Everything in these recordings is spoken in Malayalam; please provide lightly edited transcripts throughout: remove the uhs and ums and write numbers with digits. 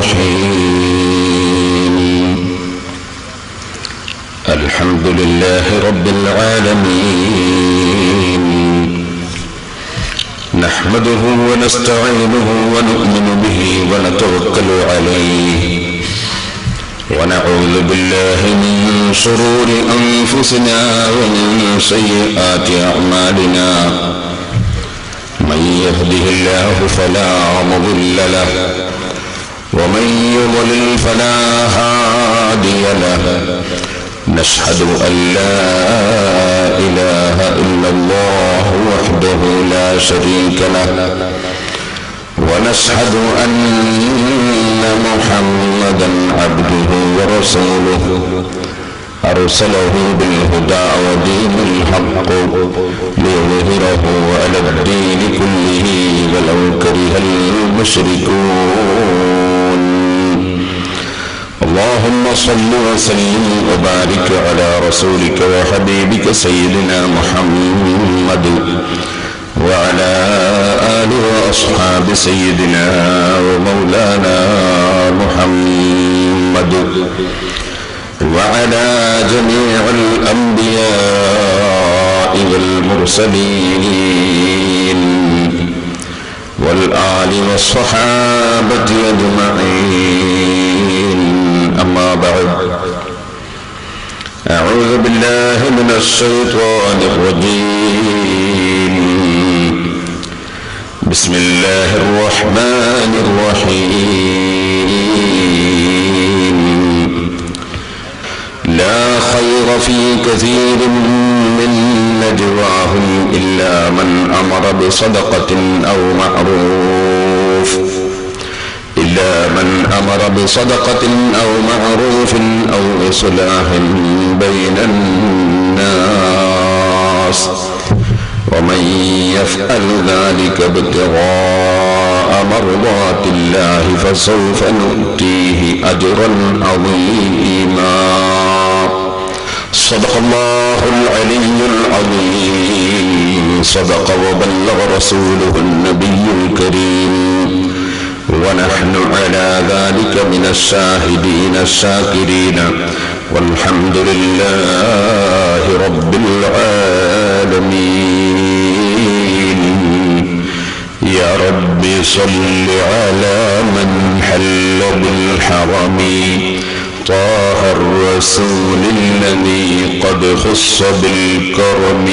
الرحيم الحمد لله رب العالمين نحمده ونستعينه ونؤمن به ونتوكل عليه ونعوذ بالله من شرور أنفسنا ومن سيئات أعمالنا من يهده الله فلا مضل له ومن يضلل فلا هادي له نشهد أن لا إله إلا الله وحده لا شريك له ونشهد أن محمدا عبده ورسوله أرسله بالهدى ودين الحق ليظهره على الدين كله ولو كره المشركون اللهم صل وسلم وبارك على رسولك وحبيبك سيدنا محمد وعلى آله وأصحاب سيدنا ومولانا محمد وعلى جميع الأنبياء والمرسلين والآل والصحابة أجمعين أما بعد أعوذ بالله من الشيطان الرجيم بسم الله الرحمن الرحيم لا خير في كثير من نجواهم إلا من أمر بصدقة أو معروف أو إصلاح بين الناس ومن يفعل ذلك ابتغاء مرضات الله فسوف نؤتيه أجرا عظيما صدق الله العلي العظيم صدق وبلغ رسوله النبي الكريم ونحن على ذلك من الشاهدين الشاكرين والحمد لله رب العالمين يا رب صل على من حل بالحرم طه الرسول الذي قد خص بالكرم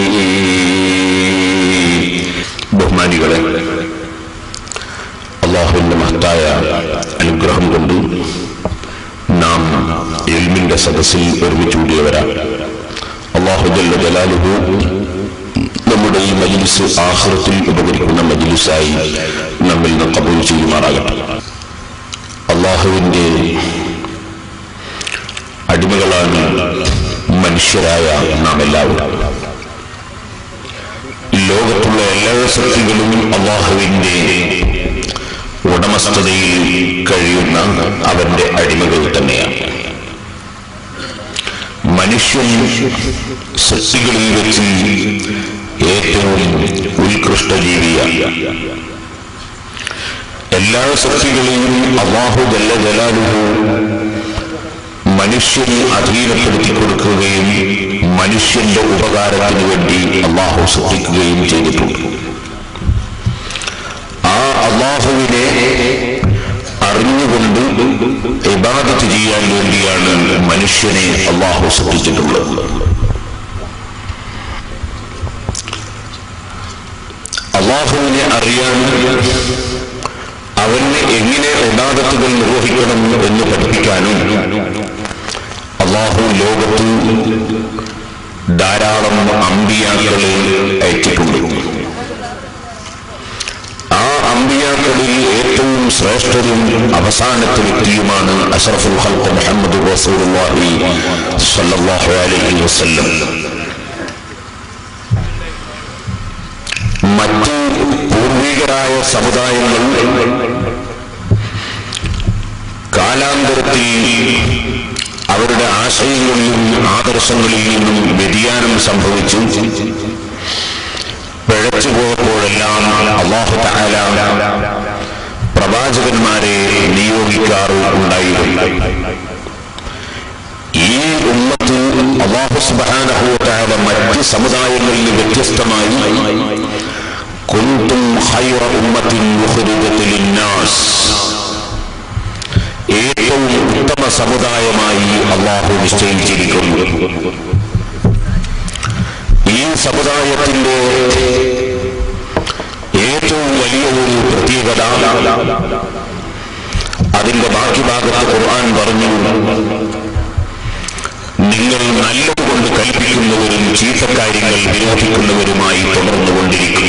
ബഹുമാനികളെ, അല്ലാഹുവിന്റെ മഹത്തായ അനുഗ്രഹം കൊണ്ട് നാം ഇൽമിന്റെ സദസ്സിൽ ഒരുമിച്ച് കൂടിയവരാണ്. അല്ലാഹു ജല്ല ജലാലുഹു നമ്മുടെ ഈ മജ്ലിസ് ആഖിറത്തിൽ ഉപകരിക്കുന്ന മജ്ലിസായി നമ്മിൽ നിന്ന് ഖബൂൽ ചെയ്യുമാറാകട്ടെ. അല്ലാഹുവിന്റെ അടിമകളാണ് മനുഷ്യരായ നാം എല്ലാവരും. ലോകത്തുള്ള എല്ലാ സൃഷ്ടികളും അല്ലാഹുവിന്റെ ഉടമസ്ഥതയിൽ കഴിയുന്ന അവന്റെ അടിമകൾ തന്നെയാണ്. മനുഷ്യൻ സൃഷ്ടികളിൽ വെച്ച് ഏറ്റവും ഉത്കൃഷ്ട ജീവിയാണ്. എല്ലാ സൃഷ്ടികളെയും അല്ലാഹു ജല്ല ജലാലുഹു മനുഷ്യന് അധീനപ്പെടുത്തി കൊടുക്കുകയും മനുഷ്യന്റെ ഉപകാരത്തിന് വേണ്ടി അല്ലാഹു സൃഷ്ടിക്കുകയും ചെയ്തിട്ടുണ്ട്. ആ അല്ലാഹുവിനെ അറിഞ്ഞുകൊണ്ട് ഇബാദത്ത് ചെയ്യാൻ വേണ്ടിയാണ് മനുഷ്യനെ അല്ലാഹു സൃഷ്ടിച്ചിട്ടുള്ളത്. അല്ലാഹുവിനെ അറിയാനും അവന് എങ്ങനെ ഇബാദത്തുകൾ നിർവഹിക്കണം എന്ന് പഠിപ്പിക്കാനും അല്ലാഹു ലോകത്ത് ധാരാളം അമ്പിയാക്കളെ അയച്ചിട്ടുണ്ട്. ആ അമ്പിയാക്കളിൽ ഏറ്റവും ശ്രേഷ്ഠരും അവസാനത്തെ വ്യക്തിയുമാണ് അഷ്റഫുൽ ഖൽഖ് മുഹമ്മദ് റസൂലുള്ളാഹി സ്വല്ലല്ലാഹു അലൈഹി വസല്ലം. മറ്റ് പൂർവികരായ സമുദായങ്ങൾ കാലാന്തരത്തിൽ അവരുടെ ആശയങ്ങളിൽ നിന്നും ആദർശങ്ങളിൽ നിന്നും വ്യതിയാനം സംഭവിച്ചു പിഴച്ചു പോയപ്പോഴെല്ലാം അല്ലാഹു തആല പ്രവാചകന്മാരെ നിയോഗിക്കുകയും പ്രവർത്തിക്കാറ് ഉണ്ടായിരുന്നു. ഈ ഉമ്മത്ത് അല്ലാഹു സുബ്ഹാനഹു വ തആല മറ്റ് സമുദായങ്ങളിൽ വ്യത്യസ്തമായി കുന്തും ഖൈറ ഉമ്മത്തിൻ ഉഖ്രിജത് ലിന്നാസ്, ഏറ്റവും ഉത്തമ സമുദായമായി അല്ലാഹു നിശ്ചയിച്ചിരിക്കുന്നു. ഈ സമുദായത്തിന്റെ ഏറ്റവും വലിയ ഒരു പ്രത്യേകത, അതിന്റെ ബാക്കി ഭാഗത്ത് ഖുർആൻ പറഞ്ഞു, നിങ്ങൾ നല്ലതുകൊണ്ട് കൽപ്പിക്കുന്നവരും ചീത്തക്കാര്യങ്ങൾ വിരോധിക്കുന്നവരുമായി തുടർന്നുകൊണ്ടിരിക്കും.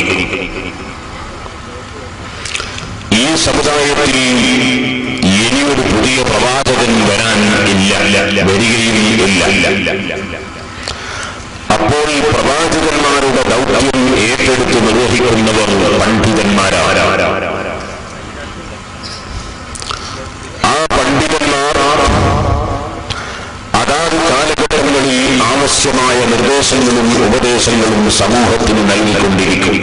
ഈ സമുദായത്തിൽ ഇനിയൊരു പുതിയ പ്രവാചകൻ വരാൻ വരികയും ഇല്ല. അപ്പോൾ പ്രവാചകന്മാരുടെ ദൗത്യം ഏറ്റെടുത്ത് നിർവഹിക്കുന്നവർ പണ്ഡിതന്മാരാണ്. ആ പണ്ഡിതന്മാർ അതാത് കാലഘട്ടങ്ങളിൽ ആവശ്യമായ നിർദ്ദേശങ്ങളും ഉപദേശങ്ങളും സമൂഹത്തിന് നൽകിക്കൊണ്ടിരിക്കും.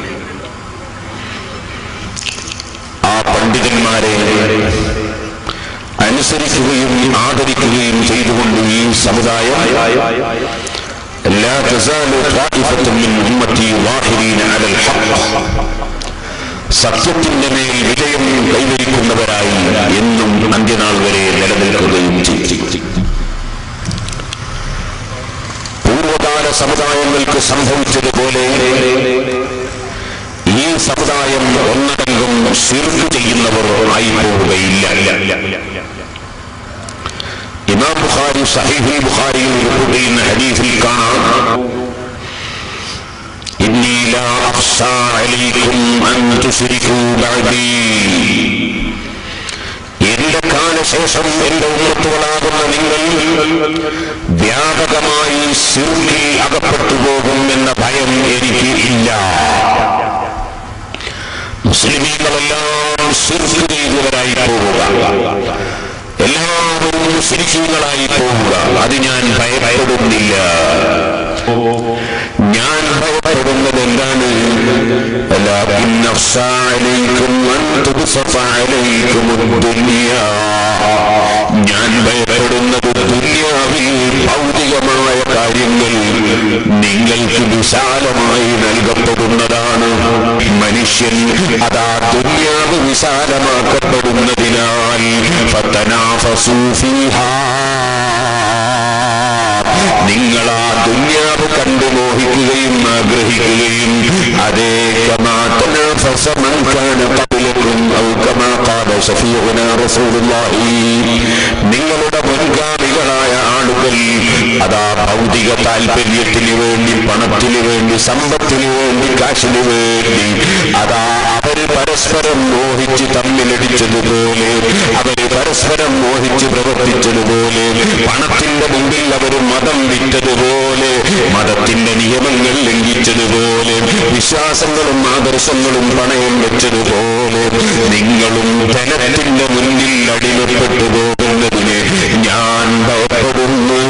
ആ പണ്ഡിതന്മാരെ അനുസരിക്കുകയും ആദരിക്കുകയും ചെയ്തുകൊണ്ട് ഈ സമുദായം ലാ തസാലു ത്വാഇഫത്തുൻ മിൻ ഉമ്മത്തി വാഹിരീന അലൽ ഹഖ്, സത്യത്തിന്റെ മേൽ വിജയം കൈവരിക്കുന്നവരായി എന്നും അന്ത്യനാൾ വരെ നിലനിൽക്കുകയും ചെയ്യും. പൂർവകാല സമുദായങ്ങൾക്ക് സംഭവിച്ചതുപോലെ ഈ സമുദായം ഒന്നടങ്കം ശിർക്ക് ചെയ്യുന്നവർ ആയി പോവുകയില്ല. ഇമാം ബുഖാരി സഹീഹുൽ ബുഖാരിയിൽ റിപ്പോർട്ട് ചെയ്യുന്ന ഹദീസിൽ കാണാം, ഇന്നി ലാ അഖ്ശാ അലൈക്കും അൻ തുശ്രികൂ ബഅദീ, എന്റെ കാലശേഷം എന്റെ ഉമ്മത്തുകളാകുന്ന നിങ്ങൾ വ്യാപകമായി ശിർക്കിൽ അകപ്പെട്ടു പോകും എന്ന ഭയം എനിക്ക് ഇല്ല. മുസ്ലിമീങ്ങളെല്ലാം ശിർക്ക് ചെയ്തവരായി പോവുക, എല്ലാവരും മുശ്രിക്കീങ്ങളായി പോവുക, അത് ഞാൻ ഭയപ്പെടുന്നില്ല. ഞാൻ ഭയപ്പെടുന്നത് എന്താണ്? ഞാൻ ഭയപ്പെടുന്നത് ദുനിയാവിൽ ഭൗതികമായ കാര്യങ്ങൾ നിങ്ങൾക്ക് വിശാലമായി നൽകപ്പെടുന്നതാണ്. മനുഷ്യൻ അതാ ദുനിയാവ് വിശാലമാക്കപ്പെടുന്നതിനാൽ ഫതനാഫസൂ ഫീഹാ, നിങ്ങൾ ആ ദുനിയാവ് കണ്ടു മോഹിക്കുകയും ആഗ്രഹിക്കുകയും അതേ കമാ തനാഫസ മൻ കാന ഖബ്ലകും ഔ കമാ ഖാല ശഫീഉനാ റസൂലുള്ളാഹി, നിങ്ങളുടെ മുൻഗാമികളായ ആളുകൾ അതാ ഭൗതിക താല്പര്യത്തിന് വേണ്ടി, പണത്തിന് വേണ്ടി, സമ്പത്തിന് വേണ്ടി, കാശിന് വേണ്ടി അതാ അവര് പരസ്പരം മോഹിച്ച് തമ്മിലടിച്ചതുപോലെ, അവര് പരസ്പരം മോഹിച്ച് പ്രവർത്തിച്ചതുപോലെ, പണത്തിന്റെ മുമ്പിൽ അവർ മതം വിറ്റതുപോലെ, മതത്തിന്റെ നിയമങ്ങൾ ലംഘിച്ചതുപോലെ, വിശ്വാസങ്ങളും ആദർശങ്ങളും പണയം വെച്ചതുപോലെ നിങ്ങളും ധനത്തിന്റെ മുന്നിൽ അടിമപ്പെട്ടു പോകുന്നതിന് ഞാൻ ഭയപ്പെടുന്നു.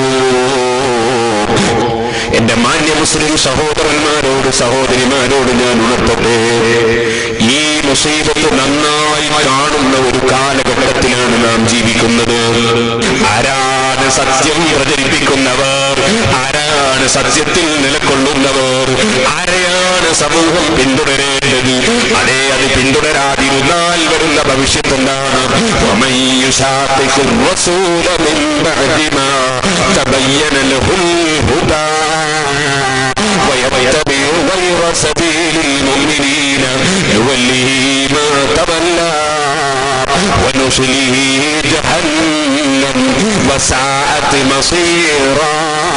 എന്റെ മാന്യ മുസ്ലിം സഹോദരന്മാരോട് സഹോദരിമാരോട് ഞാൻ ഉണർത്തട്ടെ, ഈ മുസീബത്ത് നന്നായി കാണുന്ന ഒരു കാലഘട്ടത്തിലാണ് നാം ജീവിക്കുന്നത്. ആരാണ് സത്യം പ്രചരിപ്പിക്കുന്നവർ? ആരാണ് സത്യത്തിൽ നിലകൊള്ളുന്നവർ? ആരെയാണ് സമൂഹം പിന്തുടരേണ്ടത്? അതേ, അത് പിന്തുടരാതിരുന്നാൽ വരുന്ന ഭവിഷ്യത്ത് എന്താണ്? ويتبع غير سبيل المؤمنين نوله ما تولى ونصله جهنم وساءت مصيرا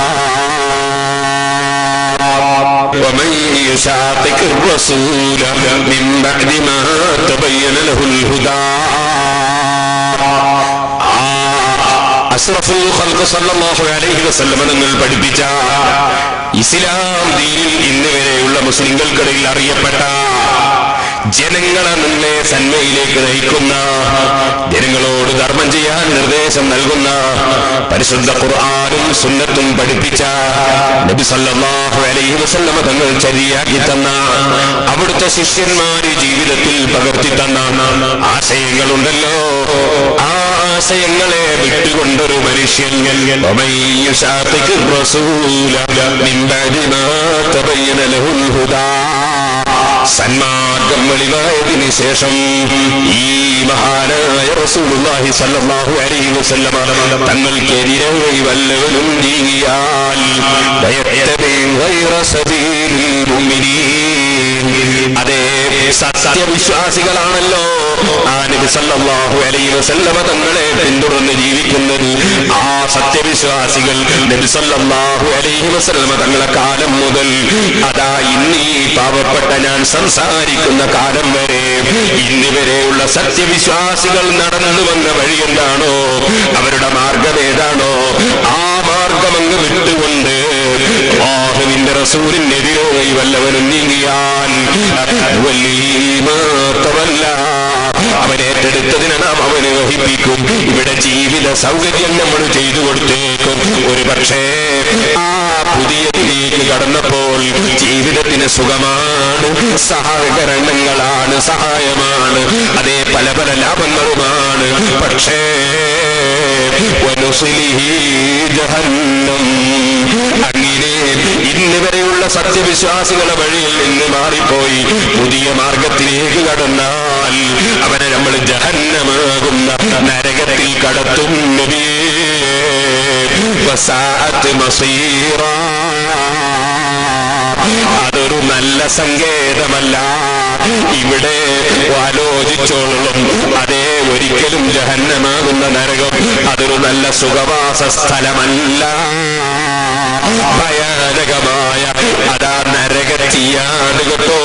ومن يشاقق الرسول من بعد ما تبين له الهدى അഷ്റഫുൽ ഖൽഖ് സല്ലല്ലാഹു അലൈഹി വസല്ലം തങ്ങൾ പഠിപ്പിച്ച ഇസ്ലാം ദീനിൽ ഇന്ന് വരെയുള്ള മുസ്ലിങ്ങൾക്കിടയിൽ അറിയപ്പെട്ട ജനങ്ങളെ മുന്നേ സന്മയിലേക്ക് നയിക്കുന്ന, ജനങ്ങളോട് ധർമ്മം ചെയ്യാൻ നിർദ്ദേശം നൽകുന്ന, പരിശുദ്ധ ഖുർആനും സുന്നത്തും പഠിപ്പിച്ച നബി സല്ലല്ലാഹു അലൈഹി വസല്ലം തങ്ങൾ ശരിയാക്കി തന്ന, അവിടുത്തെ ശിഷ്യന്മാര് ജീവിതത്തിൽ പകർത്തി തന്ന ആശയങ്ങളുണ്ടല്ലോ, ആ വിട്ടുകൊണ്ടൊരു മനുഷ്യൻ സന്മാർഗം വെളിവായതിനു ശേഷം ഈ മഹാനായ റസൂലുള്ളാഹി സ്വല്ലല്ലാഹു അലൈഹി വസല്ലമ തങ്ങൾക്കെതിരെ വല്ലവനും നീങ്ങിയാൽ അതേ സത്യവിശ്വാസികളാണല്ലോ ആ നബി സല്ലല്ലാഹു അലൈഹി വസല്ലമ തങ്ങളെ പിന്തുടർന്ന് ജീവിക്കുന്നത്. ആ സത്യവിശ്വാസികൾ നബി സല്ലല്ലാഹു അലൈഹി വസല്ലമ തങ്ങളെ കാലം മുതൽ അതാ ഇന്നീ പാവപ്പെട്ട ഞാൻ സംസാരിക്കുന്ന കാലം വരെ ഇന്നുവരെയുള്ള സത്യവിശ്വാസികൾ നടന്നു വന്ന വഴി എന്താണോ, അവരുടെ മാർഗം ഏതാണോ, ആ മാർഗം അങ്ങ് വിട്ടുകൊണ്ട് അല്ലാഹുവിന്റെ റസൂലിനെതിരെ വല്ലവനും നീങ്ങിയാൽ അവനേറ്റെടുത്തതിനെ നാം അവന് വഹിപ്പിക്കും. ഇവിടെ ജീവിത സൗകര്യം നമ്മൾ ചെയ്തു കൊടുത്തേക്കും. ഒരു പക്ഷേ ആ പുതിയതിലേക്ക് കടന്നപ്പോൾ ജീവിതത്തിന് സുഖമാണ്, സഹകരണങ്ങളാണ്, സഹായമാണ്, അതേ പല പല ലാഭങ്ങളുമാണ്. പക്ഷേ അങ്ങനെ ഇന്ന് വരെയുള്ള സത്യവിശ്വാസികളുടെ വഴിയിൽ നിന്ന് മാറിപ്പോയി പുതിയ മാർഗത്തിലേക്ക് കടന്നാൽ അവനെ നമ്മൾ ജഹന്നമാകുന്ന നരകത്തിൽ കടത്തും. അതൊരു നല്ല സങ്കേതമല്ല. ഇവിടെ ആലോചിച്ചോളും, അതേ ഒരിക്കലും ജഹന്നമാകുന്ന നരകം അതൊരു നല്ല സുഖവാസ സ്ഥലമല്ല. ഭയാനകമായ അതാ നരകത്തിയാണ് കേട്ടോ.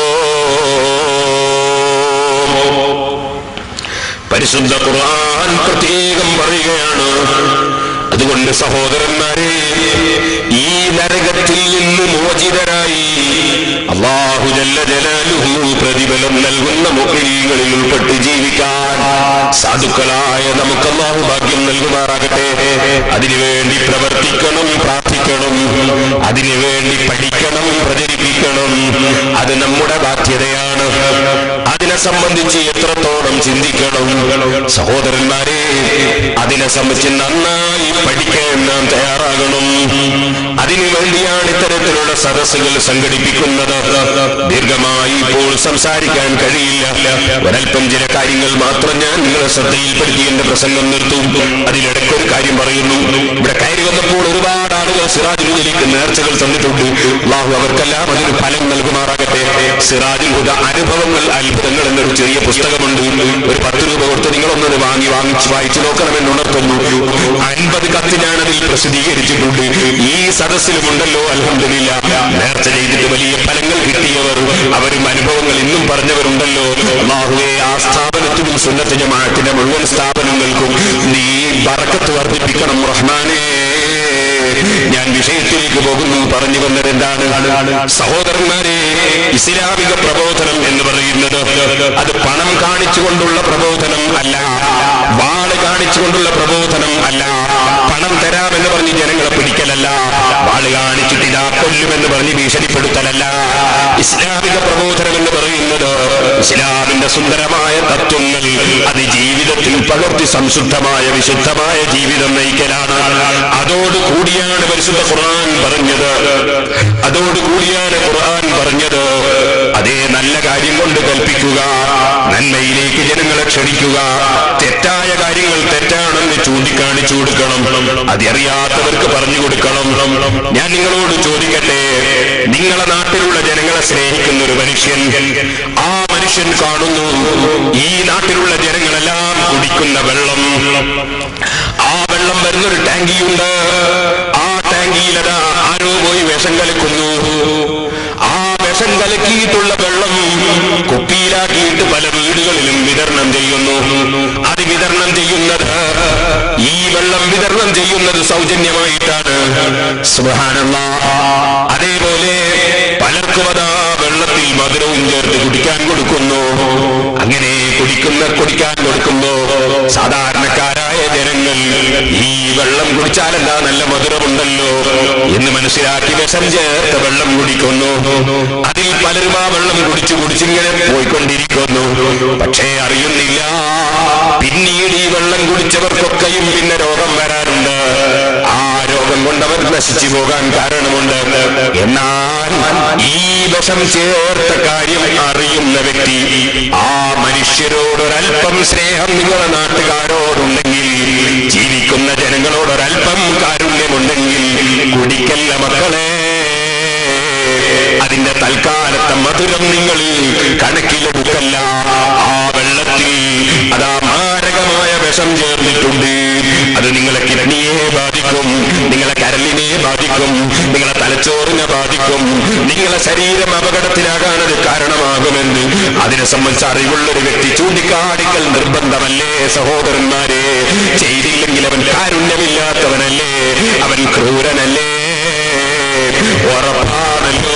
പരിശുദ്ധ ഖുർആൻ പ്രത്യേകം പറയുകയാണ്. അതുകൊണ്ട് സഹോദരന്മാരെ, ഈ നരകത്തിൽ നിന്ന് മോചിതരായി അല്ലാഹു ജല്ല ജലാലുഹു പ്രതിഫലം നൽകുന്ന മുഖ്യങ്ങളിൽ ഉൾപ്പെട്ട് ജീവിക്കാൻ സാധുക്കളായ നമുക്ക് അല്ലാഹു ഭാഗ്യം നൽകുമാറാകട്ടെ. അതിനുവേണ്ടി പ്രവർത്തിക്കണം, പ്രാർത്ഥിക്കണം, അതിനുവേണ്ടി പഠിക്കണം, പ്രചരിപ്പിക്കണം. അത് നമ്മുടെ ബാധ്യതയാണ്. അതിനെ സംബന്ധിച്ച് എത്രത്തോളം ചിന്തിക്കണം സഹോദരന്മാരെ. അതിനെ സംബന്ധിച്ച് നന്നായി പഠിക്കാൻ നാം തയ്യാറാകണം. അതിനുവേണ്ടിയാണ് ഇത്തരത്തിലുള്ള സദസ്സുകൾ സംഘടിപ്പിക്കുന്നത്. ദീർഘമായി ഇപ്പോൾ സംസാരിക്കാൻ കഴിയില്ല. ഒരൽപ്പം ചില കാര്യങ്ങൾ മാത്രം ഞാൻ നിങ്ങളെ ശ്രദ്ധയിൽപ്പെടുത്തി എന്റെ പ്രസംഗം നിർത്തും. അതിലിടയ്ക്കൊരു കാര്യം പറയുന്നു. ഇവിടെ കയറി വന്നപ്പോൾ ഒരുപാട് ആളുകൾ സിറാജുൽ ഹുദയിലേക്ക് നേർച്ചകൾ തന്നിട്ടുണ്ട്. അല്ലാഹു അവർക്കെല്ലാം അതിന് ഫലം നൽകുമാറാകട്ടെ. സിറാജുൽ ഹുദ അനുഭവങ്ങൾ അത്ഭുതങ്ങൾ എന്നൊരു ചെറിയ പുസ്തകമുണ്ട്. ഒരു 10 രൂപ കൊടുത്ത് നിങ്ങളൊന്നത് വാങ്ങിച്ച് വായിച്ചു നോക്കണമെന്ന് ഉണർത്തുന്നു. 50 കത്ത് ഞാനതിൽ പ്രസിദ്ധീകരിച്ചിട്ടുണ്ട്. ഈ സദസ്സിലുമുണ്ടല്ലോ അൽഹംദുലില്ലാഹ് നേർച്ച ചെയ്തിട്ട് വലിയ ഫലങ്ങൾ കിട്ടിയവർ, അവരും അനുഭവങ്ങൾ ഇന്നും പറഞ്ഞവരുണ്ടല്ലോ. അല്ലാഹുവേ, ആ സ്ഥാപനത്തിനും സുന്നത്ത് ജമാഅത്തിന്റെ മുഴുവൻ സ്ഥാപനങ്ങൾക്കും നീ ബറക്കത്ത് വർദ്ധിപ്പിക്കണം റഹ്മാനേ. ഞാൻ വിഷയത്തിലേക്ക് പോകുന്നു. പറഞ്ഞു വന്നത് എന്താണ് സഹോദരന്മാരെ? ഇസ്ലാമിക പ്രബോധനം എന്ന് പറയുന്നത് അത് പണം കാണിച്ചുകൊണ്ടുള്ള പ്രബോധനം അല്ല, വാള് കാണിച്ചുകൊണ്ടുള്ള പ്രബോധനം അല്ല, പണം തരാമെന്ന് പറഞ്ഞ് ജനങ്ങളെ പിടിക്കലല്ല, വാള് കാണിച്ചിട്ട് ഇതാ കൊല്ലുമെന്ന് പറഞ്ഞ് ഭീഷണിപ്പെടുത്തലല്ല. ഇസ്ലാമിക പ്രബോധനം എന്ന് പറയുന്നത് ഇസ്ലാമിന്റെ സുന്ദരമായ തത്വങ്ങൾ അത് ജീവിതത്തിൽ പകർത്തി സംശുദ്ധമായ വിശുദ്ധമായ ജീവിതം നയിക്കലാണ്. അതോടുകൂടിയാണ് പരിശുദ്ധ ഖുർആൻ പറഞ്ഞത്. അതോടുകൂടിയാണ് ഖുർആൻ പറഞ്ഞത് അതേ നല്ല കാര്യം കൊണ്ട് കൽപ്പിക്കുക, നന്മയിലേക്ക് ജനങ്ങളെ ക്ഷണിക്കുക, തെറ്റായ കാര്യങ്ങൾ തെറ്റാണെന്ന് ചൂണ്ടിക്കാണിച്ചു കൊടുക്കണം, അതറിയാത്തവർക്ക് പറഞ്ഞു കൊടുക്കണം. ഞാൻ നിങ്ങളോട് ചോദിക്കട്ടെ, നിങ്ങളെ നാട്ടിലുള്ള ജനങ്ങളെ സ്നേഹിക്കുന്ന ഒരു മനുഷ്യൻ, ആ മനുഷ്യൻ കാണുന്നു ഈ നാട്ടിലുള്ള ജനങ്ങളെല്ലാം കുടിക്കുന്ന വെള്ളം, ആ വെള്ളം വരുന്നൊരു ടാങ്കിയുണ്ട്, ആ ടാങ്കിയിലതാ ആരോ പോയി വിഷം കലക്കുന്നു, ആ വിഷം കലക്കിയിട്ടുള്ള വെള്ളം കുപ്പിയിലാക്കിയിട്ട് പല വീടുകളിലും വിതരണം ചെയ്യുന്നു. അത് വിതരണം ചെയ്യുന്നത്, ഈ വെള്ളം വിതരണം ചെയ്യുന്നത് സൗജന്യമായിട്ടാണ്. സുബ്ഹാനല്ലാഹ്. അതേപോലെ പലർക്കും അതാ വെള്ളത്തിൽ മധുരവും ചേർത്ത് കുടിക്കാൻ കൊടുക്കുന്നു. അങ്ങനെ കുടിക്കാൻ കൊടുക്കുമ്പോ സാധാരണക്കാരായ ജനങ്ങൾ ഈ വെള്ളം കുടിച്ചാലെന്താ നല്ല മധുരമുണ്ടല്ലോ എന്ന് മനസ്സിലാക്കി വിഷം ചേർത്ത വെള്ളം കുടിക്കുന്നു. അതിൽ പലരും ആ വെള്ളം കുടിച്ചിങ്ങനെ പോയിക്കൊണ്ടിരിക്കുന്നു. പക്ഷേ അറിയുന്നില്ല, പിന്നീട് ഈ വെള്ളം കുടിച്ച മറ്റവർക്കൊക്കെയും പിന്നെ രോഗം വരാറുണ്ട്. ആ രോഗം കൊണ്ടവർ നശിച്ചു പോകാൻ കാരണമുണ്ട്. എന്നാൽ ഈ വിഷം ചേർത്ത കാര്യം അറിയുന്ന വ്യക്തി, ആ മനുഷ്യരോടൊരൽപ്പം സ്നേഹം നിങ്ങളുടെ നാട്ടുകാരോടുണ്ടെങ്കിൽ, ജീവിക്കുന്ന ജനങ്ങളോടൊരൽപ്പം കാരുണ്യമുണ്ടെങ്കിൽ കുടിക്കല്ല മക്കളെ. അതിന്റെ തൽക്കാലത്തെ മധുരം നിങ്ങൾ കണക്കിലെടുക്കല്ല. ആ വെള്ളത്തിൽ അതാ മാരകമായ വിഷം ചേർന്നിട്ടുണ്ട്. അത് നിങ്ങളെ കിഡ്നിയെ ബാധിക്കും, നിങ്ങളെ കരളിനെ ബാധിക്കും, നിങ്ങളെ തലച്ചോറിനെ ബാധിക്കും, നിങ്ങളെ ശരീരം അപകടത്തിലാകാൻ അത് കാരണമാകുമെന്ന് അതിനെ സംബന്ധിച്ച് അറിവുള്ളൊരു വ്യക്തി ചൂണ്ടിക്കാണിക്കൽ നിർബന്ധമല്ലേ സഹോദരന്മാരെ? ചെയ്തില്ലെങ്കിൽ അവൻ കാരുണ്യമില്ലാത്തവനല്ലേ, അവൻ ക്രൂരനല്ലേ, ഉറപ്പാണല്ലോ.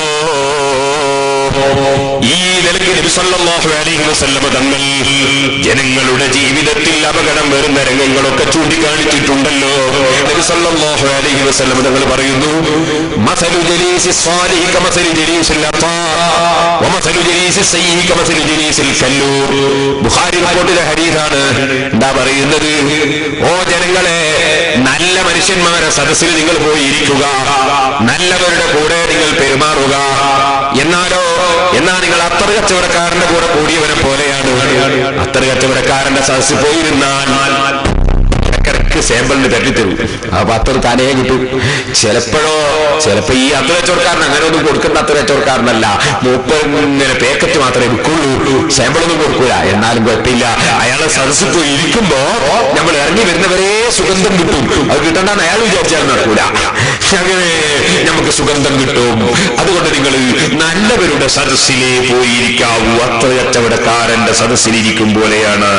ഈ നിലയ്ക്ക് നബി സല്ലല്ലാഹു അലൈഹി വസല്ലം തങ്ങൾ ജനങ്ങളുടെ ജീവിതത്തിൽ അപകടം വരുന്ന രംഗങ്ങളൊക്കെ ചൂണ്ടിക്കാണിച്ചിട്ടുണ്ടല്ലോ. നബി സല്ലല്ലാഹു അലൈഹി വസല്ലം തങ്ങൾ പറയുന്നു, മസലു ജലീസി സ്വാലിഹി കമസലി ജലീസിൽ അത്താർ വമസലു ജലീസി സയ്യിഹി കമസലി ജലീസിൽ കല്ലൂർ. ബുഖാരി റിപ്പോർട്ടിലെ ഹദീസാണ്. എന്താ പറയുന്നത്? ഓ ജനങ്ങളെ, നല്ല മനുഷ്യന്മാരെ സദസ്സിൽ നിങ്ങൾ പോയി ഇരിക്കുക, നല്ലവരുടെ കൂടെ നിങ്ങൾ പെരുമാറുക. എന്നാൽ നിങ്ങൾ അത്തറ് കച്ചവടക്കാരന്റെ കൂടെ കൂടിയവനെ പോലെയാണ്. അത്തറ് കച്ചവടക്കാരന്റെ സദസ്സിൽ പോയിരുന്നാൽ സാമ്പിളിന് തട്ടിത്തരും. അപ്പൊ അത്തറ് താനേ കിട്ടും. ചിലപ്പോ ഈ അത്തറ് കച്ചവടക്കാരൻ അങ്ങനെ ഒന്നും കൊടുക്കുന്ന അത്തറ് കച്ചവടക്കാരനല്ല. ഇങ്ങനെ പേക്കറ്റ് മാത്രമേ വിൽക്കുള്ളൂ, സാമ്പിളൊന്നും കൊടുക്കൂല. എന്നാലും കുഴപ്പമില്ല, അയാളെ സദസ്സിൽ പോയി ഇരിക്കുമ്പോ നമ്മൾ ഇറങ്ങി വരുന്നവരെ സുഗന്ധം കിട്ടും. അത് കിട്ടണ്ടെന്ന് അയാൾ വിചാരിച്ചാൽ നടക്കൂല. അങ്ങനെ നമുക്ക് സുഗന്ധം കിട്ടും. അതുകൊണ്ട് നിങ്ങൾ നല്ലവരുടെ സദസ്സിലേ പോയിരിക്കാവൂ. അത്തറ് കച്ചവടക്കാരന്റെ സദസ്സിലിരിക്കും പോലെയാണ്.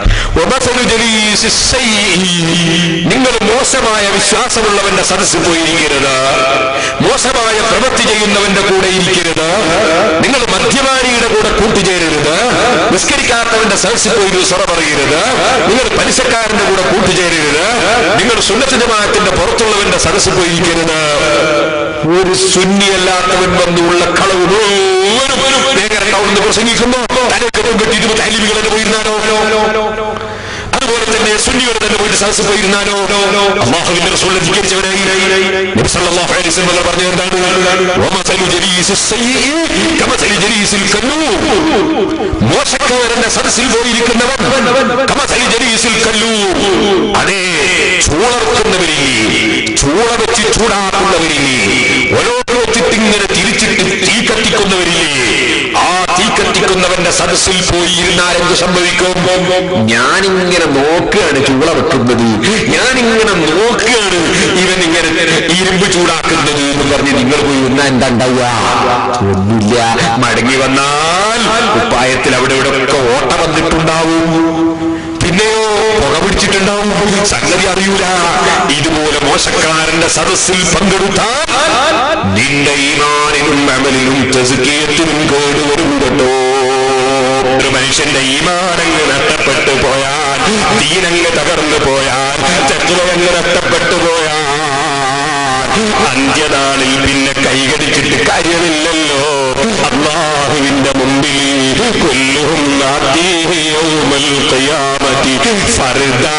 നിങ്ങൾ മോശമായ വിശ്വാസമുള്ളവന്റെ സദസ്സിൽ പോയിരിക്കരുത്, മോശമായ പ്രവൃത്തി ചെയ്യുന്നവന്റെ കൂടെ ഇരിക്കരുത്, നിങ്ങൾ മദ്യപാനിയുടെ കൂടെ കൂട്ടുചേരരുത്, നിസ്കരിക്കാത്തവന്റെ സദസ്സിൽ പോയി സ്വറ പറയരുത്, നിങ്ങൾ പലിശക്കാരന്റെ കൂടെ കൂട്ടുചേരരുത്, നിങ്ങൾ സുന്നത്ത് ജമാഅത്തിന്റെ പുറത്തുള്ളവന്റെ സദസ്സിൽ പോയിരിക്കരുത്. ഒരു സുന്നിയല്ലാത്തവൻ വന്നുള്ള കളവ് പ്രസംഗിക്കുമ്പോ തലക്കെട്ടും കെട്ടിയിട്ട് തൈലിമികളെ പോയിരുന്നാലോ, അതുപോലെ തന്നെ സുന്നികൾ തന്നെ പോയിട്ട് സദസ്സിൽ പോയിരുന്നാലോ. അല്ലാഹുവിന്റെ റസൂലിനെ ധിക്കരിച്ചവരായി നബി സല്ലല്ലാഹു അലൈഹി വസല്ലം പറഞ്ഞു, എന്താണ്? വമസലു ജലീസി സയ്യിഇ കമസലി ജലീസിൽ കല്ലൂർ. മോശക്കാരന്റെ സദസ്സിൽ പോയിരിക്കുന്നവൻ കമസലി ജലീസിൽ കല്ലൂർ. അതേ, ചൂളർക്കുന്നവരില്ലേ, ചൂള വെച്ച് ചൂടാക്കുന്നവരില്ലേ, ഓരോ വെച്ചിട്ടിങ്ങനെ തിരിച്ചിട്ട് തീ കത്തിക്കുന്നവരില്ലേ, ആ തീ കത്തിക്കുന്നവന്റെ സദസ്സിൽ പോയി ഇരുന്നാൽ എന്ത് സംഭവിക്കും? ഞാനിങ്ങനെ നോക്കുകയാണ് ചൂള വെക്കുന്നത്, ഞാനിങ്ങനെ നോക്കുകയാണ് ഇവൻ ഇങ്ങനെ ഇരുമ്പ് ചൂടാക്കുന്നത് എന്ന് പറഞ്ഞ് നിങ്ങൾ പോയി ഇരുന്നാ എന്താ ഉണ്ടാവുക? ഒന്നുമില്ല. മടങ്ങി വന്നാൽ കുപ്പായത്തിൽ അവിടെ ഇവിടെ ഒക്കെ ഓട്ട വന്നിട്ടുണ്ടാവും, പിന്നെയോ പുക പിടിച്ചിട്ടുണ്ടാവും, സംഗതി അറിയൂല. ഇതുപോലെ മോശക്കാരന്റെ സദസ്സിൽ പങ്കെടുത്താൽ നിന്റെ ഈമാനിനും അമലിനും തസ്കിയത്തിനും കേടുവരും കേട്ടോ. ഒരു മനുഷ്യന്റെ ഈമാനങ്ങ് നഷ്ടപ്പെട്ടു പോയാൽ, ദീനങ്ങ് തകർന്നു പോയാൽ, തഖ്വയങ്ങ് നഷ്ടപ്പെട്ടു പോയാൽ അന്ത്യനാളിൽ പിന്നെ കൈകടിച്ചിട്ട് കാര്യമില്ലല്ലോ. അല്ലാഹുവിന്റെ മുമ്പിൽ കുല്ലുഹും ആതീഹി യൗമൽ ഖിയാമത്തി ഫർദാ,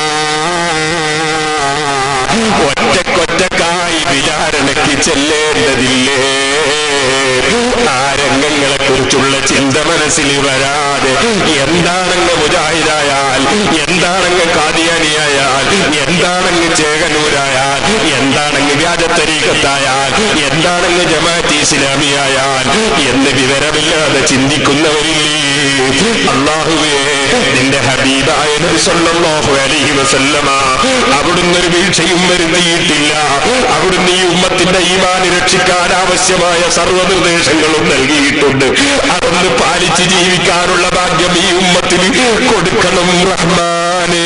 ഒറ്റക്കൊറ്റക്കായി വിചാരണയ്ക്ക് ചെല്ലേണ്ടതില്ലേ? ആ രംഗങ്ങളെ കുറിച്ചുള്ള ചിന്ത മനസ്സിൽ വരാതെ എന്താണങ്ങ് മുജാഹിദായാൽ, എന്താണങ്ങ് ഖാദിയാനിയായാൽ, എന്താണങ്ങ് ചേകനൂരായാൽ, എന്താണങ്ങ് വ്യാജ തരീഖത്തായാൽ, എന്താണങ്ങ് ജമാഅത്ത് ഇസ്ലാമിയായാൽ എന്ന് വിവരമില്ലാതെ ചിന്തിക്കുന്നവരില്ലേ? അല്ലാഹുവേ, നിന്റെ ഹബീബായ നബി സല്ലല്ലാഹു അലൈഹി വസല്ലമ അവിടുന്ന് ഒരു വീഴ്ചയും വരുത്തിയിട്ടില്ല. അവിടുന്ന് ഈ ഉമ്മത്തിന്റെ ഈമാൻ രക്ഷിക്കാൻ ആവശ്യമായ സർവ്വനിർദ്ദേശങ്ങളും നൽകിയിട്ടുണ്ട്. അതൊന്ന് പാലിച്ച് ജീവിക്കാനുള്ള ഭാഗ്യം ഈ ഉമ്മത്തിന് കൊടുക്കണം റഹ്മാനേ.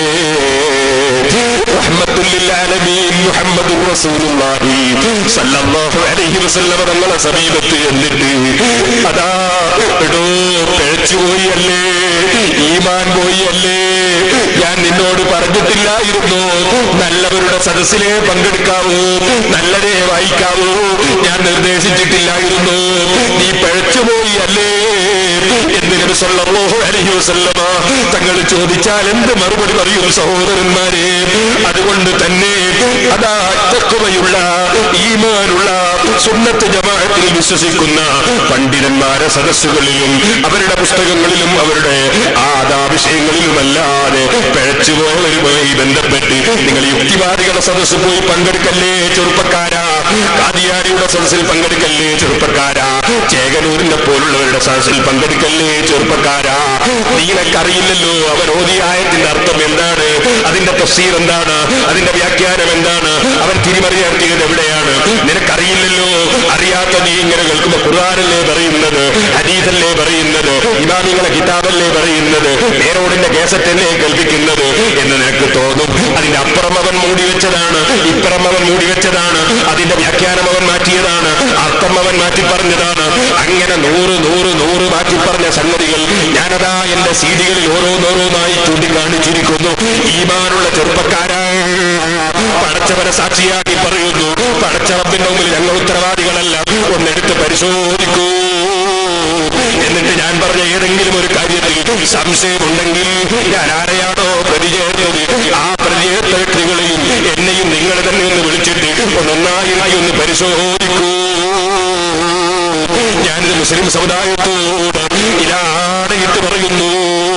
റഹ്മത്തുൽ ലിൽ ആലമീൻ മുഹമ്മദുർ റസൂലുള്ളാഹി സല്ലല്ലാഹു അലൈഹി വസല്ലം തങ്ങളെ സമീപത്ത് എന്നിട്ട് അതാ എടോ പിഴച്ചുപോയല്ലേ, ഈമാൻ പോയല്ലേ, ഞാൻ നിന്നോട് പറഞ്ഞിട്ടില്ലായിരുന്നു നല്ലവരുടെ സദസ്സിലെ പങ്കെടുക്കാവൂ, നല്ലതേ വായിക്കാവൂ, ഞാൻ നിർദ്ദേശിച്ചിട്ടില്ലായിരുന്നു, നീ പിഴച്ചുപോയി അല്ലേ, എന്ന് നബി സല്ലല്ലാഹു അലൈഹി വസല്ലമ തങ്ങൾ ചോദിച്ചാൽ എന്ത് മറുപടി പറയും സഹോദരന്മാരെ? അതുകൊണ്ട് തന്നെ അതാ തഖ്വയുള്ള ഈമാനുള്ള സുന്നത്ത് ജമാഅത്തിൽ വിശ്വസിക്കുന്ന പണ്ഡിതന്മാരെ സദസ്സുകളിലും അവരുടെ പുസ്തകങ്ങളിലും അവരുടെ ആദാവിഷയങ്ങളിലുമല്ലാതെ പിഴച്ചുപോയവരുമായി ബന്ധപ്പെട്ട് നിങ്ങൾ യുക്തിവാദികളുടെ സദസ്സ് പോയി പങ്കെടുക്കല്ലേ ചെറുപ്പക്കാരാ, കാദിയാനിയുടെ സദസ്സിൽ പങ്കെടുക്കല്ലേ ചെറുപ്പക്കാരാ, ചേകനൂരിനെ പോലുള്ളവരുടെ സദസ്സിൽ പങ്കെടുക്കല്ലേ ചെറുപ്പക്കാരാ. നിനക്കറിയില്ലല്ലോ അവൻ ഓതിയ ആയത്തിന്റെ അർത്ഥം എന്താണ്, അതിന്റെ തഫ്സീർ എന്താണ്, അതിന്റെ വ്യാഖ്യാനം എന്താണ്, അവൻ തിരിമറിയാക്കിയത് എവിടെയാണ്, നിനക്കറിയില്ലല്ലോ. അറിയാത്ത നീ ഇങ്ങനെ കേൾക്കുമ്പോ ഖുർആനല്ലേ പറയുന്നത്, ഹദീസല്ലേ പറയുന്നത്, ഇമാമികളെ കിതാബല്ലേ പറയുന്നത്, നേരോടിന്റെ കേസറ്റല്ലേ കേൾപ്പിക്കുന്നത് എന്ന് നിനക്ക് തോന്നും. അതിന്റെ അപ്പുറം അവൻ മൂടിവെച്ചതാണ്, ഇപ്പുറം അവൻ മൂടിവെച്ചതാണ്, അതിന്റെ വ്യാഖ്യാനം അവൻ മാറ്റിയതാണ്, അർത്ഥം അവൻ മാറ്റി പറഞ്ഞതാണ്. അങ്ങനെ 100 മാറ്റി പറഞ്ഞ സംഗതികൾ ഞാനതാ എന്റെ സീഡികളിൽ ഓരോന്നോരോന്നായി ചൂണ്ടിക്കാണിച്ചിരിക്കുന്നു. ഈമാനുള്ള ചെറുപ്പക്കാരായ പടച്ചവനെ സാക്ഷിയാക്കി പറയുന്നു, പടച്ച റബ്ബിന്റെ മുമ്പിൽ ഞങ്ങൾ ഉത്തരവാദികളല്ല, ഒന്നെടുത്ത് പരിശോധിക്കൂ. എന്നിട്ട് ഞാൻ പറഞ്ഞ ഏതെങ്കിലും ഒരു കാര്യത്തിൽ സംശയമുണ്ടെങ്കിൽ ഞാൻ ആരെയാണോ പ്രതിചേർന്നത് ആ പ്രതിചേർത്ത വ്യക്തികളെയും എന്നെയും നിങ്ങൾ തന്നെ ഒന്ന് വിളിച്ചിട്ട് ഒന്നൊന്നായി ഒന്ന് പരിശോധിക്കൂ. ഞാനിത് മുസ്ലിം സമുദായത്തോട് ഇലാടയിട്ട് പറയുന്നു.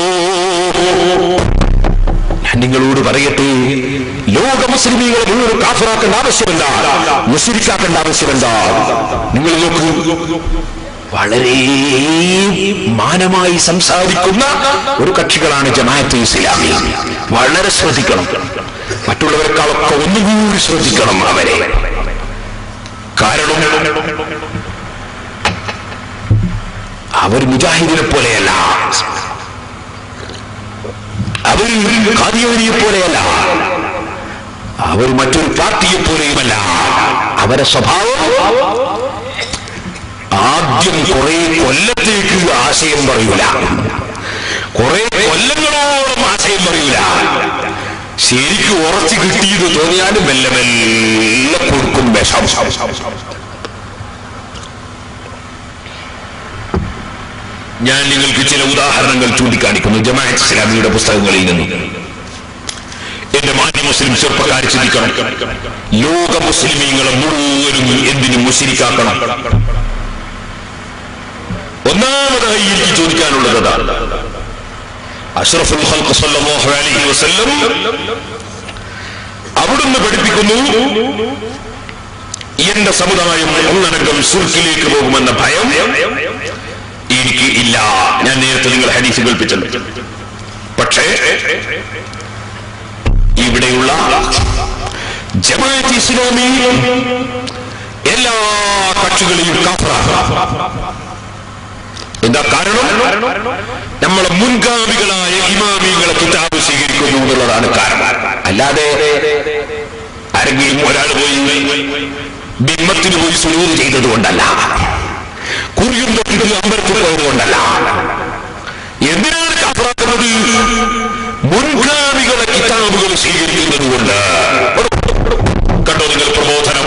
ഞാൻ നിങ്ങളോട് പറയട്ടെ, ലോക മുസ്ലിമീങ്ങളെ മുഴുവൻ കാഫിറാക്കേണ്ട ആവശ്യമെന്താ, മുസ്ലിക്കാക്കേണ്ട ആവശ്യമെന്താ? നിങ്ങൾ നോക്കൂ, വളരെ മാനമായി സംസാരിക്കുന്ന ഒരു കക്ഷികളാണ് ജമാഅത്തെ ഇസ്ലാമി. വളരെ ശ്രദ്ധിക്കണം, മറ്റുള്ളവരെക്കാളൊക്കെ ഒന്നുകൂടി ശ്രദ്ധിക്കണം അവരെ. കാരണം അവർ മുജാഹിദിനെ പോലെയല്ല, അവർ ഖാദിയാനിയെ പോലെയല്ല, അവർ മറ്റൊരു പാർട്ടിയെ പോലെയുമല്ല. അവരെ സ്വഭാവം ആദ്യം കുറെ കൊല്ലത്തേക്ക് ആശയം പറയൂല, കുറെ കൊല്ലങ്ങളോളം ആശയം പറയൂല. ശരിക്കും ഉറച്ചു കിട്ടിയത് തോന്നിയാലും മെല്ലെ മെല്ലെ കൊടുക്കും വിഷം. ഞാൻ നിങ്ങൾക്ക് ചില ഉദാഹരണങ്ങൾ ചൂണ്ടിക്കാണിക്കുന്നു ജമാഅത്ത് ഇസ്ലാമിയുടെ പുസ്തകങ്ങളിൽ നിന്നും. എന്റെ മാന്യ മുസ്ലിം ചെറുപ്പക്കാർ ചിന്തിക്കണം, ലോക മുസ്ലിമീങ്ങളെ മുഴുവനും എന്തിനും മുശ്രിക്കാക്കണം? ഒന്നാമതായി എനിക്ക് ചോദിക്കാനുള്ളത് അഷ്റഫുൽ ഖൽഖ് സല്ലല്ലാഹു അലൈഹി വസല്ലം അവിടുന്ന് പഠിപ്പിക്കുന്നു, എന്റെ സമുദായം ഒന്നടങ്കം ശിർക്കിലേക്ക് പോകുമെന്ന ഭയം എനിക്ക് ഇല്ല. ഞാൻ നേരത്തെ നിങ്ങൾ ഹദീസ് കേൾപ്പിച്ചല്ലോ. പക്ഷേ ഇവിടെയുള്ള ജമാഅത്ത് ഇസ്ലാമി എല്ലാ കക്ഷികളെയും കാഫിറാണ്. എന്താ കാരണം? നമ്മളെ മുൻഗാമികളായ ഇമാമികളെ കിതാബ് സ്വീകരിക്കുന്നു എന്നുള്ളതാണ് കാരണം. അല്ലാതെ ആരെങ്കിലും ഒരാൾ പോയി ബിംബത്തിന് പോയി സുജൂദ് ചെയ്തത് കൊണ്ടല്ല, കുറിയും തൊട്ടിട്ട് അമ്പലത്തിൽ പോയത് കൊണ്ടല്ല. എന്തിനാണ് കാഫിറാക്കുന്നത്? മുൻഗാമികളെ കിതാബുകൾ സ്വീകരിക്കുന്നത് കൊണ്ട്. കണ്ടോ നിങ്ങൾ പ്രബോധനം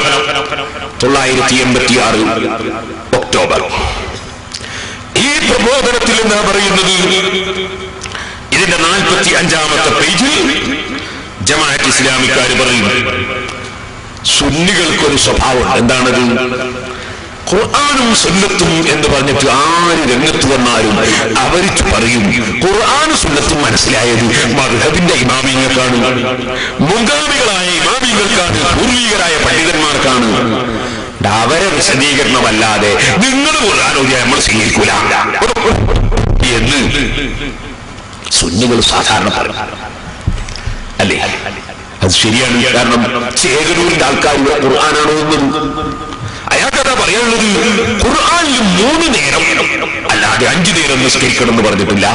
986 ഒക്ടോബർ. ഈ പ്രബോധനത്തിൽ എന്താ പറയുന്നത്? ഇതിന്റെ 45-ാമത്തെ പേജിൽ ജമാഅത്ത് ഇസ്ലാമിക്കാർ പറയുന്നു, സുന്നികൾക്കൊരു സ്വഭാവം. എന്താണത്? ഖുർആനും സുന്നത്തും എന്ന് പറഞ്ഞിട്ട് ആര് രംഗത്ത് വന്നാലും അവർ പറയും ഖുർആനും സുന്നത്തും മനസ്സിലായത് മദ്ഹബിന്റെ ഇമാമിങ്ങൾക്കാണ്, മുൻഗാമികളായ ഇമാമിങ്ങൾക്കാണ്, പൂർവികരായ പണ്ഡിതന്മാർക്കാണ്. അവരെ വിശദീകരണമല്ലാതെ നിങ്ങൾ ഖുർആനോദിയാൽ നമ്മൾ സ്വീകരിക്കൂല എന്ന് സുന്നികൾ സാധാരണ പറയും. അല്ലേ? അത് ശരിയാണ്. കാരണം ചേകനൂരിന്റെ ആൾക്കാർ ഇവിടെ ഖുർആനാണോ എന്നും അയാൾക്കതാ പറയാനുള്ളത്. ഖുർആനിൽ 3 നേരം അല്ലാതെ 5 നേരം നിസ്കരിക്കണം എന്ന് പറഞ്ഞിട്ടില്ല.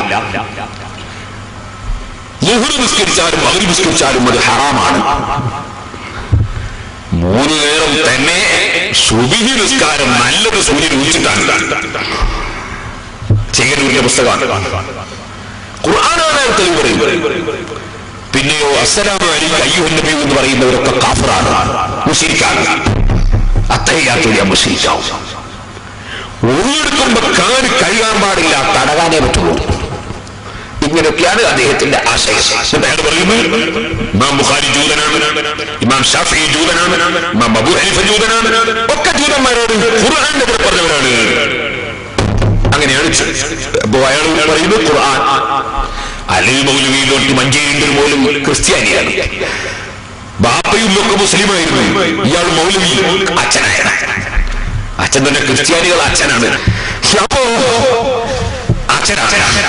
ളുഹ്ർ നിസ്കരിച്ചാലും മഗ്രിബ് നിസ്കരിച്ചാലും അത് ഹറാമാണ്. 3 നേരം തന്നെ സുബ്ഹി നിസ്കാരം നല്ലത് സൂര്യൻ ഉദിച്ചിട്ടാണ്. ചേകനൂരിന്റെ പുസ്തകമാണ്. ഖുർആനാണ് തെളിവ് പറയുന്നത്. പിന്നെയോ അസ്സലാമു അലൈക അയ്യുഹൻ നബി എന്ന് പറയുന്നവരൊക്കെ കാഫിറാണ്, മുശ്രിക്കാണ്. അത്തഹിയ്യാത്തുൽ മുശ്രിക്കാവും. ഒന്നെടുക്കുമ്പോ കാല് കഴുകാൻ പാടില്ല, തടകാനേ പറ്റുള്ളൂ. ഇങ്ങനെയൊക്കെയാണ് അദ്ദേഹത്തിന്റെ ആശയം. അയാൾ പറയുന്നു ഇമാം ബുഖാരി ജൂതനാണ്, ഇമാം ഷാഫി ജൂതനാണ്, ഇമാം അബൂ ഹനീഫ ജൂതനാണ്, ഒക്കെ ജൂതന്മാരോട് ഖുർആന്റെ കൂടെ പറഞ്ഞവരാണ്. അങ്ങനെയാണ്. അപ്പോ അയാൾ പറയുന്നത് ഖുർആൻ. അലി മൗലവിയിലോട്ട് മഞ്ചേരിയിൽ പോലും ക്രിസ്ത്യാനിയാണ്, ബാപ്പയും ഒക്കെ മുസ്ലിമായിരുന്നു, ഇയാൾ മൗലവി അച്ഛനാണ്. അച്ഛൻ തന്നെ ക്രിസ്ത്യാനികൾ അച്ഛനാണ്. അപ്പോ അച്ഛനാണ്.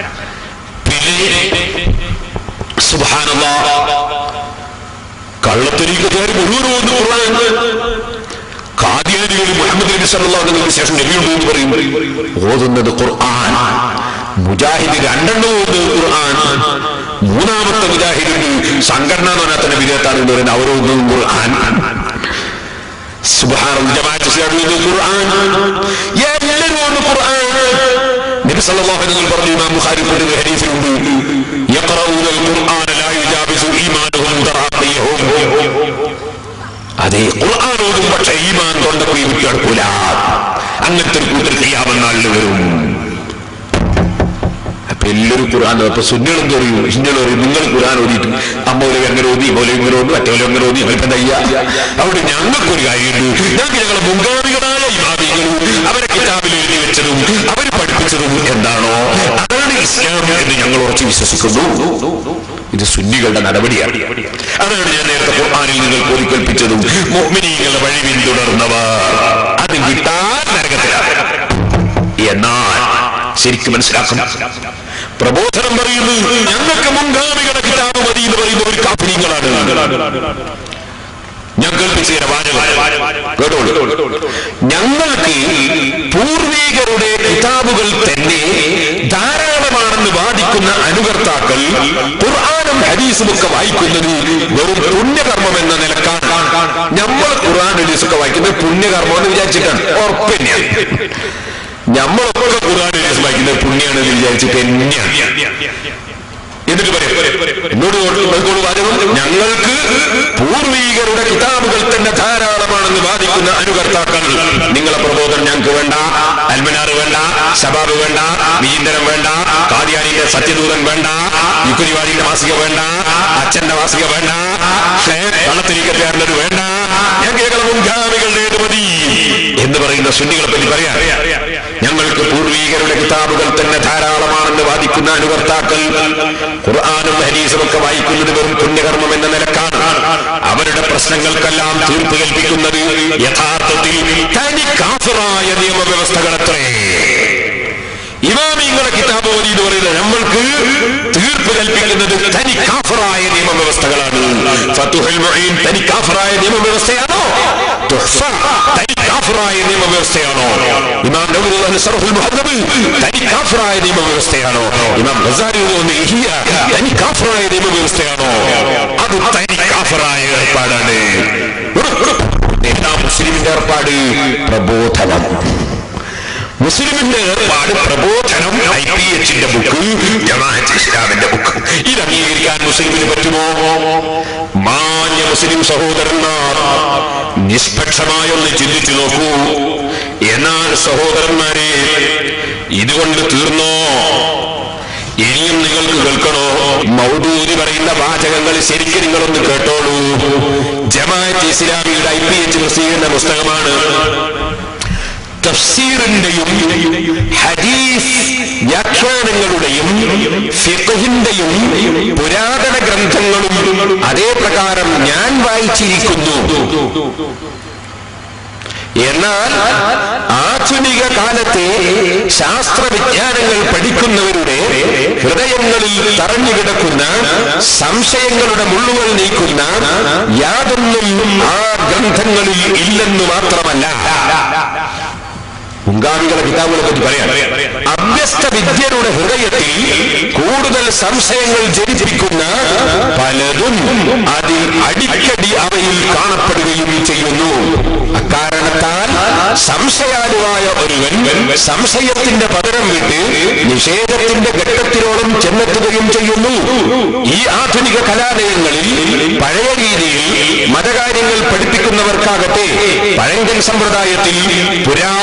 സുബ്ഹാനല്ലാഹ്, കള്ളത്തരീക്കക്കാർ മുഴുവൻ ഖുർആൻ, ഖാദിയാനികൾ മുഹമ്മദ് നബി സല്ലല്ലാഹു അലൈഹി വസല്ലം ശേഷം നബിയുണ്ട് എന്ന് പറയും, ഓതുന്നത് ഖുർആൻ. മുജാഹിദ് രണ്ടെണ്ണം ഓതുന്നത് ഖുർആൻ. മൂന്നാമത്തെ മുജാഹിദിന് സംഘടന എന്ന് പറഞ്ഞാൽ തന്നെ വിദേഹത്താണ് എന്ന് പറയുന്നത്, അവരോതുന്നത് ഖുർആൻ. സുബ്ഹാനല്ലാഹ്, ജമാഅത്ത് ഇസ്ലാമിയുടെ ഖുർആൻ, എല്ലാവരും ഓതുന്നത് ഖുർആൻ. നബി സല്ലല്ലാഹു അലൈഹി വസല്ലം പറഞ്ഞു, ഇമാം ബുഖാരി കൊണ്ടുവരുന്ന ഹദീസിലുണ്ട്, യഖറഊനൽ ഖുർആന ലാ യുജാവിസു ഈമാനുഹും തറാഖിയഹും. അതേ, ഖുർആൻ ഓതും പക്ഷേ ഈമാൻ തൊണ്ടപ്പോയി വിട്ടുകിടക്കൂല. അങ്ങനത്തെ ഒരു കൂട്ടർ ഖിയാമത്ത് വരും. അപ്പൊ എല്ലാവരും ഖുർആൻ, അപ്പൊ സുന്നികളും പറയും, ഹിന്ദുക്കൾ പറയും, നിങ്ങൾ ഖുർആൻ ഓതിയിട്ട് അമ്മോലെ അങ്ങനെ ഓതി, പോലെ ഇങ്ങനെ ഓതി, മറ്റോലെ അങ്ങനെ ഓതി, അവർക്ക് എന്താ അവിടെ ഞങ്ങൾക്കൊരു കാര്യമുണ്ട്. ഞങ്ങൾക്ക് ഞങ്ങളെ മുൻഗാമികളായ ഇമാമികളും അവരെ കിതാബിൽ എഴുതി വെച്ചതും അവർ പഠിപ്പിച്ചതും എന്താണോ അതാണ് ഇസ്ലാം എന്ന് ഞങ്ങൾ ഉറച്ചു വിശ്വസിക്കുന്നു. ഇത് സുന്നികളുടെ നടപടിയാണ്. അതാണ് ഞാൻ നേരത്തെ ഖുർആനിൽ നിങ്ങൾ കോരിക്കൽപ്പിച്ചതും, മുഅ്മിനീങ്ങളുടെ വഴി പിന്തുടർന്നവർ അത് വിട്ടാൽ നരകത്തിലാണ്. എന്നാൽ ശരിക്കും മനസ്സിലാക്കണം, പ്രബോധനം പറയുന്നു ഞങ്ങൾക്ക് മുൻഗാമികളുടെ കിതാബ് മതി എന്ന് പറയുന്ന ഒരു കാഫിരീങ്ങളാണ്. ഞാൻ കേൾപ്പിച്ചു തരാം വാചകം കേട്ടോളൂ. ഞങ്ങൾക്ക് പൂർവികരുടെ കിതാബുകൾ തന്നെ ധാരാളമാണെന്ന് വാദിക്കുന്ന അനുകർത്താക്കൾ ഖുർആനും ഹദീസും ഒക്കെ വായിക്കുന്നത് വെറും പുണ്യകർമ്മം എന്ന നിലക്കാണ്. നമ്മൾ ഖുർആൻ ഹദീസൊക്കെ വായിക്കുന്നത് പുണ്യകർമ്മം എന്ന് വിചാരിച്ചിട്ടാണ്. ഉറപ്പന്നെയാണ്. നമ്മളൊക്കെ ഖുർആൻ ഹദീസ് വായിക്കുന്നത് പുണ്യാണെന്ന് വിചാരിച്ചിട്ട് തന്നെയാണ്. എന്നിട്ട് എന്നോട് വാചകം, ഞങ്ങൾക്ക് പൂർവീകരുടെ കിതാബുകൾ തന്നെ ധാരാളമാണെന്ന് വാദിക്കുന്ന അനുകർത്താക്കൾ നിങ്ങളെ പ്രബോധനം ഞങ്ങൾക്ക് വേണ്ട, അൽമനാറ് വേണ്ട, ശബാബ് വേണ്ട, വിചിന്തനം വേണ്ട, ഖാദിയാനിന്റെ സത്യദൂതൻ വേണ്ട, യുക്തിവാദിന്റെ മാസിക വേണ്ട, അച്ഛന്റെ മാസിക വേണ്ട, കള്ളത്തിരിക്കത്തേണ്ടത് വേണ്ട, ഞാൻ കേൾക്കണം മുൻഗാമികളുടെ മതി എന്ന് പറയുന്ന സുന്നികളെ പറ്റി പറയാം. ഞങ്ങൾക്ക് പൂർവീകരുടെ കിതാബുകൾ തന്നെ ധാരാളമാണെന്ന് വാദിക്കുന്ന അനുകർത്താക്കൾ ഖുർആനും ഹദീസും ഒക്കെ വായിക്കുന്നത് വെറും പുണ്യകർമ്മം എന്ന നിലക്കാണ്. അവരുടെ പ്രശ്നങ്ങൾക്കെല്ലാം തീർപ്പ് കൽപ്പിക്കുന്നത് യഥാർത്ഥത്തിൽ തനി കാഫിറായ നിയമവ്യവസ്ഥകളത്രേ. ഇമാമിങ്ങളുടെ കിതാബ് ഓതി എന്ന് പറയുന്നത് നമ്മൾക്ക് തീർപ്പ് കൽപ്പിക്കുന്നത് തനി കാഫിറായ നിയമവ്യവസ്ഥകളാണ്. ഫതുഹുൽ മുഈൻ തനി കാഫിറായ നിയമവ്യവസ്ഥയാണോ? തുഹ്ഫ തനി കാഫിറായ നിയമവ്യവസ്ഥയാണോ? ഇമാം നവവി ശർഹുൽ മുഹദ്ദബ് തനി കാഫിറായ നിയമവ്യവസ്ഥയാണോ? ഇമാം ഗസാലി ഇഹിയ തനി കാഫിറായ നിയമവ്യവസ്ഥയാണോ? അത് തനി കാഫിറായ ഏർപ്പാടാണ്. മുസ്ലിമിന്റെ ഏർപ്പാട് പ്രബോധനം. മുസ്ലിമിന്റെ ഏർപ്പാട് പ്രബോധനം. IPHന്റെ ബുക്ക്, ജമാഅത്ത് ഇസ്ലാമിന്റെ ബുക്ക്. ഇത് അംഗീകരിക്കാൻ മുസ്ലിമിന് പറ്റുമോ? മാന്യ മുസ്ലിം സഹോദരന്മാർ നിഷ്പക്ഷമായൊന്ന് ചിന്തിച്ചു നോക്കൂ. എന്നാൽ സഹോദരന്മാരെ, ഇതുകൊണ്ട് തീർന്നോ? ഇനിയും നിങ്ങൾക്ക് കേൾക്കണോ? മൗദൂദി പറയുന്ന വാചകങ്ങൾ ശരിക്കും നിങ്ങളൊന്ന് കേട്ടോളൂ. ജമാഅത്ത് ഇസ്ലാമിയുടെ IPH പ്രസിദ്ധീകരിക്കുന്ന പുസ്തകമാണ്. തഫ്സീറിന്റെയും ഹദീസ് വ്യാഖ്യാനങ്ങളുടെയും ഫിഖ്ഹിന്റെയും പുരാതന ഗ്രന്ഥങ്ങളും അതേ പ്രകാരം ഞാൻ വായിച്ചിരിക്കുന്നു. എന്നാൽ ആധുനിക കാലത്തെ ശാസ്ത്രവിജ്ഞാനങ്ങൾ പഠിക്കുന്നവരുടെ ഹൃദയങ്ങളിൽ തറഞ്ഞുകിടക്കുന്ന സംശയങ്ങളുടെ മുള്ളുകൾ നീക്കുന്ന യാതൊന്നും ആ ഗ്രന്ഥങ്ങളിൽ ഇല്ലെന്ന് മാത്രമല്ല, മുൻഗാമികളുടെ കിതാബുകളെ പറ്റി പറയാം, അഭ്യസ്ത വിദ്യരുടെ ഹൃദയത്തിൽ കൂടുതൽ സംശയങ്ങൾ ജനിപ്പിക്കുന്ന പലതും അതിൽ അടിക്കടി അവയിൽ കാണപ്പെടുകയും ചെയ്യുന്നു. അക്കാരണത്താൽ സംശയാലുവായ ഒരുവൻ സംശയത്തിന്റെ പതനം വിട്ട് നിഷേധത്തിന്റെ ഘട്ടത്തിലോളം ചെന്നെത്തുകയും ചെയ്യുന്നു. ഈ ആധുനിക കലാലയങ്ങളിൽ പഴയ രീതിയിൽ മതകാര്യങ്ങൾ പഠിപ്പിക്കുന്നവർക്കാകട്ടെ പഴങ്കൻ സമ്പ്രദായത്തിൽ പുരാതന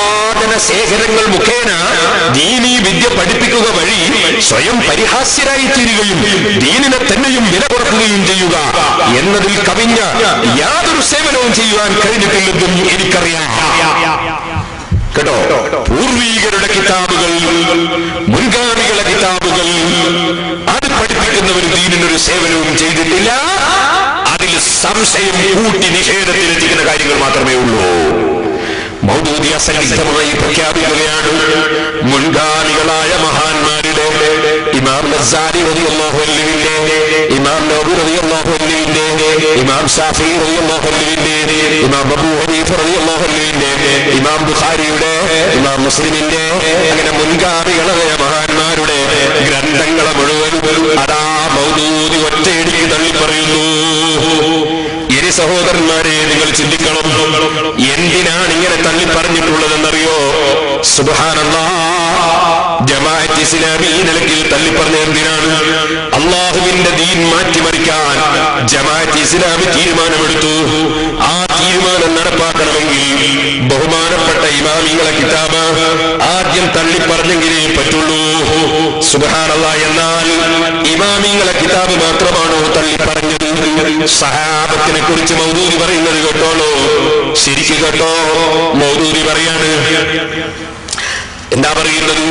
സാധന ശേഖരങ്ങൾ മുഖേന ദീനീ വിദ്യ പഠിപ്പിക്കുക വഴി സ്വയം പരിഹാസ്യരായി തീരുകയും ദീനിനെ തന്നെയും വില കുറക്കുകയും ചെയ്യുക എന്നതിൽ കവിഞ്ഞ യാതൊരു സേവനവും ചെയ്യുവാൻ കഴിഞ്ഞിട്ടില്ലെന്നും എനിക്കറിയാം. കേട്ടോ, പൂർവീകരുടെ കിതാബുകൾ, മുൻഗാമികളുടെ കിതാബുകൾ, അത് പഠിപ്പിക്കുന്നവർ ദീനിനൊരു സേവനവും ചെയ്തിട്ടില്ല. അതിൽ സംശയം കൂട്ടി നിഷേധത്തിലെത്തിക്കുന്ന കാര്യങ്ങൾ മാത്രമേ ഉള്ളൂ. മൗദൂദി അസന്നിഗ്ധമായി പ്രഖ്യാപിക്കുകയാണ്, മുൻഗാമികളായ മഹാന്മാരുടെ ഇമാം ഗസാലി റളിയല്ലാഹു അൻഹുവിന്റെ, ഇമാം നവവി റളിയല്ലാഹു അൻഹുവിന്റെ, ഇമാം ശാഫിഈ റളിയല്ലാഹു അൻഹുവിന്റെ, ഇമാം അബൂ ഹനീഫ റളിയല്ലാഹു അൻഹുവിന്റെ, ഇമാം ബുഖാരിയുടെ, ഇമാം മുസ്ലിമിന്റെ, അങ്ങനെ മുൻഗാമികളായ മഹാന്മാരുടെ ഗ്രന്ഥങ്ങളെ മുഴുവൻ അതാ മൗദൂദി ഒറ്റയടിക്ക് തള്ളി പറയുന്നു. ഇനി സഹോദരന്മാരെ, നിങ്ങൾ ചിന്തിക്കണം, എന്തിനാണ് ഇങ്ങനെ തള്ളി പറഞ്ഞിട്ടുള്ളതെന്നറിയോ? സുബ്ഹാനല്ലാഹ്, ജമാഅത്ത് ഇസ്ലാമി ഈ നിലയ്ക്ക് തള്ളി പറഞ്ഞ എന്തിനാണ്? അള്ളാഹുവിന്റെ ദീൻ മാറ്റിമറിക്കാൻ ജമാഅത്ത് ഇസ്ലാമി തീരുമാനമെടുത്തു. ആ തീരുമാനം നടപ്പാക്കണമെങ്കിൽ ബഹുമാനപ്പെട്ട ഇമാമികളെ കിതാബ് ആദ്യം തള്ളി പറഞ്ഞെങ്കിലേ പറ്റുള്ളൂ. സുബ്ഹാനല്ലാഹ്, എന്നാൽ ഇമാമിങ്ങളെ കിതാബ് മാത്രമാണോ തള്ളി പറഞ്ഞത്? സഹാബത്തിനെ കുറിച്ച് മൗദൂദി പറയുന്നത് കേട്ടോളൂ, ശരിക്ക് കേട്ടോ. മൗദൂദി പറയാണ്, എന്താ പറയുന്നത്?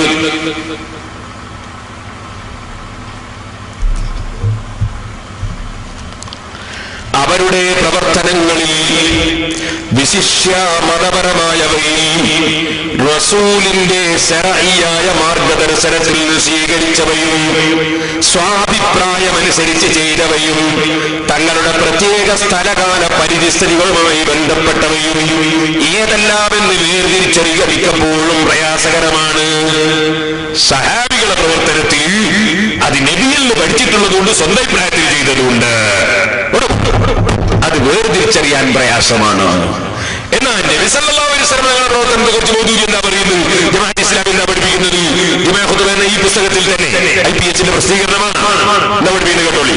അവരുടെ പ്രവർത്തനങ്ങളിൽ വിശിഷ്യ മതപരമായവയും റസൂലിന്റെ ശരഈയായ മാർഗദർശനത്തിൽ സ്വീകരിച്ചവയും സ്വാഭിപ്രായമനുസരിച്ച് ചെയ്തവയും തങ്ങളുടെ പ്രത്യേക സ്ഥലകാല പരിസ്ഥിതികളുമായി ബന്ധപ്പെട്ടവയും ഏതെല്ലാമെന്ന് വേർതിരിച്ചറിയുക മിക്കപ്പോഴും പ്രയാസകരമാണ്. സഹാബികളുടെ പ്രവർത്തനത്തിൽ അത് നബിയിൽ നിന്ന് പഠിച്ചിട്ടുള്ളതുകൊണ്ട് സ്വന്തം അഭിപ്രായത്തിൽ ചെയ്തതുകൊണ്ട് അത് വേർതിരിച്ചറിയാൻ പ്രയാസമാണ്. എന്നാൽ നബി സല്ലല്ലാഹു അലൈഹി വസല്ലം തങ്ങളുടെ പ്രവർത്തനത്തെ കുറിച്ച് മൗദൂദി എന്താ പറയുന്നത്? ജമാഅത്ത് ഇസ്ലാമി എന്താ പഠിപ്പിക്കുന്നത്? ജുമാ ഖുതുബ എന്ന ഈ പുസ്തകത്തിൽ തന്നെ IPH-ന്റെ പ്രസിദ്ധീകരണമാണ്. എന്താ പഠിപ്പിക്കുന്നത് കേട്ടോളി.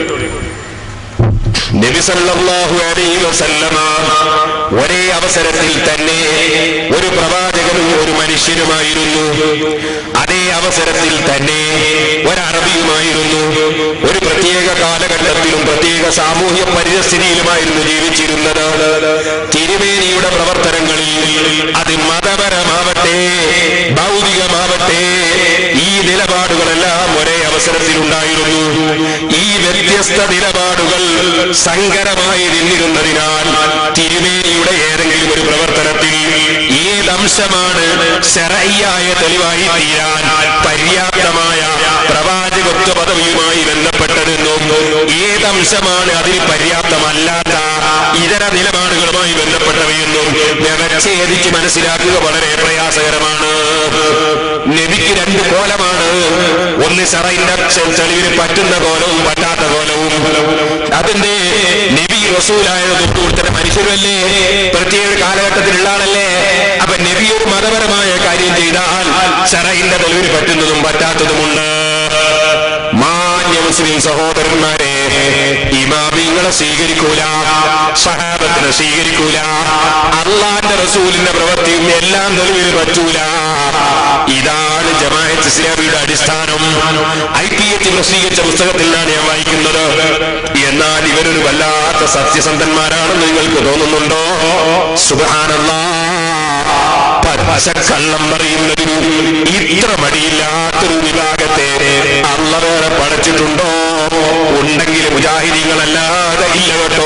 നബി സല്ലല്ലാഹു അലൈഹി വസല്ലമ ഒരേ അവസരത്തിൽ തന്നെ ഒരു പ്രവാചകനും ഒരു മനുഷ്യനുമായിരുന്നു. അതേ അവസരത്തിൽ തന്നെ ഒരറബിയുമായിരുന്നു. ഒരു പ്രത്യേക കാലഘട്ടത്തിലും പ്രത്യേക സാമൂഹ്യ പരിസ്ഥിതിയിലുമായിരുന്നു ജീവിച്ചിരുന്നത്. തിരുമേനിയുടെ പ്രവർത്തനങ്ങളിൽ അത് മതപരമാവട്ടെ ഭൗതികമാവട്ടെ ഈ നിലപാടുകളെല്ലാം ഒരേ അവസരത്തിലുണ്ടായിരുന്നു. ഈ വ്യത്യസ്ത നിലപാടുകൾ സങ്കരമായി നിന്നിരുന്നതിനാൽ തിരുമേനിയുടെ ഏതെങ്കിലും ഒരു പ്രവർത്തനത്തിൽ ഏതംശമാണ് ശരഈയായ തെളിവായി തീരാൻ പര്യാപ്തമായ പ്രവാചകത്വ പദവിയുമായി ബന്ധപ്പെട്ടതെന്നും ഏതംശമാണ് അതിൽ പര്യാപ്തമല്ലാത്ത ഇതര നിലപാടുകളുമായി ബന്ധപ്പെട്ടവയെന്നും വ്യവച്ഛേദിച്ച് മനസ്സിലാക്കുക വളരെ പ്രയാസകരമാണ്. നബിക്ക് രണ്ട് കോലമാണ്. ഒന്ന് ശറഈന്റെ തെളിവിന് പറ്റുന്ന കോലവും പറ്റാത്ത കോലവും. അതിന്റെ നബി റസൂലായതോടുകൂടി തന്നെ മനുഷ്യരല്ലേ, പ്രത്യേക കാലഘട്ടത്തിലുള്ള ആളല്ലേ. അപ്പൊ നബി ഒരു മതപരമായ കാര്യം ചെയ്താൽ ശറഈന്റെ തെളിവിന് പറ്റുന്നതും പറ്റാത്തതുമുണ്ട്. മാന്യ മുസ്ലിം സഹോദരന്മാരെ, ഇമാമിങ്ങളെ സ്വീകരിക്കൂല, സഹാബത്തിനെ സ്വീകരിക്കൂല, അള്ളാന്റെ റസൂലിന്റെ പ്രവൃത്തിയും എല്ലാം തെളിവിന് പറ്റൂല. ഇതാണ് ജമാഅത്ത് ഇസ്ലാമിയുടെ അടിസ്ഥാനം. IPH പ്രസിദ്ധീകരിച്ച പുസ്തകത്തിലാണ് ഞാൻ വായിക്കുന്നത്. എന്നാൽ ഇവരൊരു വല്ലാത്ത സത്യസന്ധന്മാരാണെന്ന് നിങ്ങൾക്ക് തോന്നുന്നുണ്ടോ? സുബ്ഹാനല്ലാഹ്, പച്ചക്കള്ളം പറയുന്നതിന് ഇത്ര മടിയില്ലാത്തൊരു വിഭാഗത്തെ അള്ളാഹ് വേറെ പടച്ചിട്ടുണ്ടോ? ഉണ്ടെങ്കിൽ മുജാഹിദീങ്ങളല്ലാതെ ഇല്ല കേട്ടോ.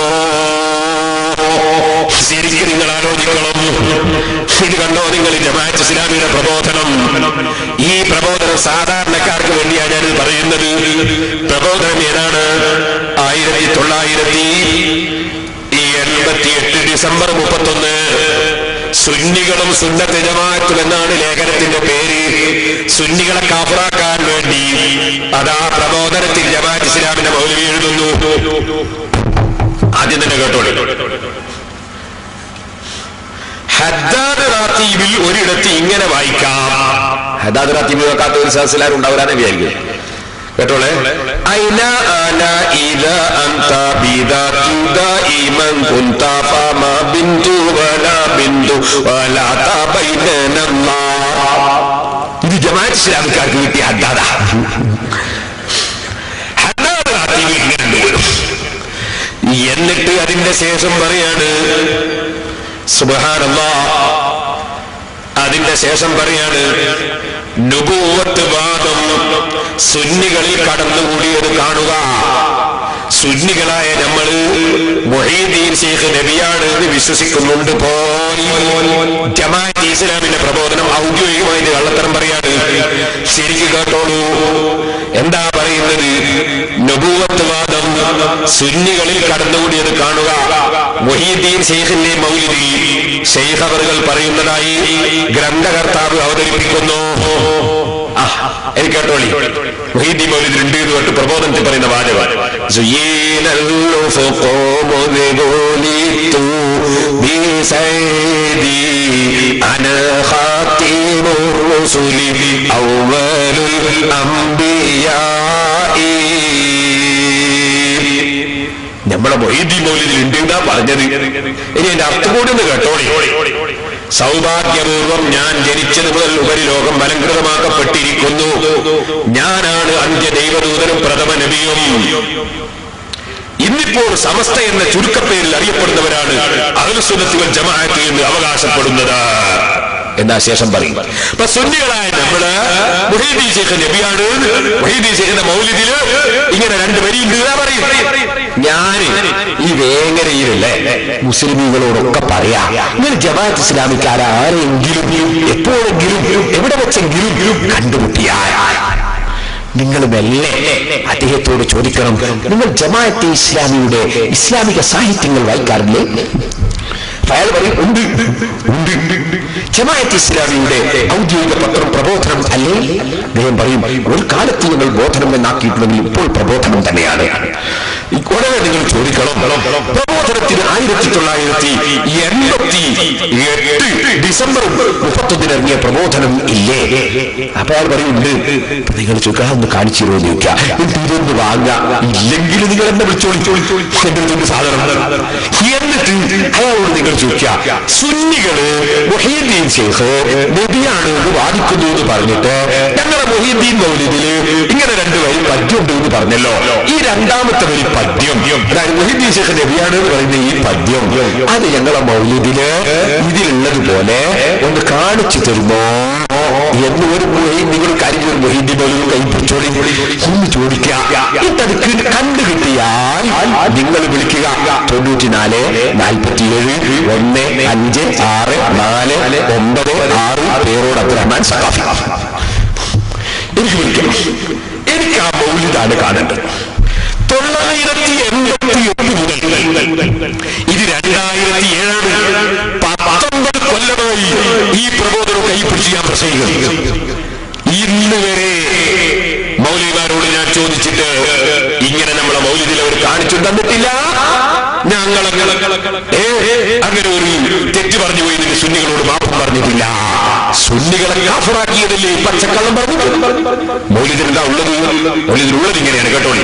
ശരിക്കും നിങ്ങൾ ആലോചിക്കണം. ഇത് കണ്ടോ നിങ്ങൾ? ജമാഅത്ത് ഇസ്ലാമിയുടെ പ്രബോധനം. ഈ പ്രബോധനം സാധാരണക്കാർക്ക് വേണ്ടിയാണ് ഞാനിത് പറയുന്നത്. പ്രബോധനം ഏതാണ്? 1988 ഡിസംബർ 31 സുന്നികളും സുന്നത്ത് ജമാഅത്തും എന്നാണ് ലേഖനത്തിന്റെ പേര്. സുന്നികളെ കാഫിറാക്കാൻ വേണ്ടി അതാ പ്രബോധനത്തിൽ ജമാഅത്ത് ഇസ്ലാമിന്റെ മൗലവി എഴുതുന്നു. ആദ്യം തന്നെ കേട്ടോളൂ. ഹദ്ദാദ് റാത്തീബിൽ ഒരിടത്ത് ഇങ്ങനെ വായിക്കാം. ഹദ്ദാദ് റാത്തീബ് കേൾക്കാത്ത ഒരു സദസ്സിലാരും ഉണ്ടാവരാനെ വിചാരിക്കും. കേട്ടോളെ. ഐന അന ഇദ അൻത ബിദാതിദ ممن كنت فما بنت ولا بنت ولا تبين الله. ഇത് ജമാഅത്ത് ഇസ്ലാമിക്കാർക്ക് കിട്ടിയ ഹദ്ദാദ. ഹദ്ദാദ ഇങ്ങനെ വരും. എന്നിട്ട് അതിന്റെ ശേഷം പറയാണ് സുബ്ഹാനല്ലാഹ്, അതിന്റെ ശേഷം പറയാണ് നുബുവത്ത് വാദം സുന്നികളിൽ കടന്നുകൂടിയത് കാണുക. സുന്നികളായ നമ്മൾ മുഹീദ്ദീൻ ശൈഖ് നബിയാണ് എന്ന് വിശ്വസിക്കുന്നുണ്ട് പോലും ജമാഅത്ത് ഇസ്ലാമിന്റെ പ്രബോധനം ഔദ്യോഗികമായിട്ട് കള്ളത്തരം പറയാണ്. ശരിക്കും കേട്ടോളൂ, എന്താ പറയുന്നത്? നുബുവത്ത് വാദം സുന്നികളിൽ കടന്നുകൂടിയത് കാണുക. മുഹീദ്ദീൻ ശൈഖിന്റെ മൗലിദിൽ ശൈഖ് അവറുകൾ പറയുന്നതായി ഗ്രന്ഥകർത്താവ് അവതരിപ്പിക്കുന്നു. എനിക്ക് കേട്ടോളി, മുഹീദ്ദീൻ മൗലിദിൽ 2 തൊട്ട് പ്രബോധനത്തിൽ പറയുന്ന വാചകം നമ്മളെ മുഹീദ്ദീൻ മൗലിദിൽ ഉണ്ട് എന്നാ പറഞ്ഞത്. ഇനി എന്റെ അർത്ഥം കൂടി ഒന്ന് കേട്ടോളി. സൗഭാഗ്യപൂർവം ഞാൻ ജനിച്ചത് മുതൽ ഉപരിലോകം അലങ്കൃതമാക്കപ്പെട്ടിരിക്കുന്നു. ഞാനാണ് അന്ത്യ ദൈവദൂതനും പ്രഥമ നബിയും. ഇന്നിപ്പോൾ സമസ്ത എന്ന ചുരുക്കപ്പേരിൽ അറിയപ്പെടുന്നവരാണ് അഹ്ലുസുന്നത്ത് വൽ ജമാഅത്ത് എന്ന് അവകാശപ്പെടുന്നത് എന്നാ ശേഷം പറയും. അപ്പൊ സുന്നികളായ നമ്മള് മുഹീദ്ദീൻ ശൈഖ് നബിയാണ്, മുഹീദ്ദീൻ ശൈഖിന്റെ മൗലിദില് ഇങ്ങനെ 2 വരിയുണ്ട് പറയും. ഞാൻ ഈ വേങ്ങരയിലല്ലേ മുസ്ലിമീങ്ങളോടൊക്കെ പറയാ, ഇങ്ങനെ ജമാഅത്ത് ഇസ്ലാമിക്കാർ ആരെങ്കിലും എപ്പോഴെങ്കിലും എവിടെ വെച്ചെങ്കിലും കണ്ടുമുട്ടിയാൽ നിങ്ങൾ മെല്ലെ അദ്ദേഹത്തോട് ചോദിക്കണം, നിങ്ങൾ ജമാഅത്തെ ഇസ്ലാമിയുടെ ഇസ്ലാമിക സാഹിത്യങ്ങൾ വായിക്കാറില്ലേ? അയാൾ പറയും ഉണ്ട്. ജമാഅത്തെ ഇസ്ലാമിയുടെ ഔദ്യോഗിക പത്രം പ്രബോധനം അല്ലേ? അദ്ദേഹം പറയും ഒരു കാലത്ത് നിങ്ങൾ ബോധനം എന്നാക്കിയിട്ടുണ്ടെങ്കിൽ ഇപ്പോൾ പ്രബോധനം തന്നെയാണ്. ഉടനെ നിങ്ങൾ ചോദിക്കണം, പ്രബോധനത്തിന് 1988 ഡിസംബർ 31 ഇറങ്ങിയ പ്രബോധനം ഇല്ലേ? അപ്പൊ അയാൾ പറയുന്നുണ്ട്. നിങ്ങൾ ചോദിക്കുക ഒന്ന് കാണിച്ചു തരുമോ എന്ന് ചോദിക്കുക. ഇതൊന്ന് വാങ്ങാം, ഇല്ലെങ്കിൽ നിങ്ങൾ എന്നെ വിളിച്ചോളി എന്റെ സാധനം. എന്നിട്ട് അയാളോട് നിങ്ങൾ ചോദിക്കുക, സുന്നികള് മുഹീദ്ദീൻ ശൈഖ് നബിയാണ് എന്ന് വാദിക്കുന്നു എന്ന് പറഞ്ഞിട്ട് ഞങ്ങളെ മുഹീദ്ദീൻ മൗലിദില് ഇങ്ങനെ 2 വരി പദ്യമുണ്ട് എന്ന് പറഞ്ഞല്ലോ, ഈ 2ാമത്തെ വരി പദ്യം, അതായത് മുഹീദ്ദീൻ ശൈഖ് നബിയാണ് എന്ന് പറയുന്ന ഈ പദ്യം, അത് ഞങ്ങളെ മൗലിദില് ഇതിലുള്ളതുപോലെ ഒന്ന് കാണിച്ചു തരുമോ എന്ന് നിങ്ങൾ കാര്യം മുഹീദ്ദീൻ മൗലിദ് കൈ പിടിച്ചോളി ഒന്ന് ചോദിക്കുക. ഇട്ടത് കണ്ടു കിട്ടിയാൽ നിങ്ങൾ വിളിക്കുക 94 47 156449 പേരോട് അബ്ദുറഹ്മാൻ സഖാഫി. എനിക്ക് വിളിക്കണം, എനിക്ക് ആ മൗലിദാണ് കാണേണ്ടത്. 988 മുതൽ ഇത് 2007 19 കൊല്ലമായി ഈ പ്രബോധനം കൈപ്പിടിച്ച് ഞാൻ പ്രസംഗിക്കുന്നു. ഇന്ന് വരെ മൗലിമാരോട് ഞാൻ ചോദിച്ചിട്ട് ഇങ്ങനെ നമ്മളെ മൗലിദിൽ അവർ കാണിച്ചു തന്നിട്ടില്ല. അങ്ങനെ ഒരു തെറ്റ് പറഞ്ഞു പോയി നിങ്ങൾ സുന്നികളോട് മാപ്പം പറഞ്ഞിട്ടില്ല. സുന്നികളെ കാഫറാക്കിയതല്ലേ പച്ചക്കള്ളം പറഞ്ഞു. മൗലിദിനെന്താ ഉള്ളത്? മൗലിദിലുള്ളത് ഇങ്ങനെയാണ് കേട്ടോളി.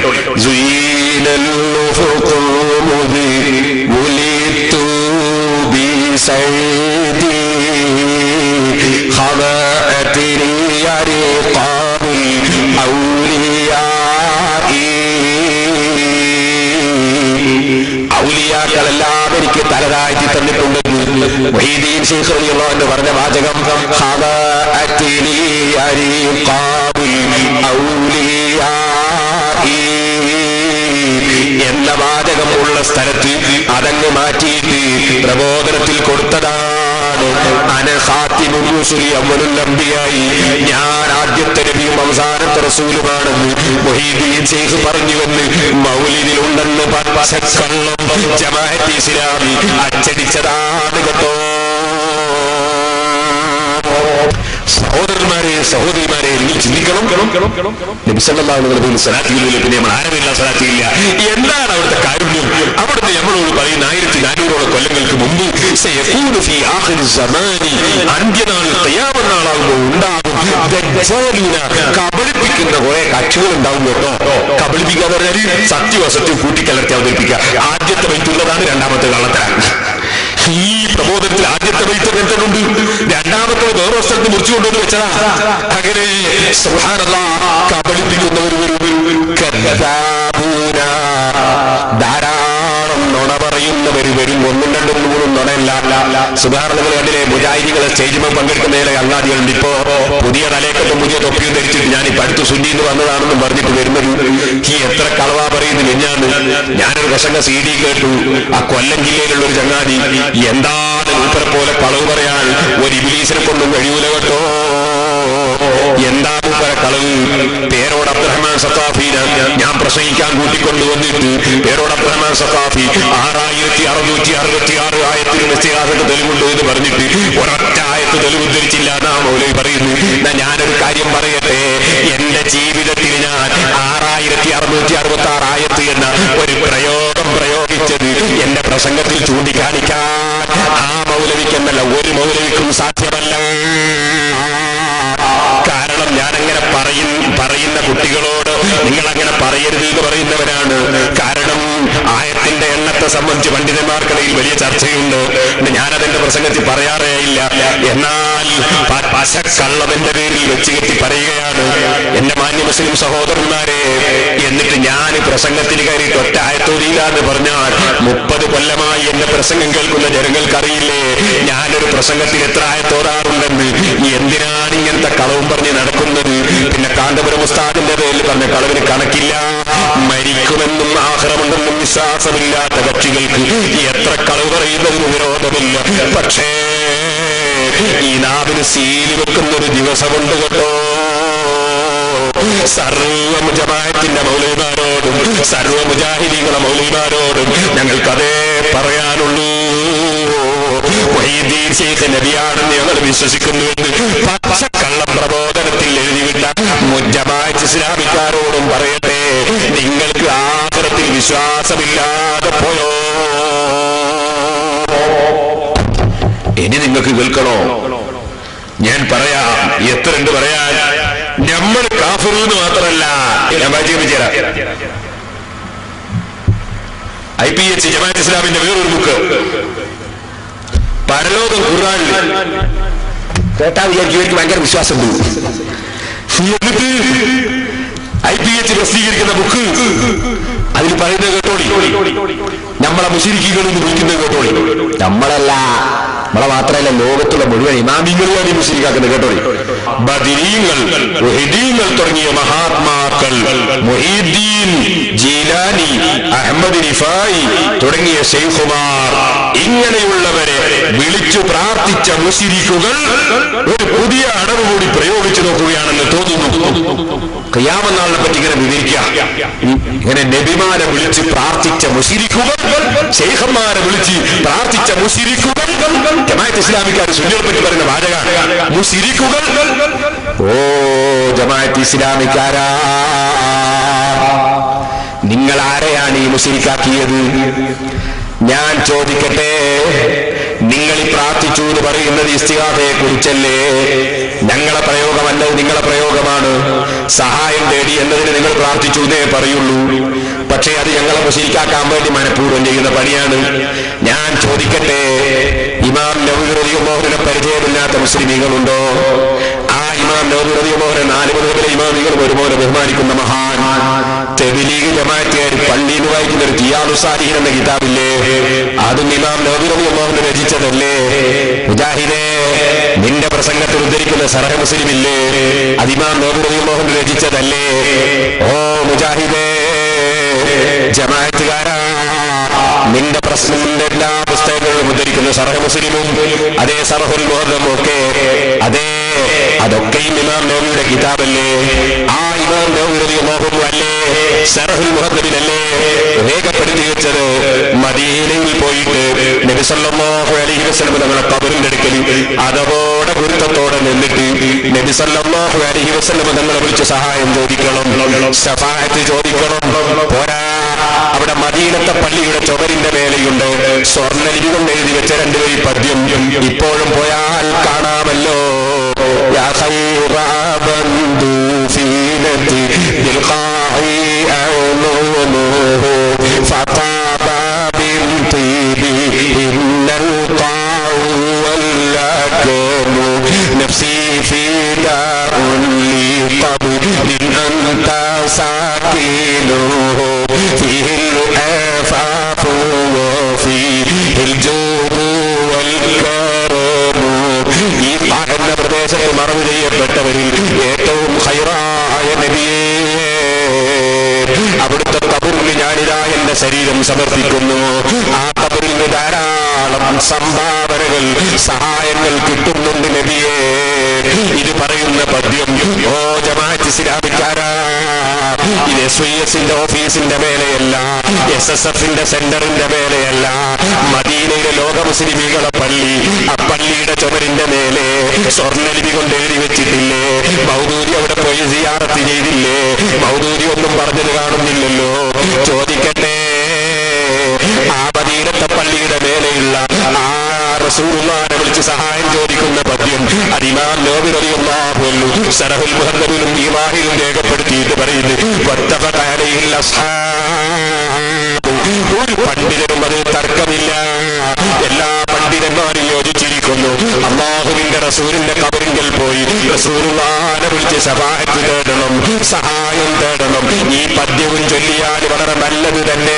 ഔലിയാക്കളെല്ലാം എനിക്ക് തലതാഴ്ത്തി തന്നിട്ടുണ്ട്. മുഹീദ്ദീൻ ശൈഖ് റളിയല്ലാഹു അൻഹു പറഞ്ഞ വാചകം എന്ന വാചകം ഉള്ള സ്ഥലത്ത് അതങ്ങ് മാറ്റിയിട്ട് പ്രബോധനത്തിൽ കൊടുത്തതാണ്. ഞാൻ ആദ്യത്തെ നബിയും അവസാനത്തെ റസൂലുമാണെന്ന് മുഹീദ്ദീൻ ശൈഖ് പറഞ്ഞുവെന്ന് മൗലിദിലുണ്ടെന്ന് പച്ചക്കള്ളം ജമാഅത്തെ ഇസ്ലാമി അച്ചടിച്ചതാണ് കേട്ടോ. സഹോദരന്മാരെ സഹോദരിമാരെ നിങ്ങൾ ചിന്തിക്കണം. നബി സല്ലല്ലാഹു അലൈഹി വസല്ലം സലാത്തിയില്ല, പിന്നെ നമ്മൾ ആരമില്ല സലാത്തിയില്ല. എന്താണ് അവിടുത്തെ കാരുണ്യം? അവിടുത്തെ നമ്മളോട് പറയുന്ന 1400 കൊല്ലങ്ങൾക്ക് മുമ്പ് അന്ത്യനാൾ ഖിയാമത്ത് നാളാകുമ്പോൾ ഉണ്ടാകും കബളിപ്പിക്കുന്ന കുറെ കക്ഷികൾ ഉണ്ടാവും കേട്ടോ. കബളിപ്പിക്കുക എന്ന് പറഞ്ഞാൽ സത്യം അസത്യം കൂട്ടിക്കലർത്തി അവതരിപ്പിക്കുക. ആദ്യത്തെ ബൈത്തുള്ളതാണ്, രണ്ടാമത്തെ കള്ളത്തരാണ്. ഈ പ്രബോധനത്തിൽ ആദ്യത്തെ വൈത്ത് എന്തുണ്ട്, രണ്ടാമത്തെ വേറെ സ്ഥലത്ത് മുറിച്ചു കൊണ്ടുവന്ന് വെച്ചതാ. അങ്ങനെ സുബ്ഹാനല്ലാഹ് കബളിപ്പിക്കുന്നവർ ധാരാളം നുണ പറയുന്നവർ വരും. ഒന്നും രണ്ടും മൂന്നും നുണയല്ല. സുബ്ഹാനല്ലാഹ് കണ്ടില്ലേ, മുജാഹിദികളെ സ്റ്റേജിൽ പങ്കെടുക്കുന്നതിലെ അങ്ങാടികളുണ്ട്. ഇപ്പോ പുതിയ തലയൊക്കെ പുതിയ തൊപ്പിയും ധരിച്ചിട്ട് ഞാനിപ്പോ അടുത്ത് സുന്നിന്ന് വന്നതാണെന്നും പറഞ്ഞിട്ട് വരുന്നത് ഈ എത്ര കളവാ പറയുന്നു. ഞാനൊരു പ്രസംഗ CD കേട്ടു. ആ കൊല്ലം ജില്ലയിലുള്ള ഒരു ചങ്ങാതി എന്താണ് മൂപ്പരെ പോലെ കളവ് പറയാൻ ഒരു ഇബ്ലീസിനെ കൊണ്ടും കഴിയൂല കേട്ടോ. എന്താ മൂപ്പരെ കളവ്? പേരോട് അബ്ദുറഹ്മാൻ സഖാഫിനെ ഞാൻ പ്രസംഗിക്കാൻ കൂട്ടിക്കൊണ്ടുവന്നിട്ട് പേരോട് അബ്ദുറഹ്മാൻ സഖാഫി 6666 ആയത്തിന് മെസ്സിഹാസത്ത് തെളിവുണ്ടോ എന്ന് പറഞ്ഞിട്ട് ഒരൊറ്റ ആയത്ത് തെളിവ് ധരിച്ചില്ല എന്നാ മൗലവി പറയുന്നു. ഞാനൊരു കാര്യം പറയട്ടെ, എന്റെ ജീവിതത്തിൽ ഞാൻ 6666 ആയത്ത് എന്ന ഒരു പ്രയോഗം പ്രയോഗിച്ചത് എന്റെ പ്രസംഗത്തിൽ ചൂണ്ടിക്കാണിക്കാൻ ആ മൗലവിക്കെന്നല്ല, ഒരു മൗലവിക്കും സാധ്യമല്ല. കാരണം ഞാനങ്ങനെ പറയുന്ന കുട്ടികളോട് നിങ്ങൾ അങ്ങനെ പറയരുത് എന്ന് പറയുന്നവരാണ്. കാരണം ആയത്തിന്റെ എണ്ണത്തെ സംബന്ധിച്ച് പണ്ഡിതന്മാർക്കിടയിൽ വലിയ ചർച്ചയുണ്ട്. ഞാനതെന്റെ പ്രസംഗത്തിൽ പറയാറേ ഇല്ല. എന്നാൽ പശക്കള്ളതിന്റെ പേരിൽ വെച്ച് കെട്ടി പറയുകയാണ് എന്റെ മാന്യ മുസ്ലിം സഹോദരന്മാരെ. എന്നിട്ട് ഞാൻ പ്രസംഗത്തിൽ കയറിയിട്ട് ഒറ്റ ആയത്തോലിയില്ല എന്ന് പറഞ്ഞാൽ 30 കൊല്ലമായി എന്റെ പ്രസംഗം കേൾക്കുന്ന ജനങ്ങൾക്കറിയില്ലേ ഞാനൊരു പ്രസംഗത്തിൽ എത്ര ആയത്തോടാറുണ്ടെന്ന്. എന്തിനാണ് ഇങ്ങനത്തെ കളവും പറഞ്ഞ് നടക്കുന്നത്? പിന്നെ കാന്തപുരം ഉസ്താദിന്റെ പേരിൽ പറഞ്ഞ കളവിന് കണക്കില്ല. മരിക്കുമെന്നും ആഖിറമുണ്ടെന്നും വിശ്വാസമില്ലാത്ത കക്ഷികൾക്ക് എത്ര കളവ് പറയുന്നതിന് വിരോധമില്ല. പക്ഷേ ഈ നാവിന് സീല് വെക്കുന്നൊരു ദിവസമുണ്ട് കേട്ടോ. സർവ ജമാഅത്തിന്റെ മൗലവിമാരോടും സർവ മുജാഹിദീങ്ങളെ മൗലവിമാരോടും ഞങ്ങൾക്കതേ പറയാനുള്ളൂ. മുഹീദ്ദീൻ ശൈഖ് നബിയാണെന്ന് ഞങ്ങൾ വിശ്വസിക്കുന്നുവെന്ന് പച്ചക്കള്ളം പ്രബോധനത്തിൽ എഴുതിവിട്ട ജമാഅത്ത് ഇസ്ലാമിക്കാരോടും പറയട്ടെ, നിങ്ങൾക്ക് ആഖിറത്തിൽ വിശ്വാസമില്ലാതെ പോയോ? ഇനി നിങ്ങൾക്ക് കേൾക്കണോ? ഞാൻ പറയാം, എത്രയുണ്ട് പറയാൻ. നമ്മൾ കാഫിറെന്ന് മാത്രമല്ല, IPH ജമാഅത്ത് ഇസ്ലാമിന്റെ വേറൊരു ബുക്ക് പരലോകം ഖുർആനിൽ കേട്ടാ വിചാരിക്കും ഭയങ്കര വിശ്വാസമുണ്ട്. എന്നിട്ട് IPH പ്രസിദ്ധീകരിക്കുന്ന ബുക്ക് അതിൽ പറയുന്നത് കേട്ടോളി, നമ്മളെ മുശ്രിക്കുകളെന്ന് വിളിക്കുന്നത് കേട്ടോളി. നമ്മളല്ല, നമ്മളെ മാത്രമല്ല, ലോകത്തുള്ള മുഴുവൻ ഇമാമിങ്ങളെയാണ് ഈ മുശ്രിക്കാക്കുന്നത് കേട്ടോളി. ബദരീങ്ങൾ, മുഹീദ്ദീങ്ങൾ തുടങ്ങിയ മഹാത്മാക്കൾ, മുഹീദ്ദീൻ ജീലാനി, അഹ്മദ് റിഫായി തുടങ്ങിയ ശൈഖുമാർ, ഇങ്ങനെയുള്ളവരെ വിളിച്ചു പ്രാർത്ഥിച്ച മുശ്രിക്കുകൾ ഒരു പുതിയ അടവ് കൂടി പ്രയോഗിച്ചു നോക്കുകയാണെന്ന് തോന്നുന്നു. ഖിയാമത്ത് നാളിനെ പറ്റി ഇങ്ങനെ വിവരിക്കുക. ഇങ്ങനെ നബിമാരെ വിളിച്ച് പ്രാർത്ഥിച്ച മുശ്രിക്കുകൾ, ശൈഖന്മാരെ വിളിച്ച് പ്രാർത്ഥിച്ച മുശ്രിക്കുകൾ, ജമാഅത്ത് ഇസ്ലാമിക്കാർ സുന്നികളെ പറ്റി പറയുന്ന വാചകമാണ് മുശ്രിക്കുകൾ. ഓ ജമാഅത്ത് ഇസ്ലാമിക്കാരാ, നിങ്ങൾ ആരെയാണ് ഈ മുശ്രിക്കാക്കിയത്? ഞാൻ ചോദിക്കട്ടെ, നിങ്ങൾ ഈ പ്രാർത്ഥിച്ചു എന്ന് പറയുന്നത് ഇസ്തിഗാസയെ കുറിച്ചല്ലേ? ഞങ്ങളെ പ്രയോഗമല്ല, നിങ്ങളെ പ്രയോഗമാണ്. സഹായം തേടി എന്നതിന് നിങ്ങൾ പ്രാർത്ഥിച്ചു എന്നേ പറയുള്ളൂ. പക്ഷേ അത് ഞങ്ങളെ മുശ്രിക്കാക്കാൻ വേണ്ടി മനഃപൂർവ്വം ചെയ്യുന്ന പണിയാണ്. ഞാൻ ചോദിക്കട്ടെ, ഇമാം നവവി റളിയല്ലാഹുവിനെ പരിചയമില്ലാത്ത മുസ്ലിമീങ്ങളുണ്ടോ? ആ ഇമാം നവവി റളിയല്ലാഹുവിനെ 4 മദ്ഹബിലെ ഇമാമികൾ ഒരുപോലെ ബഹുമാനിക്കുന്ന മഹാൻ. തബ്ലീഗ് ജമാഅത്തുകാർ പള്ളിയിൽ വായിക്കുന്ന ഒരു റിയാദുസ് സാലിഹീൻ എന്ന കിതാബില്ലേ, അതും ഇമാം നവവി റളിയല്ലാഹു രചിച്ചതല്ലേ? മുജാഹിദേ, നിന്റെ പ്രസംഗത്തിൽ ഉദ്ധരിക്കുന്ന സറഹ് മുസ്ലിമില്ലേ, അത് ഇമാം നവവി റളിയല്ലാഹു രചിച്ചതല്ലേ? ഓ മുജാഹിദേ, ജമാഅത്തുകാരാ, നിന്റെ പ്രശ്നത്തിന്റെ എല്ലാ പുസ്തകങ്ങളും ഉദ്ധരിക്കുന്ന സറഹ് മുസ്ലിമും അതേ സറഹുൽ മുഹദ്ദമും ഒക്കെ അതൊക്കെയും ഇമാം നവവിയുടെ കിതാബല്ലേ? ആ ഇമാം നവവി റളിയല്ലാഹു അല്ലേ സറഹുൽ മുഹദ്ദമിലല്ലേ രേഖപ്പെടുത്തി വെച്ചത്? മദീനയിൽ പോയിട്ട് നബി സല്ലല്ലാഹു അലൈഹി വസല്ലം തങ്ങളുടെ ഖബറിന്റെ അടുക്കൽ അതോടെ ഗുരുത്വത്തോടെ നിന്നിട്ട് നബി സല്ലല്ലാഹു അലൈഹി വസല്ലം തങ്ങളെ വിളിച്ച് സഹായം ചോദിക്കണം, ശഫാഅത്ത് ചോദിക്കണം. പോരാ, അവിടെ മദീനത്തെ പള്ളിയുടെ ചുവരിന്റെ മേലെയുണ്ട് സ്വർണ്ണലിപി കൊണ്ട് എഴുതി വെച്ച 2 വരി പദ്യം. ഇപ്പോഴും പോയാൽ കാണാമല്ലോ. യാ ഖൈറ ബന്ദു ഫീനതി ബിൽ ഖാഇ അനൂഹു ഫതാബ ബിൻ തീബ പദ്യം സമർപ്പിക്കുന്നു. ആ ഖബറിൽ നിന്ന് ധാരാളം സംഭാവനകൾ, സഹായങ്ങൾ കിട്ടുന്നുണ്ട് നബിയേ. ഇത് പറയുന്ന പദ്യം ഓ ജമാഅത്ത് ഇസ്ലാമിക്കാരാ, ഇത് SYSന്റെ ഓഫീസിന്റെ മേലെയല്ല, SSFന്റെ സെന്ററിന്റെ മേലെയല്ല, മദീനയിലെ ലോക മുസ്ലിമീകളെ പള്ളി, ആ പള്ളിയുടെ ചുമരിന്റെ മേലെ സ്വർണ്ണലിപി കൊണ്ട് എഴുതി വെച്ചിട്ടില്ലേ? മൗദൂദി അവിടെ പോയി സിയാറത്ത് ചെയ്തില്ലേ? മൗദൂദി ഒന്നും പറഞ്ഞത് കാണുന്നില്ലല്ലോ. ചോദിക്കട്ടെ, ആ മദീനത്തെ പള്ളിയുടെ മേലെയുള്ള ആ റസൂലുള്ളാഹിനെ വിളിച്ച് സഹായം ചോദിക്കുന്ന പദ്യം അത് ഇമാം നവവി റളിയല്ലാഹു അൻഹു ശറഹുൽ മുഹദ്ദബിലും ഈമാഹിലും രേഖപ്പെടുത്തിയിട്ട് പറയുന്നു, വത്തഫഖ അലൈഹിൽ അസ്ഹാബ്. ഒരു പണ്ഡിതനും അത് തർക്കമില്ല, എല്ലാ പണ്ഡിതന്മാരും യോജിച്ചിരിക്കുന്നു. അല്ലാഹുവിന്റെ റസൂലിന്റെ ഖബറിൽ പോയി റസൂലുള്ളാഹിനെ വിളിച്ച് ശഫാഅത്ത് തേടണം, സഹായം തേടണം. ഈ പദ്യവും ചൊല്ലിയാൽ വളരെ നല്ലത് തന്നെ.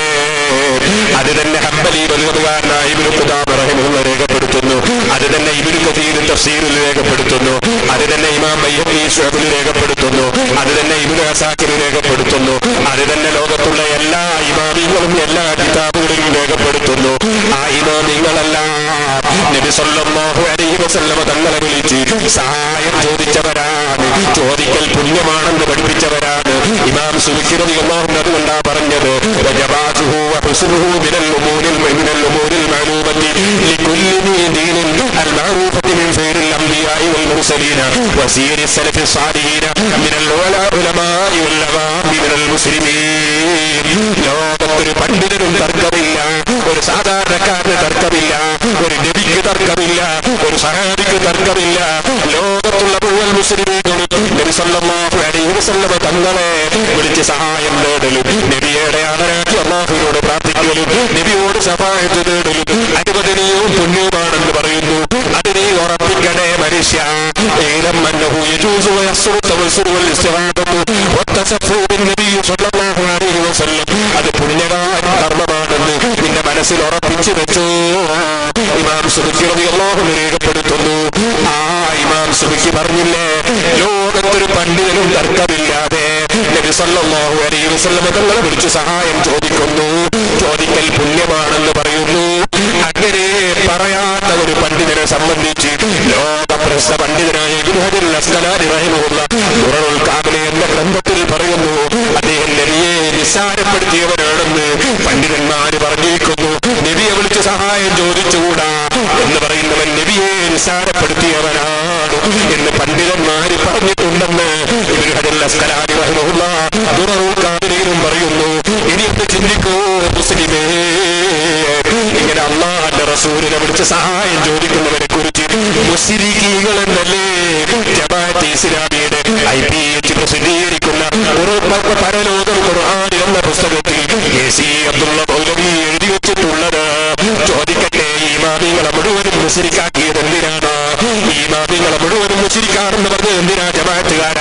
അത് തന്നെ ഹംബലി മദ്ഹബുകാരനായ ഇബ്നു ഖുദാമ റഹിമഹുല്ലാഹ് രേഖപ്പെടുത്തുന്നു. അത് തന്നെ ഇബ്നു കസീർ തഫ്സീറിൽ രേഖപ്പെടുത്തുന്നു. അത് തന്നെ ഇമാം ബൈഹഖി ശുഅബിൽ രേഖപ്പെടുത്തുന്നു. അത് തന്നെ ഇബ്നു അസാക്കിർ രേഖപ്പെടുത്തുന്നു. അത് തന്നെ ലോകത്തുള്ള എല്ലാ ഇമാമികളും എല്ലാ കിതാബുകളിലും രേഖപ്പെടുത്തുന്നു. ആ ഇമാമിങ്ങളെല്ലാം നബി സല്ലല്ലാഹു അലൈഹി വസല്ലമ തങ്ങളെ വിളിച്ച് സഹായം ചോദിച്ചവരാണ്, ചോദിക്കൽ പുണ്യമാണെന്ന് പഠിപ്പിച്ചവരാണ്. ഇമാം സുബക്കി റളിയല്ലാഹു അൻഹു അതുകൊണ്ടാ പറഞ്ഞത്, വജബാതുഹു വഹുസ്നുഹു മിനൽ ഉമൂരിൽ മഅലൂമത്തി ലികുല്ലി ദീനിൻ അൽ മഅറൂഫത്തി മിൻ ഫൈറിൽ അംബിയാഇ വൽ മുർസലീന വസീരി സലഫി സ്വാലിഹീന മിനൽ ഉലമാഇ വൽ അവാമി മിനൽ മുസ്ലിമീൻ. ലോകത്തൊരു പണ്ഡിതനും തർക്കമില്ല, ഒരു സാധാരണക്കാരന് തർക്കമില്ല, ഒരു നബിക്ക് തർക്കമില്ല, ഒരു സഹാബിക്ക് തർക്കമില്ല. ലോകത്തുള്ള മുഴുവൻ മുസ്ലിമീങ്ങളും നബി സല്ലല്ലാഹു അലൈഹി വസല്ലമ തങ്ങളെ വിളിച്ച് സഹായം തേടലും, നബിയുടെ ആദരാക്കി അല്ലാഹുവിനോട് പ്രാർത്ഥിക്കലും, നബിയോട് ശഫാഅത്ത് തേടലും അനുവദനീയവും പുണ്യവുമാണെന്ന് പറയുന്നു. അത് നീ ഉറപ്പിക്കണേ മനുഷ്യ. ഏലം അന്നഹു യജൂസു വയസ്റു തവസ്സുറു വൽ ഇസ്തിഗാബത്തു വത്തസഫു ബിൻ നബി സല്ലല്ലാഹു അലൈഹി വസല്ലം. അത് പുണ്യകർമ്മമാണെന്ന് നിന്റെ മനസ്സിൽ ഉറപ്പിച്ചു വെച്ചു. ഇമാം സുബക്കി റളിയല്ലാഹു അൻഹു രേഖപ്പെടുത്തുന്നു. ആ ഇമാം സുബക്കി പറഞ്ഞില്ലേ, ലോകത്തൊരു പണ്ഡിതനും തർക്കമില്ലാതെ നബി സല്ലല്ലാഹു അലൈഹി വസല്ലം തങ്ങളെ വിളിച്ച് സഹായം ചോദിക്കുന്നു, ചോദിക്കൽ പുണ്യമാണെന്ന് പറയുന്നു. അങ്ങനെ പറയാത്ത ഒരു പണ്ഡിതനെ സംബന്ധിച്ച് ലോകപ്രസിദ്ധ പണ്ഡിതനായ ഇബ്നു ഹജറുൽ അസ്ഖലാനി റഹിമഹുല്ലാഹ് ദുററുൽ കാമില എന്ന ഗ്രന്ഥത്തിൽ പറയുന്നു, അദ്ദേഹം നബിയെ നിസ്സാരപ്പെടുത്തിയവരാണെന്ന് പണ്ഡിതന്മാര് പറഞ്ഞിരിക്കുന്നു. നബിയെ വിളിച്ച് സഹായം ചോദിച്ചുകൂടാ എന്ന് പറയുന്നവൻ നബിയെ നിസ്സാരപ്പെടുത്തിയവനാണ് എന്ന് പണ്ഡിതന്മാര് പറഞ്ഞിട്ടുണ്ടെന്ന് ഇബ്നു ഹജറുൽ അസ്ഖലാനി റഹിമഹുല്ലാഹ് ദുററുൽ കാമിലയിലും പറയുന്നു. ഇനി ഒന്ന് ചിന്തിക്കൂ മുസ്ലിമേ, ഇങ്ങനെ അല്ലാഹുവിന്റെ റസൂലിനെ വിളിച്ച് സഹായം ചോദിക്കുന്നവരെ കുറിച്ച് മുസ്ലിമീങ്ങൾ എന്നല്ലേ ജമാഅത്ത് ഇസ്ലാമിയുടെ IPH പ്രസിദ്ധീകരിക്കുന്ന പരലോകം ഖുർആൻ എന്ന പുസ്തകത്തിൽ KC അബ്ദുള്ള മൗലവി എഴുതി വെച്ചിട്ടുള്ളത്. ചോദിക്കട്ടെ, ഈ ഇമാമിങ്ങളെ മുഴുവനും മുസ്ലിക്കാക്കിയത് എന്തിനാണ്? ഈ ഇമാമിങ്ങളെ മുഴുവനും മുസ്ലിക്കാണെന്ന് പറഞ്ഞത് എന്തിനാ ജമാഅത്തുകാരാ?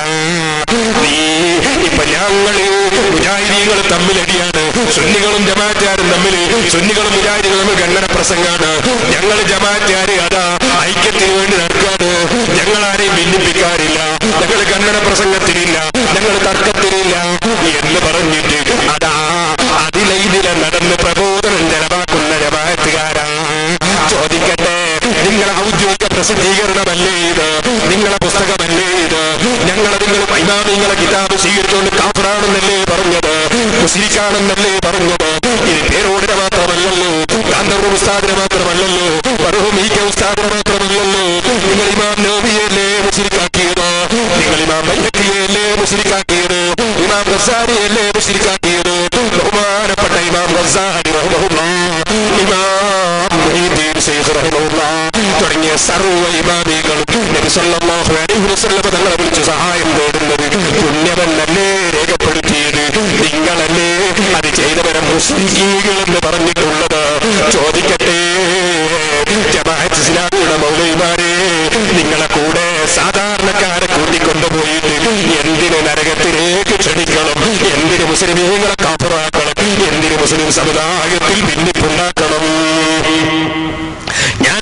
ഇപ്പൊ ഞങ്ങള് മുജാഹിദീകൾ തമ്മിലടിയാണ്, സുന്നികളും ജമാഅത്തുകാരും തമ്മിൽ, സുന്നികളും മുജാഹിദീകളും തമ്മിൽ ഖണ്ഡന പ്രസംഗാണ്. ഞങ്ങൾ ജമാഅത്തുകാര് അതാ ഐക്യത്തിന് വേണ്ടി നടക്കാണ്. ഞങ്ങൾ ആരെയും ഭിന്നിപ്പിക്കാറില്ല, ഞങ്ങൾ ഖണ്ഡന പ്രസംഗത്തിനില്ല, ഞങ്ങൾ തർക്കത്തിനില്ല എന്ന് പറഞ്ഞിട്ട് അതാ അതിലൈതിലെ നടന്ന് പ്രബോധനം ചെലവാക്കുന്ന ജമാഅത്തുകാരാ. ചോദിക്കട്ടെ, നിങ്ങളെ ഔദ്യോഗിക പ്രസിദ്ധീകരണമല്ലേ ഇത്? നിങ്ങളെ പുസ്തകമല്ലേ ഇത്? നിങ്ങൾ ഇമാമിങ്ങളെ കിതാബ് സ്വീകരിച്ചുകൊണ്ട് കാഫിറാണെന്നല്ലേ പറഞ്ഞത്? മുസ്ലിക്കാണെന്നല്ലേ പറഞ്ഞത്? ഇത് പേരോടിനെ മാത്രമല്ലല്ലോ, കാന്തപുരം ഉസ്താദിനെ മാത്രമല്ലല്ലോ, മർഹൂം ഉസ്താദിനെ മാത്രമല്ലല്ലോ. നിങ്ങൾ ഇമാം നവവിയല്ലേ മുസ്ലിക്കാക്കിയത്? നിങ്ങൾ ഇമാം ബൈഹഖിയല്ലേ മുസ്ലിക്കാക്കിയത്? ഇമാം ഗസാലിയല്ലേ മുസ്ലിക്കാക്കിയത്? ബഹുമാനപ്പെട്ട ഇമാം ഗസാലി റഹിമഹുല്ലാഹ്, ഇമാം മുഹീദ്ദീൻ ശൈഖ് റഹിമഹുല്ലാഹ് തുടങ്ങിയ സർവ്വ ഇമാമികളും നബി സല്ലല്ലാഹു അലൈഹി വസല്ലം തങ്ങളെ വിളിച്ച് സഹായം തേടുന്നത് പുണ്യമെന്നല്ലേ രേഖപ്പെടുത്തിയത്? നിങ്ങളല്ലേ അത് ചെയ്തവരെ മുസ്ലിമീങ്ങളെന്ന് പറഞ്ഞിട്ടുള്ളത്? ചോദിക്കട്ടെ, ജമാഅത്ത് ഇസ്ലാമിയുടെ മൗലവിമാരെ, നിങ്ങളെ കൂടെ സാധാരണക്കാരെ കൂട്ടിക്കൊണ്ടുപോയിട്ട് എന്തിന് നരകത്തിലേക്ക് ക്ഷണിക്കണം? എന്തിന് മുസ്ലിമീങ്ങളെ കാഫിറാക്കണം? എന്തിന് മുസ്ലിം സമുദായത്തിൽ ഭിന്നിപ്പുണ്ടാക്കണം? ഞാൻ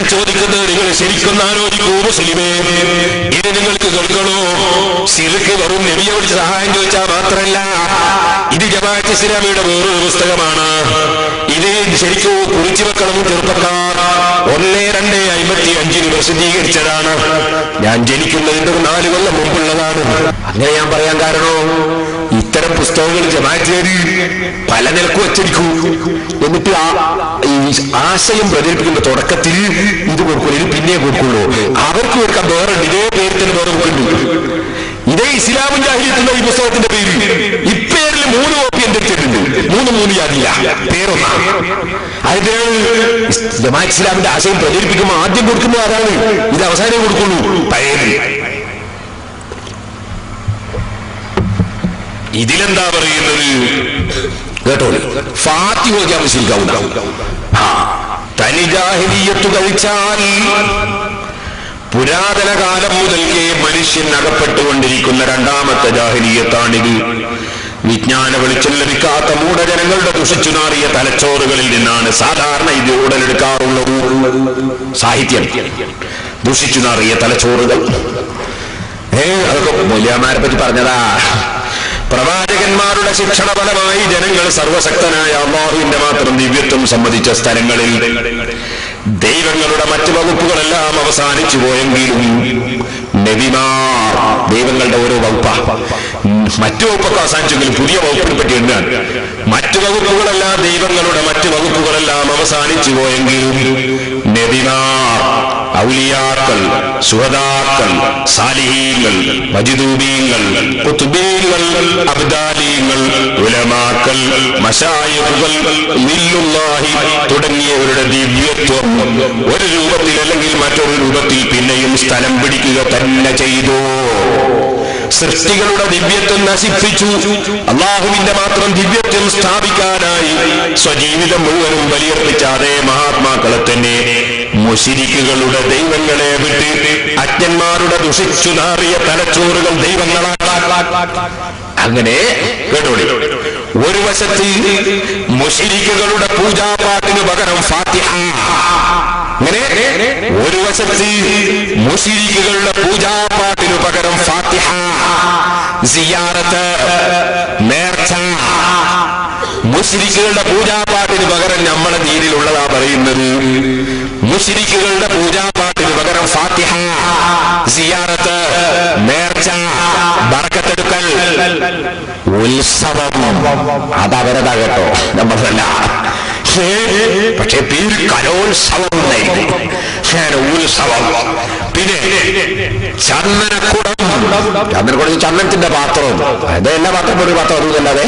ചോദിക്കുന്നത് നിങ്ങൾ ശരിക്കും ആലോചിക്കൂ മുസ്ലിമേ. ഇത് നിങ്ങൾക്ക് കേൾക്കണോ? ശിർക്ക് വെറും നബിയെ വിളിച്ച് സഹായം ചോദിച്ചാൽ മാത്രമല്ല, ഇത് ജമാഅത്ത് ഇസ്ലാമിയുടെ വേറൊരു പുസ്തകമാണ്. ഇത് ശരിക്കും കുറിച്ചു വെക്കണം ചെറുപ്പക്കാർ. 1/2/55 പ്രസിദ്ധീകരിച്ചതാണ്. ഞാൻ ജനിക്കുന്നതിന്റെ 4 കൊല്ലം മുമ്പുള്ളതാണ്. അങ്ങനെ ഞാൻ പറയാൻ കാരണം, ഇത്തരം പുസ്തകങ്ങൾ ജമാഅത്തുകാർ പല നിലക്കും വച്ചിരിക്കൂ. എന്നിട്ട് ആശയം പ്രചരിപ്പിക്കുന്ന തുടക്കത്തിൽ ഇത് കൊടുക്കുള്ളൂ, ഇത് പിന്നെ കൊടുക്കുള്ളൂ. അവർക്ക് കൊടുക്കാൻ വേറെ ഇതേ പേര് തന്നെ വേറെ കൊടുക്കുന്നുണ്ട്. ഇതേ ഇസ്ലാമും ജാഹിലിയത്തുള്ള ഈ പുസ്തകത്തിന്റെ പേര് ഇപ്പേരിൽ 3 കോപ്പി എന്റെ അടുത്തിട്ടുണ്ട്. 3 ജാതിയില്ല, പേരൊന്നാണ്. അതിന്റെ ജമാഅത്ത് ഇസ്ലാമിന്റെ ആശയം പ്രചരിപ്പിക്കുമ്പോൾ ആദ്യം കൊടുക്കുന്നത് അതാണ്. ഇത് അവസാനം കൊടുക്കുള്ളൂ പഴയത്. ഇതിലെന്താ പറയുന്നത് കേട്ടോ? ഫാത്തിഹ ഓതിയാൽ മുശ്രിക്കാവൂല. തനി ജാഹിലിയ്യത്ത് കഴിച്ചാൽ പുരാതന കാലം മുതൽക്കേ മനുഷ്യൻ അകപ്പെട്ടുകൊണ്ടിരിക്കുന്ന 2ാമത്തെ ജാഹിലിയ്യത്താണിത്. വിജ്ഞാന വെളിച്ചം ലഭിക്കാത്ത മൂഢജനങ്ങളുടെ ദുഷിച്ചു നാറിയ തലച്ചോറുകളിൽ നിന്നാണ് സാധാരണ ഇത് ഉടലെടുക്കാറുള്ളത്. സാഹിത്യം ദുഷിച്ചു നാറിയ തലച്ചോറുകൾ. അതൊക്കെ മൂല്യന്മാരെ പറ്റി പറഞ്ഞതാ. പ്രവാചകന്മാരുടെ ശിക്ഷണ ഫലമായി ജനങ്ങൾ സർവശക്തനായ അല്ലാഹുവിന്റെ മാത്രം ദിവ്യത്വം സമ്മതിച്ച സ്ഥലങ്ങളിൽ ദൈവങ്ങളുടെ മറ്റു വകുപ്പുകളെല്ലാം അവസാനിച്ചു പോയെങ്കിലും നബിമാർ ദൈവങ്ങളുടെ ഓരോ വകുപ്പ മറ്റു വകുപ്പൊക്കെ അവസാനിച്ചെങ്കിലും പുതിയ വകുപ്പിനെ പറ്റി എന്താണ്? മറ്റു വകുപ്പുകളെല്ലാം ദൈവങ്ങളുടെ മറ്റു വകുപ്പുകളെല്ലാം അവസാനിച്ചു പോയെങ്കിലും നബിമാർ, ഔലിയാക്കൾ, സുഹദാക്കൾ, സാലിഹീങ്ങൾ, മജ്ദൂബീങ്ങൾ, ഖുത്ബീങ്ങൾ, അബ്ദാലീങ്ങൾ, ഉലമാക്കൾ, മശായിഖുകൾ, ലില്ലുല്ലാഹി തുടങ്ങിയവരുടെ ദിവ്യത്വം ഒരു രൂപത്തിൽ അല്ലെങ്കിൽ മറ്റൊരു രൂപത്തിൽ പിന്നെയും സ്ഥലം പിടിക്കുക തന്നെ ചെയ്തു. സൃഷ്ടികളുടെ ദിവ്യത്വം നശിപ്പിച്ചു. അള്ളാഹുവിന്റെ മാത്രം ദിവ്യത്വം സ്ഥാപിക്കാനായി സ്വജീവിതം മുഴുവനും ബലിയർപ്പിച്ച അതേ മഹാത്മാക്കളെ തന്നെ മുശ്രിക്കുകളുടെ ദൈവങ്ങളെ വിട്ട് അജ്ഞന്മാരുടെ ദുഷിച്ചു നാറിയ തലച്ചോറുകൾ ദൈവങ്ങളാണ്. അങ്ങനെ കേട്ടോളി, ഒരു വശത്ത് മുശ്രിക്കുകളുടെ പൂജാപാട്ടിന് പകരം ഫാത്തിഹ, അങ്ങനെ ഒരു വശത്ത് മുശ്രിക്കുകളുടെ പൂജാപാട്ടിന് പകരം ഫാത്തിഹ, സിയാറത്ത്, നേർച്ച. മുശ്രിക്കുകളുടെ പൂജാപാട്ടിന് പകരം നമ്മളെ ദീനിലുള്ളതാ പറയുന്നത്. മുശ്രിക്കുകളുടെ പൂജാപാട്ടിന് പകരം ഫാത്തിഹ, സിയാറത്ത്, നേർച്ച, ബർക്കത്തെടുക്കൽ, ഉത്സവം. അതവരതാ കേട്ടോ, നമ്മളല്ല. പക്ഷെ പേര് കലോത്സവം എന്നായിരുന്നു. ഉത്സവം. പിന്നെ ചന്ദനക്കുടം. ചന്ദനക്കുടം ചന്ദനത്തിന്റെ പാത്രവും അതെല്ലാ പാത്രം ഒരു പാത്രം അതുമല്ലാതെ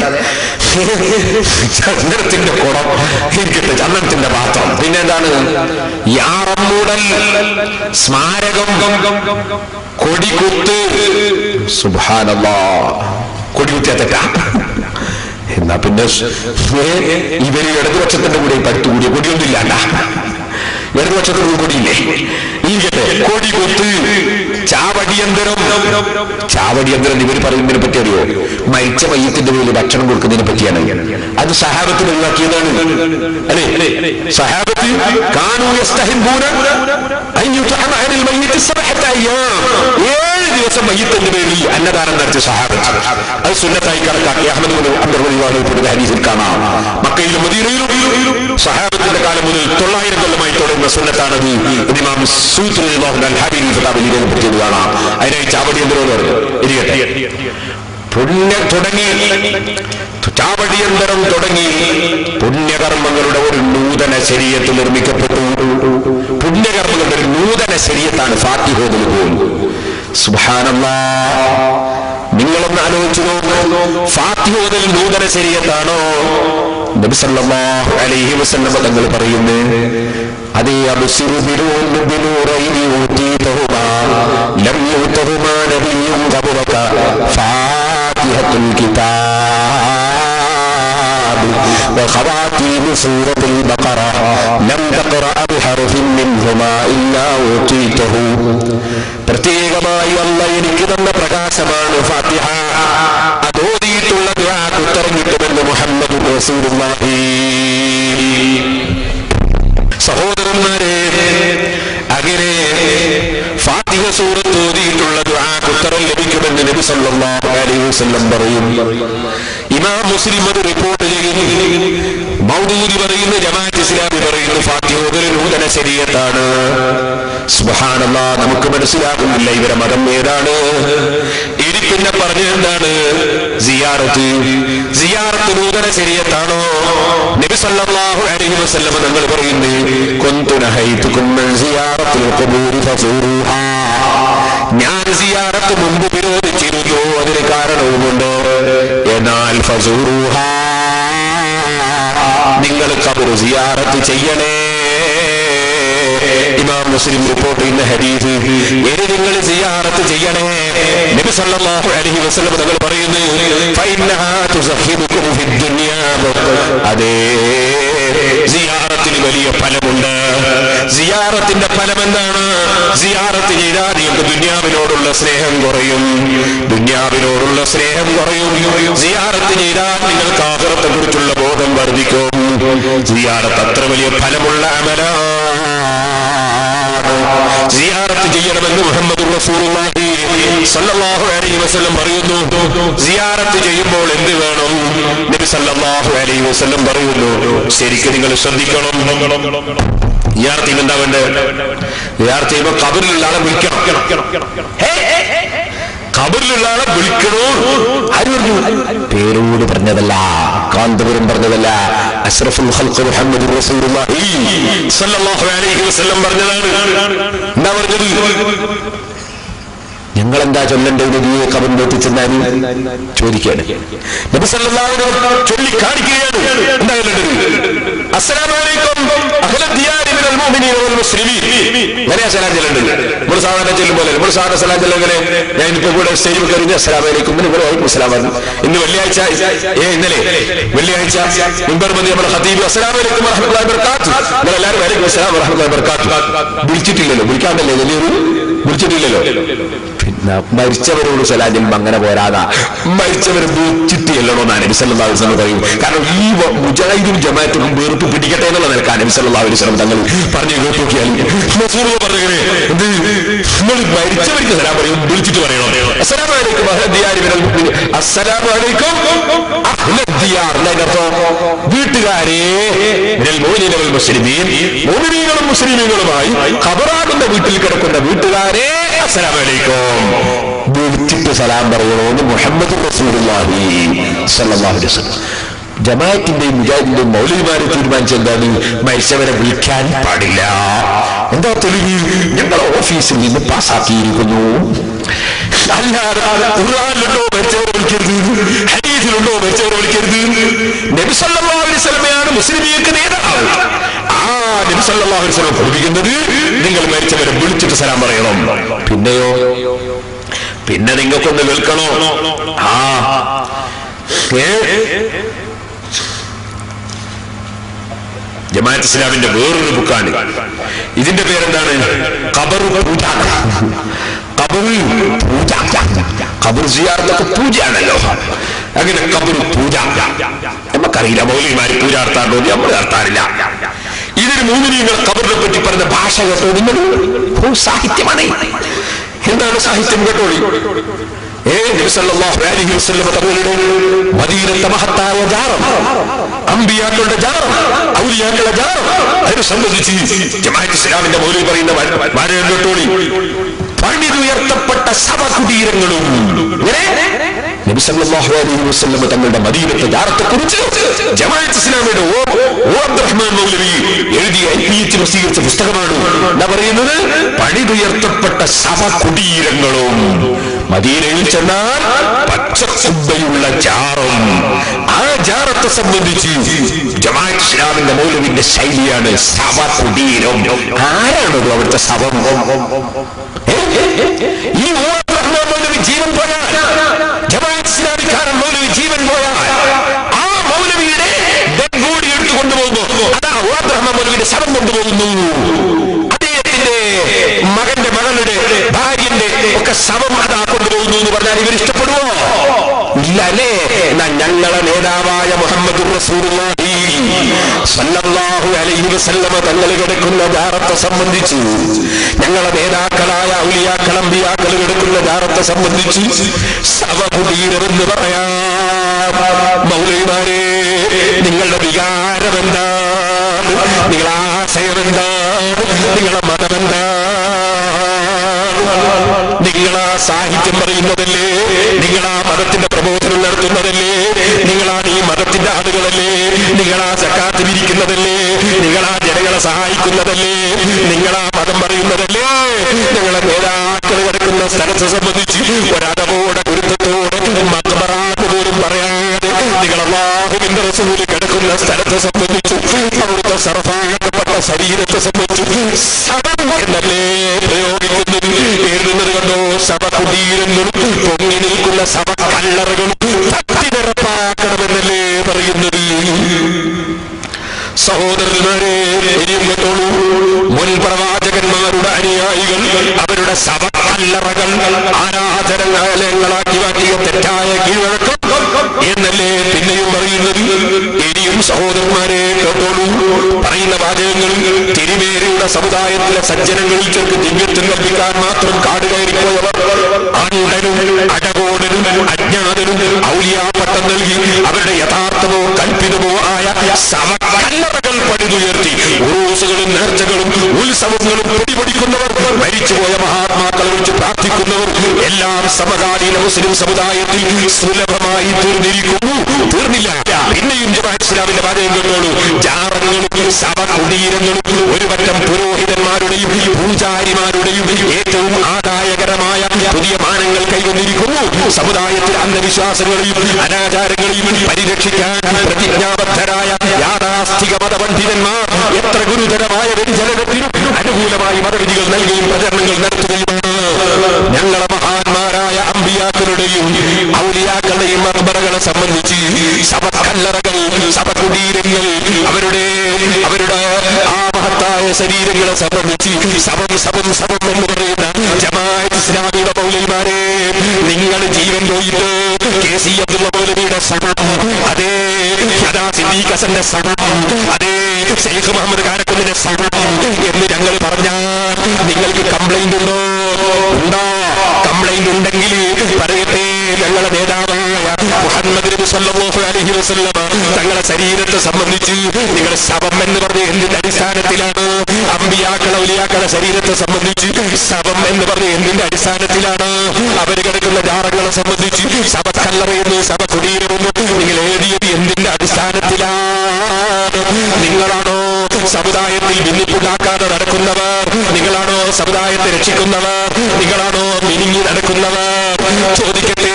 ചന്ദനത്തിന്റെ കുടം ഇരിക്കട്ടെ, ചന്ദനത്തിന്റെ പാത്രം. പിന്നെ എന്താണ്? യാറമ്മൂടൽ, സ്മാരകം, കൊടികുത്ത്. സുബ്ഹാനല്ലാഹ്, കൊടികുത്തിയ തെറ്റാ. എന്നാ പിന്നെ ഇവര് ഇടതുപക്ഷത്തിന്റെ കൂടെ പടുത്തുകൂടിയ കൊടിയൊന്നുമില്ല. ഇടതുപക്ഷത്തിന് കൊടിയില്ലേ? ഇരിക്കട്ടെ, കൊടികുത്ത്, ചാവടിയന്തരം. ചാവടിയന്തരം ഇവർ പറയുന്നതിനെ പറ്റി അറിയോ? മരിച്ച മയ്യത്തിന്റെ പേരിൽ ഭക്ഷണം കൊടുക്കുന്നതിനെ പറ്റിയാണ്. അത് സഹാബത്തിന് ഒഴിവാക്കിയതാണ്, അല്ലേ? സഹാബത്ത് കാനൂ യസ്തഹിബൂന അൻ യുത്അമ അനിൽ മയ്യിത്തി 7 അയ്യാം. 7 ദിവസം മയ്യിത്തിന്റെ പേരിൽ അന്നദാനം നടത്തിയ സഹാബത്ത്. അത് സുന്നത്തായി കണക്കാക്കി അഹ്മദ് ബിൻ അബ്ദുൽ റഹ്മാൻ ഹദീസിൽ കാണാം. മക്കയിലും മദീനയിലും സഹാബത്തിന്റെ കാലം മുതൽ 900 കൊല്ലമായി തുടരുന്ന സുന്നത്താണത്. ഇമാം സൂത്രി കിതാബിൽ കാണാം. അതിനായി ചാവടിയന്തരം എന്ന് പറഞ്ഞു. ഇരിക്കട്ടെ, പുണ്യം തുടങ്ങി, ചാവടിയന്തരം തുടങ്ങി പുണ്യകർമ്മങ്ങളുടെ ഒരു നൂതന ശരീഅത്ത് നിർമ്മിക്കപ്പെട്ടു. പുണ്യകർമ്മങ്ങളുടെ ഒരു നൂതന ശരീഅത്താണ് ഫാത്തിഹ ഓതൽ പോലും. സുബ്ഹാനല്ലാഹ്, നിങ്ങളൊന്ന് ആലോചിച്ചു നോക്കൂ. ഫാത്തിഹ ഓതൽ നൂതന ശരീഅത്താണോ? നബി സല്ലല്ലാഹു അലൈഹി വസല്ലം തങ്ങൾ പറയുന്നു, അതേ അബ്സിറു ബിനൂറൈനി ഊതീതഹുമാ ലം യൂതഹുമാ നബിയ്യുൻ ഖബലക ഫാത്തിഹത്തുൽ കിതാബ് വഖവാതീം സൂറത്തുൽ ബഖറ ലം തഖറഅ ബിഹർഫിൻ മിൻഹുമാ ഇല്ലാ ഊതീതഹു. പ്രത്യേകമായി അല്ലാഹ് എനിക്ക് തന്ന പ്രകാശമാണ് ഫാത്തിഹ. അതോതിയിട്ടുള്ള ദുആക്ക് ഉത്തരം കിട്ടുമെന്ന് മുഹമ്മദ് റസൂലുള്ളാഹി. സഹോദരന്മാരെ, പറയുന്നു, ജമാഅത്ത് ഇസ്ലാമി പറയുന്നു ഫാത്തിഹ ഓതൽ നൂതന ശരീഅത്താണ്. സുബ്ഹാനല്ലാഹ്, നമുക്ക് മനസ്സിലാകുന്നില്ല ഇവരെ മതം ഏതാണ്. ഇനി പിന്നെ പറഞ്ഞത് എന്താണ്? സിയാറത്ത് നൂതന ശരീഅത്താണോ? നബി സല്ലല്ലാഹു അലൈഹി വസല്ലം തങ്ങൾ പറയുന്നു, കുന്തു നഹൈതുകും മിൻ സിയാറത്തിൽ ഖുബൂരി ഫസൂറുഹാ. ഞാൻ സിയാറത്ത് മുമ്പ് വിരോധിച്ചിരുന്നു, അതിന് കാരണവുമുണ്ട്. എന്നാൽ ഫസൂറുഹാ, നിങ്ങൾ ഖബർ സിയാറത്ത് ചെയ്യണേ. ഇമാം മുസ്ലിം റിപ്പോർട്ട് ചെയ്യുന്ന ഹദീസ്, ഇനി നിങ്ങൾ സിയാറത്ത് ചെയ്യണേ. നബി സല്ലല്ലാഹു അലൈഹി വസല്ലം തങ്ങൾ പറയുന്നു, ഫഇന്നഹാ തുസഹിബുകും ഫിദ്ദുനിയാ. അതേ, സിയാറത്തിന് വലിയ ഫലമുണ്ട്. സിയാറത്തിന്റെ ഫലം എന്താണ്? സിയാറത്ത് ചെയ്താൽ നിങ്ങൾക്ക് ദുനിയാവിനോടുള്ള സ്നേഹം കുറയും. ദുനിയാവിനോടുള്ള സ്നേഹം കുറയും. സിയാറത്ത് ചെയ്താൽ നിങ്ങൾക്ക് ആഖിറത്തെ കുറിച്ചുള്ള ബോധം വർദ്ധിക്കും. സിയാറത്ത് അത്ര വലിയ ഫലമുള്ള അമലാണ്. സിയാറത്ത് ചെയ്യണമെന്ന് മുഹമ്മദുർ റസൂലുള്ളാഹി സ്വല്ലല്ലാഹു അലൈഹി വസല്ലം പറയുന്നു. സിയാറത്ത് ചെയ്യുമ്പോൾ എന്ത് വേണം? നബി സല്ലല്ലാഹു അലൈഹി വസല്ലം പറയുന്നു, ശരിക്കും നിങ്ങൾ ശ്രദ്ധിക്കണം. സിയാറത്ത് ചെയ്യുമ്പോൾ എന്താ വേണ്ടത്? സിയാറത്ത് ചെയ്യുമ്പോൾ ഖബറിലുള്ള ആളെ വിളിക്കണം. ഖബറിലുള്ള ആളെ വിളിക്കണോ? ആര് പറഞ്ഞു? പേരോട് പറഞ്ഞതല്ല, കാന്തപുരം പറഞ്ഞതല്ല, അഷ്റഫുൽ ഖൽഖ് മുഹമ്മദുർ റസൂലുള്ളാഹി സ്വല്ലല്ലാഹു അലൈഹി വസല്ലം പറഞ്ഞതാണ്. എന്താ പറഞ്ഞത്? ഞങ്ങൾ എന്താ ചൊല്ലേണ്ടത്? നബിയെ ഖബറിൽ എത്തിച്ചെന്നാൽ ചോദിക്കുകയാണ്. നബി സല്ലല്ലാഹു അലൈഹി വസല്ലം ചൊല്ലി കാണിക്കുകയാണ്. എന്താ ചൊല്ലേണ്ടത്? അസ്സലാമു അലൈക്കും അഹ്ലൽ ദിയാരി മിനൽ മുഅ്മിനീന വൽ മുസ്ലിമീൻ. അങ്ങനെയാ സലാം ചൊല്ലേണ്ടത്. നമ്മൾ സാധാരണ ചെല്ലുമ്പോൾ നമ്മൾ സാധാരണ സലാം ചൊല്ലുന്നത് ഞാൻ ഇപ്പൊ കൂടെ സ്റ്റേജിൽ കയറി അസ്സലാമു അലൈക്കും ഇവിടെ വൈക്കും സലാം പറഞ്ഞു. ഇന്ന് വെള്ളിയാഴ്ച, ഇന്നലെ വെള്ളിയാഴ്ച മുൻപർ മതി നമ്മുടെ ഖതീബ് അസ്സലാമു അലൈക്കും വറഹ്മത്തുള്ളാഹി വബറകാതുഹു. നമ്മളെല്ലാവരും വലൈക്കും അസ്സലാം വറഹ്മത്തുള്ളാഹി വബറകാതുഹു. വിളിച്ചിട്ടില്ലല്ലോ, വിളിക്കാണ്ടല്ലേ വലിയൊരു വിളിച്ചിട്ടില്ലല്ലോ. പിന്നെ മരിച്ചവരോട് സലാം ചെല്ലുമ്പോൾ അങ്ങനെ പോരാതാ, മരിച്ചവരെ വിളിച്ചിട്ട് ചെല്ലണമെന്നാണ് നബി സല്ലല്ലാഹു അലൈഹി വസല്ലം പറയും. കാരണം ഈ മുജാഹിദും ജമാഅത്തും വെറുപ്പ് പിടിക്കട്ടെ എന്നുള്ള നിലക്കാണ് നബി സല്ലല്ലാഹു അലൈഹി വസല്ലം തങ്ങൾ പറഞ്ഞു കേട്ട് നോക്കിയാൽ പറഞ്ഞേ എന്ത് നമ്മൾ മരിച്ചവർക്ക് സലാം പറയും, വിളിച്ചിട്ട് പറയണം. അസ്സലാമു അലൈക്കും അഹ്ലൽ ദിയാരി മിനൽ മുഅ്മിനീൻ. അസ്സലാമു അലൈക്കും അഹ്ലൽ ദിയാർ, വീട്ടുകാരെ മിനൽ മുഅ്മിനീന വൽ മുസ്ലിമീൻ, മുഅ്മിനീങ്ങളും മുസ്ലിമീങ്ങളുമായി ഖബറാകുന്ന വീട്ടിൽ കിടക്കുന്ന വീട്ടുകാരെ അസ്സലാമു അലൈക്കും വിളിച്ചിട്ട് സലാം പറയണമെന്ന് മുഹമ്മദ് റസൂലുള്ളാഹി സ്വല്ലല്ലാഹു അലൈഹി വസല്ലം. ജമാഅത്തിന്റെയും മുജാഹിദിന്റെയും മൗലവിമാരെ തീരുമാനിച്ചെന്താണ്? മരിച്ചവരെ വിളിക്കാൻ പാടില്ല. എന്താ തെളിവ്? ഞങ്ങൾ ഓഫീസിൽ നിന്ന് പാസ്സാക്കിയിരിക്കുന്നു. അല്ലാതെ ഖുർആനിലുണ്ടോ മരിച്ചവരെ വിളിക്കരുത്, ഹദീസിലുണ്ടോ മരിച്ചവരെ വിളിക്കരുത്? നബി സല്ലല്ലാഹു അലൈഹി വസല്ലമയാണ് മുസ്ലിമീങ്ങൾക്ക് നേതാവ്. ആ നബി സല്ലല്ലാഹു അലൈഹി വസല്ലം പഠിപ്പിക്കുന്നത് നിങ്ങൾ മരിച്ചവരെ വിളിച്ചിട്ട് സലാം പറയണം. പിന്നെയോ, പിന്നെ നിങ്ങൾക്കൊന്ന് കേൾക്കണോ? ജമാഅത്ത് ഇസ്ലാമിന്റെ വേറൊരു ബുക്കാണ്. ഇതിന്റെ പേരെന്താണ്? ഖബർ പൂജ. ഖബർ സിയാറത്തൊക്കെ പൂജയാണല്ലോ. അങ്ങനെ ഖബർ പൂജ നമുക്കറിയില്ല. മൗലവിമാര് പൂജ നടത്താറുണ്ടോ? നമ്മൾ നടത്താറില്ല. ഇതിന് മുഅ്മിനീങ്ങൾ ഖബറിനെ പറ്റി പറഞ്ഞ ഭാഷ കേട്ടോ നിങ്ങൾ? സാഹിത്യമാണ്. എന്താണ് സാഹിത്യം? കേട്ടോളി. നബി സല്ലല്ലാഹു അലൈഹി വസല്ലം തങ്ങളുടെ മദീനത്തെ മഹത്തായ ജാറം, അമ്പിയാക്കളുടെ ജാറം, ഔലിയാക്കളുടെ ജാറം, അതിനെ സംബന്ധിച്ച് ജമാഅത്ത് ഇസ്ലാമിന്റെ മൗലവി പറയുന്ന വാചകം കേട്ടോളി. പണിതുയർത്തപ്പെട്ട ശവകുടീരങ്ങളും നബി സല്ലല്ലാഹു അലൈഹി വസല്ലം തങ്ങളുടെ മദീനത്തെ ജാറത്തെക്കുറിച്ച് ജമാഅത്ത് ഇസ്ലാമിയുടെ അബ്ദുറഹ്മാൻ മൗലവി എഴുതിയ പ്രസിദ്ധീകരിച്ച പുസ്തകമാണ്. എന്താ പറയുന്നത്? പണിതുയർത്തപ്പെട്ട ശവകുടീരങ്ങളും മദീനയിൽ ചെന്നാൽ പച്ചക്കുബ്ബയുള്ള ജാറും. ആ ജാറത്തെ സംബന്ധിച്ച് ജമാഅത്ത് ഇസ്ലാമിന്റെ മൗലവിന്റെ ശൈലിയാണ് ശവകുടീരം. ആരാണത് അവിടുത്തെ ശവം? ഈ മൗലവി ജീവൻ പോയാൽ, ജമാഅത്ത് ഇസ്ലാമിക്കാരൻ മൗലവി ജീവൻ പോയാൽ ആ മൗലവിയുടെ ഡെഡ് ബോഡി എടുത്തു കൊണ്ടുപോകുന്നു. അതാ അബ്ദുറഹ്മാൻ മൗലവിയുടെ ശവം കൊണ്ടുപോകുന്നു. അദ്ദേഹത്തിന്റെ മകന്റെ, മകളുടെ, ഭാര്യന്റെ ഒക്കെ ശവം അതാ കൊണ്ടുപോകുന്നു എന്ന് പറഞ്ഞാൽ ഇവർ ഇഷ്ടപ്പെടുവോ? ഇല്ല അല്ലേ? എന്നാൽ ഞങ്ങളെ നേതാവായ മുഹമ്മദ് റസൂലുള്ളാഹി സ്വല്ലല്ലാഹു അലൈഹി വസല്ലമ തങ്ങൾ കിടക്കുന്ന ജാറത്തെ സംബന്ധിച്ച്, ഞങ്ങളെ നേതാക്കളായ ഔലിയാക്കൾ, അമ്പിയാക്കൾ കിടക്കുന്ന ജാറത്തെ സംബന്ധിച്ച് ശവകുടീരമെന്ന് പറയാം. മൗലവിമാരെ, നിങ്ങളുടെ വികാരം എന്താ? നിങ്ങളെ ആശയം എന്താണ്? നിങ്ങളെ മതം എന്താണ്? നിങ്ങളാ സാഹിത്യം പറയുന്നതല്ലേ? നിങ്ങളാ മതത്തിന്റെ പ്രബോധനം നടത്തുന്നതല്ലേ? നിങ്ങളാണ് ഈ മതത്തിന്റെ ആളുകളല്ലേ? നിങ്ങളാ സക്കാത്ത് പിരിക്കുന്നതല്ലേ? നിങ്ങളാ ജനങ്ങളെ സഹായിക്കുന്നതല്ലേ? നിങ്ങളാ മതം പറയുന്നതല്ലേ? നിങ്ങളെ നേതാക്കൾ കിടക്കുന്ന സ്ഥലത്തെ സംബന്ധിച്ച് ഒരടവോടെ ഗുരുത്വത്തോടെ മക്ബറാത്ത് പോലും പറയാതെ നിങ്ങൾ അല്ലാഹുവിന്റെ റസൂൽ കിടക്കുന്ന സ്ഥലത്തെ സംബന്ധിച്ചു, അവിടുത്തെ സർഫാക്കപ്പെട്ട ശരീരത്തെ സംബന്ധിച്ചു ശബം എന്നല്ലേ പ്രയോഗിക്കുന്നത്? എഴുതുന്നത് കണ്ടോ? ശവകുടീരങ്ങളും പൊങ്ങി നിൽക്കുന്ന ശവക്കല്ലറകളും തട്ടി നിറപ്പാക്കണമെന്നല്ലേ പറയുന്നത്? സഹോദരന്മാരെ, ഇനിയും കേട്ടോളൂ. മുൻ പ്രവാചകന്മാരുടെ അനുയായികൾ അവരുടെ ശവക്കല്ലറകൾ ആരാധനാലയങ്ങളാക്കി മാറ്റിയ തെറ്റായ കീഴ്വഴക്കം എന്നല്ലേ പിന്നെയും പറയുന്നത്? ഇനിയും സഹോദരന്മാരെ കേട്ടോളൂ. പറയുന്ന വാചകങ്ങളിൽ തിരുമേനിയുടെ സമുദായത്തിലെ സജ്ജനങ്ങളിൽ ചെറുക്ക് ദിവ്യത്വം കൽപ്പിക്കാൻ മാത്രം കാട് കയറിപ്പോയവർ അണ്ടനും അടകോടനും അജ്ഞാതനും ഔലിയാപട്ടം നൽകി അവരുടെ യഥാർത്ഥമോ കൽപ്പിതമോ ആയ ശവക്കല്ലറകൾ പണിതുയർത്തി ഉറൂസുകളും നേർച്ചകളും ഉത്സവങ്ങളും പൊടിപൊടിക്കുന്നവർ, മരിച്ചുപോയ മഹാത്മാക്കളെ വിളിച്ച് പ്രാർത്ഥിക്കുന്നവർ എല്ലാം സമകാലീന മുസ്ലിം സമുദായത്തിൽ സുലഭമായി തീർന്നിരിക്കുന്നു. തീർന്നില്ല. പിന്നെയും ജമാഅത്ത് ഇസ്ലാമിന്റെ വാചകം കേട്ടോളൂ. ജാറങ്ങളും ശവകുടീരങ്ങളും ഒരു പറ്റം പുരോഹിതന്മാരുടെയും പൂജാരിമാരുടെയും ഏറ്റവും ആദായകരമായ പുതിയ മാനങ്ങൾ കൈവന്നിരിക്കുന്നു. സമുദായത്തിൽ അന്ധവിശ്വാസങ്ങളെയും അനാചാരങ്ങളെയും പരിരക്ഷിക്കാൻ പ്രതിജ്ഞാബദ്ധരായ യാഥാസ്ഥിക മതപണ്ഡിതന്മാർ എത്ര ഗുരുതരമായ വ്യതിചലനത്തിനും അനുകൂലമായി മതവിധികൾ നൽകുകയും പ്രചരണങ്ങൾ നടത്തുകയുമാണ്. ഞങ്ങളെ മഹാന്മാരായ അമ്പിയാക്കളുടെയും ഔലിയാക്കളുടെയും മക്ബറകളെ സംബന്ധിച്ച് ശവക്കല്ലറകൾ, ശവകുടീരങ്ങൾ, അവരുടെ ആ മഹത്തായ ശരീരങ്ങളെ സംബന്ധിച്ച് ശവം എന്ന് പറയുന്ന ജമാഅത്ത് ഇസ്ലാമിയുടെ മൗലവിമാരെ, നിങ്ങൾ ജീവൻ പോയിട്ട് KC അബ്ദുള്ള മൗലവിയുടെ ശവം, അതേ സിദ്ദീഖ് ഹസന്റെ ശവം, അതേ ശൈഖ് മുഹമ്മദ് കാരക്കുന്നിന്റെ ശവം എന്ന് ഞങ്ങൾ പറഞ്ഞാൽ നിങ്ങൾക്ക് കംപ്ലൈന്റ് ഉണ്ടോ? കംപ്ലൈന്റ് ഉണ്ടെങ്കിൽ പറയട്ടെ. ഞങ്ങളെ നേതാവായ മുഹമ്മദ് നബി സല്ലല്ലാഹു അലൈഹി വസല്ലം തങ്ങളെ ശരീരത്തെ സംബന്ധിച്ച് നിങ്ങൾ ശവം എന്ന് പറഞ്ഞ എന്തിന്റെ അടിസ്ഥാനത്തിലാണ്? അമ്പിയാക്കളെ ഔലിയാക്കളെ ശരീരത്തെ സംബന്ധിച്ച് ശവം എന്ന് പറഞ്ഞ എന്തിന്റെ അടിസ്ഥാനത്തിലാണ്? അവർ കിടക്കുന്ന ജാറങ്ങളെ സംബന്ധിച്ച് ശവക്കല്ലറയെന്ന് ശവകുടീരമെന്ന് നിങ്ങൾ എഴുതിയത് എന്തിന്റെ അടിസ്ഥാനത്തിലാണ്? നിങ്ങളാണോ സമുദായത്തിൽ ഭിന്നിപ്പുണ്ടാക്കാതെ നടക്കുന്നവർ? നിങ്ങളാണോ സമുദായത്തെ രക്ഷിക്കുന്നവർ? നിങ്ങളാണോ മിനിങ്ങി നടക്കുന്നവർ? ചോദിക്കട്ടെ.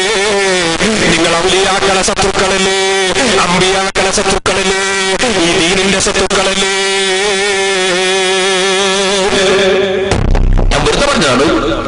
നിങ്ങൾ ഔലിയാക്കളെ ശത്രുക്കളല്ലേ? അമ്പിയാക്കളെ ശത്രുക്കളല്ലേ? ഈ ദീനിന്റെ ശത്രുക്കളല്ലേ? ഞാൻ വെറുതെ പറഞ്ഞാണ്.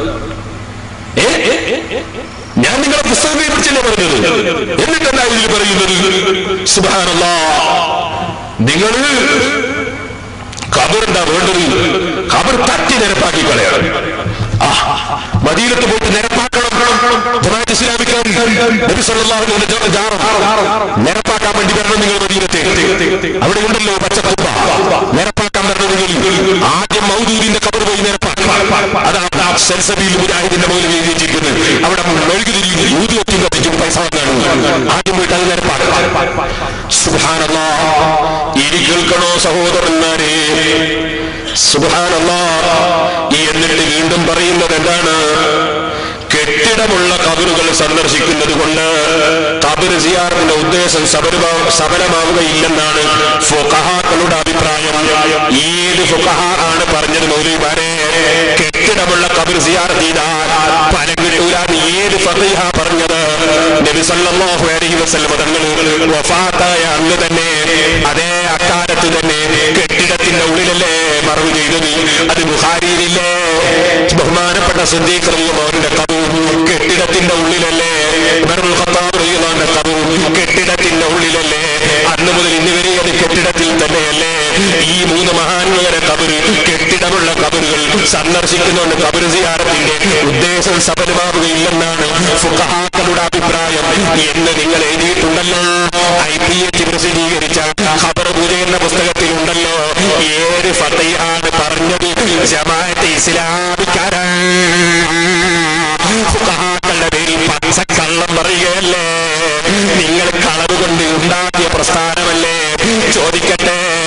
ഞാൻ നിങ്ങളെ പുസ്തകത്തെ കുറിച്ചല്ലേ പറഞ്ഞത്? എന്നിട്ടെന്താ ഇതിൽ പറയുന്നത്? സുബ്ഹാനല്ലാഹ്. നിങ്ങൾ ഖബറെന്താ വേണ്ടത്? ഖബർ തട്ടി നിരപ്പാക്കി കളയണം. മദീനത്ത് പോയിട്ട് നിരപ്പാക്കണം. ജമാഅത്ത് ഇസ്ലാമിക്കാർ നബി സല്ലല്ലാഹു അലൈഹി വസല്ലം ജാറം നിരപ്പാക്കാൻ വേണ്ടി വരണം. നിങ്ങൾ മദീനത്തെ അവിടെ ഉണ്ടല്ലോ പച്ചക്കുപ്പ, നിരപ്പാക്കാൻ വരണം. നിങ്ങൾ ആദ്യം മൗദൂദിന്റെ ഖബർ പോയി നിരപ്പാക്കണം. അതാ സൽസബീൽ മുജാഹിദിന്റെ മൗലവി എഴുതിയിരിക്കുന്നത്. അവിടെ മെഴുകുതിരി ഊതുവറ്റും കത്തിച്ചും പൈസ വാങ്ങാണ്. ആദ്യം പോയിട്ട് അത് നിരപ്പാക്കണം. സുബ്ഹാനല്ലാഹ്. ഇനി കേൾക്കണോ സഹോദരന്മാരെ? സുബ്ഹാനല്ലാഹ്. എന്നിട്ട് വീണ്ടും പറയുന്നത് എന്താണ്? കെട്ടിടമുള്ള ഖബറുകൾ സന്ദർശിക്കുന്നത് കൊണ്ട് ഖബർ സിയാറത്തിന്റെ ഉദ്ദേശം സഫലമാവുകയില്ലെന്നാണ് ഫുഖഹാക്കളുടെ അഭിപ്രായം. ഏത് ഫുഖഹ ആണ് പറഞ്ഞത് മൗലവിമാരെ? കെട്ടിടമുള്ള ഖബർ സിയാറത്ത് ചെയ്താൽ ഫലം കിട്ടൂലാന്ന് ഏത് ഫഖീഹ പറഞ്ഞത്? നബി സല്ലല്ലാഹു അലൈഹി വസല്ലം തങ്ങൾ വഫാത്തായ അന്ന് തന്നെ, അതേ അക്കാലത്ത് തന്നെ കെട്ടിടത്തിന്റെ ഉള്ളിലല്ലേ മറവ് ചെയ്തത്? അത് ബുഖാരിയിലില്ലേ? ബഹുമാനപ്പെട്ട സിദ്ദീഖ് റളിയല്ലാഹുവിന്റെ ഖബർ കെട്ടിടത്തിന്റെ ഉള്ളിലല്ലേ? ഉമറുൽ ഖത്താബ് റളിയല്ലാഹുവിന്റെ ഖബർ കെട്ടിടത്തിന്റെ ഉള്ളിലല്ലേ? അന്ന് മുതൽ ഇന്ന് വരെ അത് കെട്ടിടത്തിൽ തന്നെയല്ലേ? ഈ മൂന്ന് മഹാന്മാരുടെ ഖബർ കെട്ടിടമുള്ള ഖബറുകൾ സന്ദർശിക്കുന്നുണ്ട്. ഖബർ സിയാറത്തിന്റെ ഉദ്ദേശം സഫലമാവുകയില്ലെന്നാണ് ഫുഖഹാക്കളുടെ അഭിപ്രായം എന്ന് നിങ്ങൾ എഴുതിയിട്ടുണ്ടല്ലോ. IPH പ്രസിദ്ധീകരിച്ച ഖബർ പൂജ എന്ന പുസ്തകത്തിൽ ഉണ്ടല്ലോ. ഏത് ഫഖീഹാണ് പറഞ്ഞത്? ജമാഅത്തെ ഇസ്ലാമിക്കാരാണ്. ഫുഖഹാക്കളുടെ പേരിൽ പച്ചക്കള്ളം പറയുകയല്ലേ? നിങ്ങൾ കളവ് കൊണ്ട് ഉണ്ടാക്കിയ പ്രസ്ഥാനമല്ലേ? ചോദിക്കട്ടെ,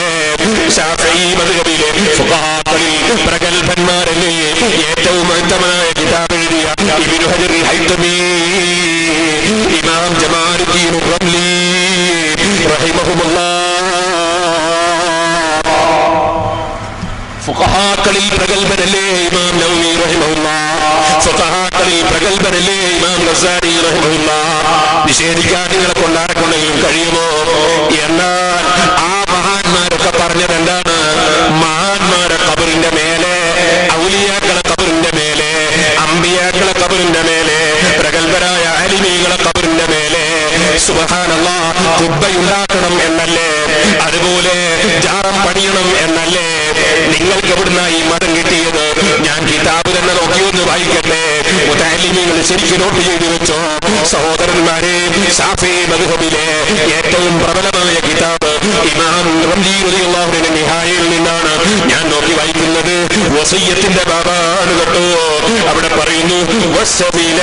ശാഫിഈ മദ്ഹബിലെ ഫുഖഹാക്കളിൽ പ്രഗൽഭന്മാരല്ലേ ഏറ്റവും ഉത്തമമായ കിതാബ് എഴുതിയ ഇബ്നു ഹജർ അൽ ഹൈതമി ഇമാം ജമാലുദ്ദീൻ റംലി റഹിമഹുല്ലാഹ് ഫുഖഹാക്കളിൽ പ്രഗൽഭനല്ലേ ഇമാം നവവി റഹിമഹുല്ലാഹ് ഫുഖഹാക്കളിൽ പ്രഗൽഭനല്ലേ ഇമാം ഗസാലി റഹിമഹുല്ലാഹ് നിഷേധിക്കാൻ നിങ്ങളെ കൊണ്ടാരെക്കൊണ്ടെങ്കിലും കഴിയുമോ? എന്നാൽ ആ മഹാന്മാരൊക്കെ പറഞ്ഞത് എന്താണ്? മഹാന്മാരെ ഖബറിന്റെ മേലെ, ഔലിയാക്കളെ ഖബറിന്റെ മേലെ, അമ്പിയാക്കളെ ഖബറിന്റെ മേലെ, പ്രഗൽഭരായ ആലിമീകളെ ഖബറിന്റെ മേലെ സുബ്ഹാനല്ലാഹ് ഖുബ്ബയുണ്ടാക്കണം എന്നല്ലേ, അതുപോലെ ജാറം പണിയണം എന്നല്ലേ? നിങ്ങൾക്ക് എവിടുന്ന ഈ മതം കിട്ടിയത്? ഞാൻ കിതാബ് തന്നെ നോക്കിയൊന്ന് വായിക്കട്ടെ. മുതഅല്ലിമീങ്ങൾ ശരിക്കും നോട്ട് ചെയ്തു വെച്ചോ സഹോദരന്മാരെ. ശാഫിഈ മദ്ഹബിലെ ഏറ്റവും പ്രബലമായ കിതാബ് ഇമാം റംലി റളിയല്ലാഹു അൻഹുവിന്റെ നിഹായയിൽ നിന്നാണ് ഞാൻ നോക്കി വായിക്കുന്നത്. വസിയ്യത്തിന്റെ ബാബാണ് കേട്ടോ. അവിടെ പറയുന്നു വസബില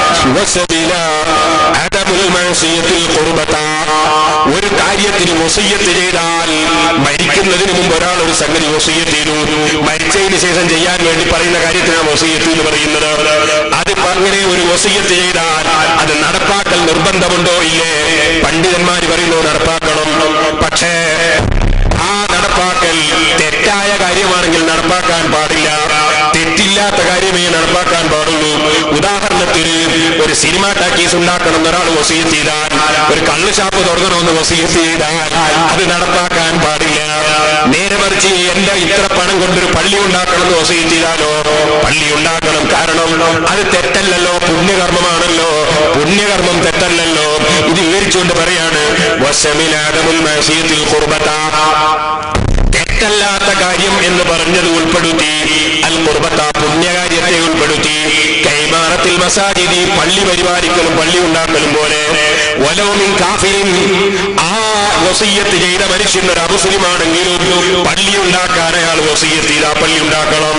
അദമുൽ മഅസിയത്തിൽ ഖുർബത. ഒരു കാര്യത്തിന് വസിയ്യത്ത് ചെയ്താൽ മരിക്കുന്നതിന് മുമ്പ് ഒരാൾ ഒരു സംഗതി വസിയ്യത്ത് ചെയ്തു, മരിച്ചതിന് ശേഷം ചെയ്യാൻ വേണ്ടി പറയുന്ന കാര്യത്തിനാണ് വസിയ്യത്ത് എന്ന് പറയുന്നത്. അത് അങ്ങനെ ഒരു വസിയ്യത്ത് ചെയ്താൽ അത് നടപ്പാക്കൽ നിർബന്ധമുണ്ടോ? ഇല്ലേ? പണ്ഡിതന്മാര് പറയുന്നു നടപ്പാക്കണം. പക്ഷേ ആ നടപ്പാക്കൽ തെറ്റായ കാര്യമാണെങ്കിൽ നടപ്പാക്കാൻ പാടില്ല, തെറ്റില്ലാത്ത കാര്യമേ നടപ്പാക്കാൻ പാടുള്ളൂ. ഉദാഹരണത്തിന് ഒരു സിനിമ ടാക്കീസ് ഉണ്ടാക്കണം എന്നൊരാൾ വസിയ്യത്ത് ചെയ്താൽ, ഒരു കള്ള് ഷാപ്പ് തുടങ്ങണമെന്ന് വസിയ്യത്ത് ചെയ്താൽ അത് നടപ്പാക്കാൻ പാടില്ല. നേരെ മറിച്ച് എന്റെ ഇത്ര പണം കൊണ്ടൊരു പള്ളി ഉണ്ടാക്കണം എന്ന് വസിയ്യത്ത് ചെയ്താലോ പള്ളി ഉണ്ടാക്കണം. കാരണം അത് തെറ്റല്ലല്ലോ, പുണ്യകർമ്മമാണല്ലോ. പുണ്യകർമ്മം തെറ്റല്ലല്ലോ. ഇത് വിവരിച്ചുകൊണ്ട് പറയാണ് വശമിലാദമുൽ മഅസിയത്തിൽ ഖുർബത. തെറ്റല്ലാത്ത കാര്യം എന്ന് പറഞ്ഞത് ഉൾപ്പെടുത്തി. അൽ ഖുർബത പുണ്യകാര്യത്തെ ഉൾപ്പെടുത്തി. കൈമാറത്തിൽ മസാജിദി പള്ളി പരിപാലിക്കലും പള്ളി ഉണ്ടാക്കലും പോലെ. വലൗ മിൻ കാഫിരിൻ, ആ വസിയ്യത്ത് ചെയ്ത മനുഷ്യൻ ഒരു അമുസ്ലിമാണെങ്കിലും പള്ളി ഉണ്ടാക്കാൻ അയാൾ വസിയ്യത്ത് ചെയ്ത പള്ളി ഉണ്ടാക്കണം.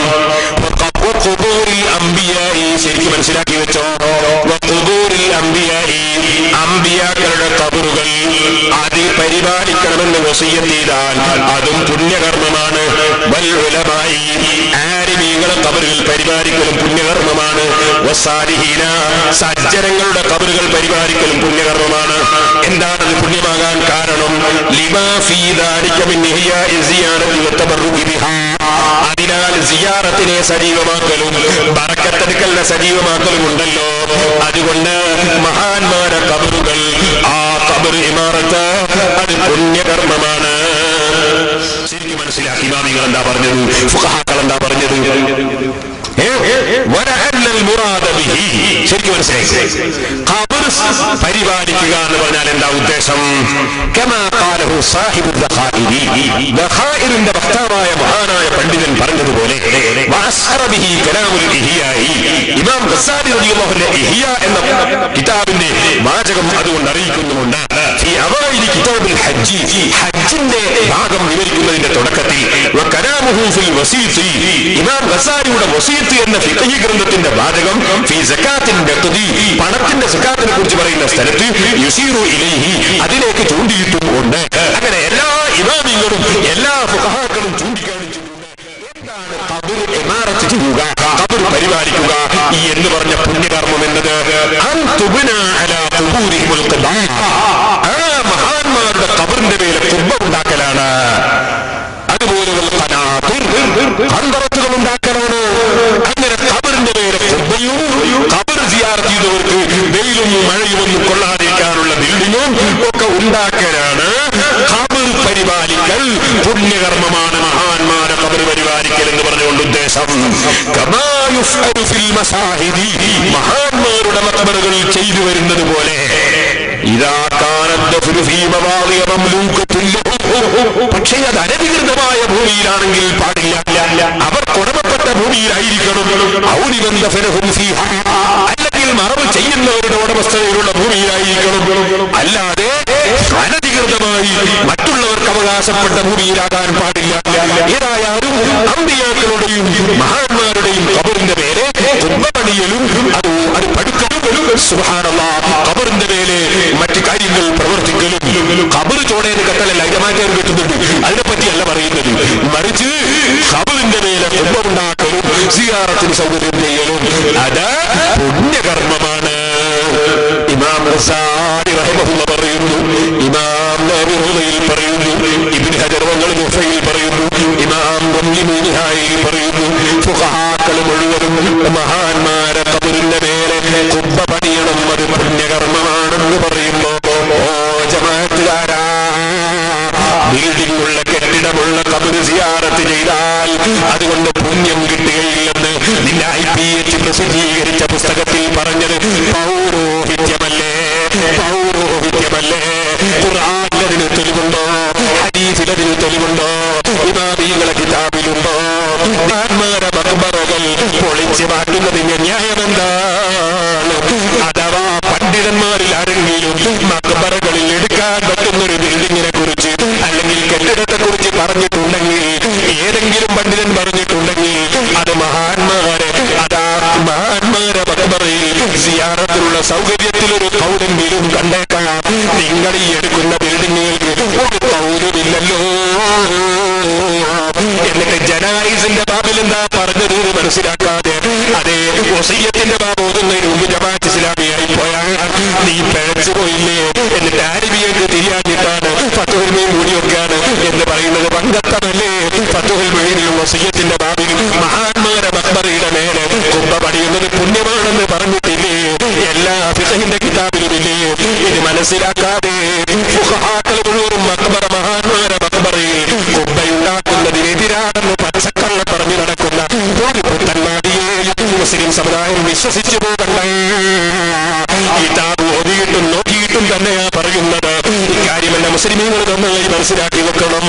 ശരിക്കും മനസ്സിലാക്കി വെച്ചോ. അമ്പിയാക്കളുടെ ഖബറുകൾ അത് പരിപാലിക്കണമെന്ന് വസിയ്യത്ത് ചെയ്താൽ അതും പുണ്യകർമ്മമാണ്. വൽ ഉലമായി, ആലിമീങ്ങളെ ഖബറുകൾ പരിപാലിക്കലും പുണ്യകർമ്മമാണ്. വസ്സാലിഹീന, സജ്ജനങ്ങളുടെ ഖബറുകൾ പരിപാലിക്കലും പുണ്യകർമ്മമാണ്. എന്താണത് പുണ്യമാകാൻ കാരണം? ലിമാ ഫീ ദാലിക മിൻ ഇഹ്യാഇ സിയാറത്തി വതബറുകി ബിഹാ. അതിനാൽ സിയാറത്തിനെ സജീവമാക്കലും ബറക്കത്തെടുക്കലിനെ സജീവമാക്കലും ഉണ്ടല്ലോ. അതുകൊണ്ട് മഹാന്മാരെ ഖബറുകൾ, ആ ഖബർ ഇമാറത്ത് അത് പുണ്യകർമ്മമാണ്. ശരിക്കും മനസ്സിലാക്കി ഇമാമികൾ എന്താ പറഞ്ഞത്, ഫുഖഹാക്കൾ എന്താ പറഞ്ഞത്? ശരിക്കും മനസ്സിലായി. ഖബർ പരിപാലിക്കുക എന്ന് പറഞ്ഞാൽ എന്താ ഉദ്ദേശം? ദഖാഇറിന്റെ വക്താവായ മഹാനായ പണ്ഡിതൻ പറഞ്ഞതുപോലെ ഇമാം ഗസാലി റളിയല്ലാഹു അൻഹു ഇഹ്യാ എന്ന കിതാബിന്റെ വാചകം അതുകൊണ്ട് അറിയിക്കുന്നുണ്ട്. ഹജ്ജിന്റെ ഭാഗം വിവരിക്കുന്നതിന്റെ തുടക്കത്തിൽ ഇമാം ഗസാലിയുടെ വസീത്ത് എന്ന ഫിഖ്ഹി ഗ്രന്ഥത്തിന്റെ വാചകം പണത്തിന്റെ സകാത്തിനെ കുറിച്ച് പറയുന്ന സ്ഥലത്ത് യുസീറു ഇലൈഹി, അതിലേക്ക് ചൂണ്ടിയിട്ടും ഉണ്ട്. അങ്ങനെ എല്ലാ ഇമാമികളും എല്ലാ ഫുഖഹാക്കളും ചൂണ്ടിക്കാണിച്ചിട്ടുണ്ട്. എന്താണ് ഖബർ ഇമാറത്ത് ചെയ്യുക, ഖബർ പരിപാലിക്കുക എന്ന് പറഞ്ഞ പുണ്യകർമ്മം എന്നത്? ആ മഹാന്മാരുടെ ഖബറിന്റെ മേലെ ഖുബ്ബ ഉണ്ടാക്കലാണ്. അതുപോലെ ഖന്തറത്തുകൾ ഉണ്ടാക്കലാണ്. അങ്ങനെ ഖബറിന്റെ മേലെ ഖുബ്ബയും ഖബർ സിയാറത്ത് ചെയ്തവർക്ക് വെയിലും മഴയും ഒന്നും കൊള്ളാതിരിക്കാനുള്ള ബിൽഡിങ്ങും ഒക്കെ ഉണ്ടാക്കലാണ്. ഖബർ പരിപാലിക്കൽ പുണ്യകർമ്മമാണ്. മഹാന്മാരെ ഖബർ പരിപാലിക്കൽ എന്ന് പറഞ്ഞുകൊണ്ട് ഉദ്ദേശം മഹാന്മാരുടെ മഖബറുകളിൽ ചെയ്തു വരുന്നത് പോലെ. പക്ഷേ അത് അനധികൃതമായ ഭൂമിയിലാണെങ്കിൽ പാടില്ല. അവർ കുടമപ്പെട്ട ഭൂമിയിലായിരിക്കണം. അല്ലെങ്കിൽ മറവ് ചെയ്യുന്നവരുടെ ഉടമസ്ഥതയിലുള്ള ഭൂമിയിലായിരിക്കണം. അല്ലാതെ അനധികൃതമായി മറ്റുള്ളവർക്ക് അവകാശപ്പെട്ട ഭൂമിയിലാകാൻ പാടില്ല. ഏതായാലും അമ്പിയാക്കളുടെയും മഹാന്മാരുടെയും ഖബറിന്റെ മേലെ കുംഭപണിയലും അത് പടുക്കലും സുബ്ഹാനല്ലാഹ് ഖബറിന്റെ മേലെ മറ്റു കാര്യങ്ങൾ പ്രവർത്തിക്കലും ഖബർ ചോടേന്ന് കത്തലല്ല അതിന്റെ മാറ്റാൻ കിട്ടുന്നുണ്ട്. അതിനെപ്പറ്റിയല്ല പറയുന്നത്. മറിച്ച് ഖബറിന്റെ മേലെ കുംഭമുണ്ടാക്കലും സിയാറത്തിന് സൗകര്യം ചെയ്യലും അത് പുണ്യകർമ്മമാണ്. ഇമാം ഗസാലി റഹിമഹുല്ലാഹ് പറയുന്നു, ഇമാം നബിയിൽ പറയുന്നു, ഇബ്നു ഹജർ മുഫയിൽ പറയുന്നു, ഇമാം മുസ്ലിമീനിഹായിൽ പറയുന്നു, ഫുഖഹാക്കൾ മുഴുവനും മഹാന്മാരെ ഖബറിന്റെ മേലെ ഖുബ്ബ പണിയണം അത് പുണ്യകർമ്മമാണെന്ന് പറയുമ്പോ ജമാഅത്തുകാരാ, ബിൽഡിംഗുള്ള കെട്ടിടമുള്ള ഖബർ സിയാറത്ത് ചെയ്താൽ അതുകൊണ്ട് പുണ്യം കിട്ടുകയില്ലെന്ന് നിന്റെ IPH പ്രസിദ്ധീകരിച്ച പുസ്തകത്തിൽ പറഞ്ഞത് പൗരോഹിത്യമല്ലേ? പൗരോഹിത്യമല്ലേ? ഖുർആനിലതിന് തെളിവുണ്ടോ? ഹദീസിലതിന് തെളിവുണ്ടോ? ഇമാമികളുടെ കിതാബിലുണ്ടോ? മഹാന്മാരുടെ മഖ്ബറകൾ പൊളിച്ചു മാറ്റുന്നതിന്റെ ന്യായമെന്താണ്? അഥവാ പണ്ഡിതന്മാരിൽ ആരെങ്കിലും മഖ്ബറകളിൽ എടുക്കാൻ പറ്റുന്നൊരു ബിൽഡിങ്ങിനെ കുറിച്ച് അല്ലെങ്കിൽ കെട്ടിടത്തെ കുറിച്ച് പറഞ്ഞിട്ടുണ്ടെങ്കിൽ, ഏതെങ്കിലും പണ്ഡിതൻ പറഞ്ഞിട്ടുണ്ടെങ്കിൽ അത് മഹാന്മാരെ മഖ്ബറയിൽ സിയാറത്തിലുള്ള സൗകര്യത്തിലൊരു കൗലെങ്കിലും കണ്ടേക്കാം. നിങ്ങൾ ഈ എടുക്കുന്ന ബിൽഡിങ്ങുകൾക്ക് ഒരു കൗലുമില്ലല്ലോ. എന്നിട്ട് ജനായിസിന്റെ ബാബിൽ എന്താ പറഞ്ഞത് മനസ്സിലാക്കാതെ അതേ വസിയ്യത്തിന്റെ ബാബ് ഓതുന്നതിന് മുമ്പ് ജമാഅത്ത് ഇസ്ലാമിയായി പോയാൽ നീ പിഴച്ചു പോയില്ലേ? എന്നിട്ട് ആരബിയൊക്കെ തിരിയാഞ്ഞിട്ടാണ് ഫത്ഹുൽ മുഈൻ മൂടി വെക്കാണ് എന്ന് പറയുന്നത് പങ്കത്തമല്ലേ? ഫത്ഹുൽ മുഈനിലും വസിയ്യത്തിന്റെ ബാബിൽ മഹാന്മാരെ മഖ്ബറയുടെ മേലെ ഖുബ്ബ പണിയുന്നത് പുണ്യമാണെന്ന് പറഞ്ഞിട്ടില്ലേ? എല്ലാ ഫിഖഹിന്റെ കിതാബിലുമില്ലേ? ഇത് മനസ്സിലാക്കാതെ ഫുഖഹാക്കൾ മുഴുവനും മഹാന്മാരെ മഖ്ബറയിൽ ഖുബ്ബയുണ്ടാക്കുന്നതിനെതിരാണെന്ന് പച്ചക്കള്ള പറഞ്ഞു നടക്കുന്ന ഒരു പുത്തന്മാരിയെയും മുസ്ലിം സമുദായം വിശ്വസിച്ചു പോകണ്ട. കിതാബ് ഓതിയിട്ടും നോക്കിയിട്ടും തന്നെയാ പറയുന്നത്. ഇക്കാര്യമെല്ലാം മുസ്ലിമീങ്ങൾ നന്നായി മനസ്സിലാക്കി വെക്കണം.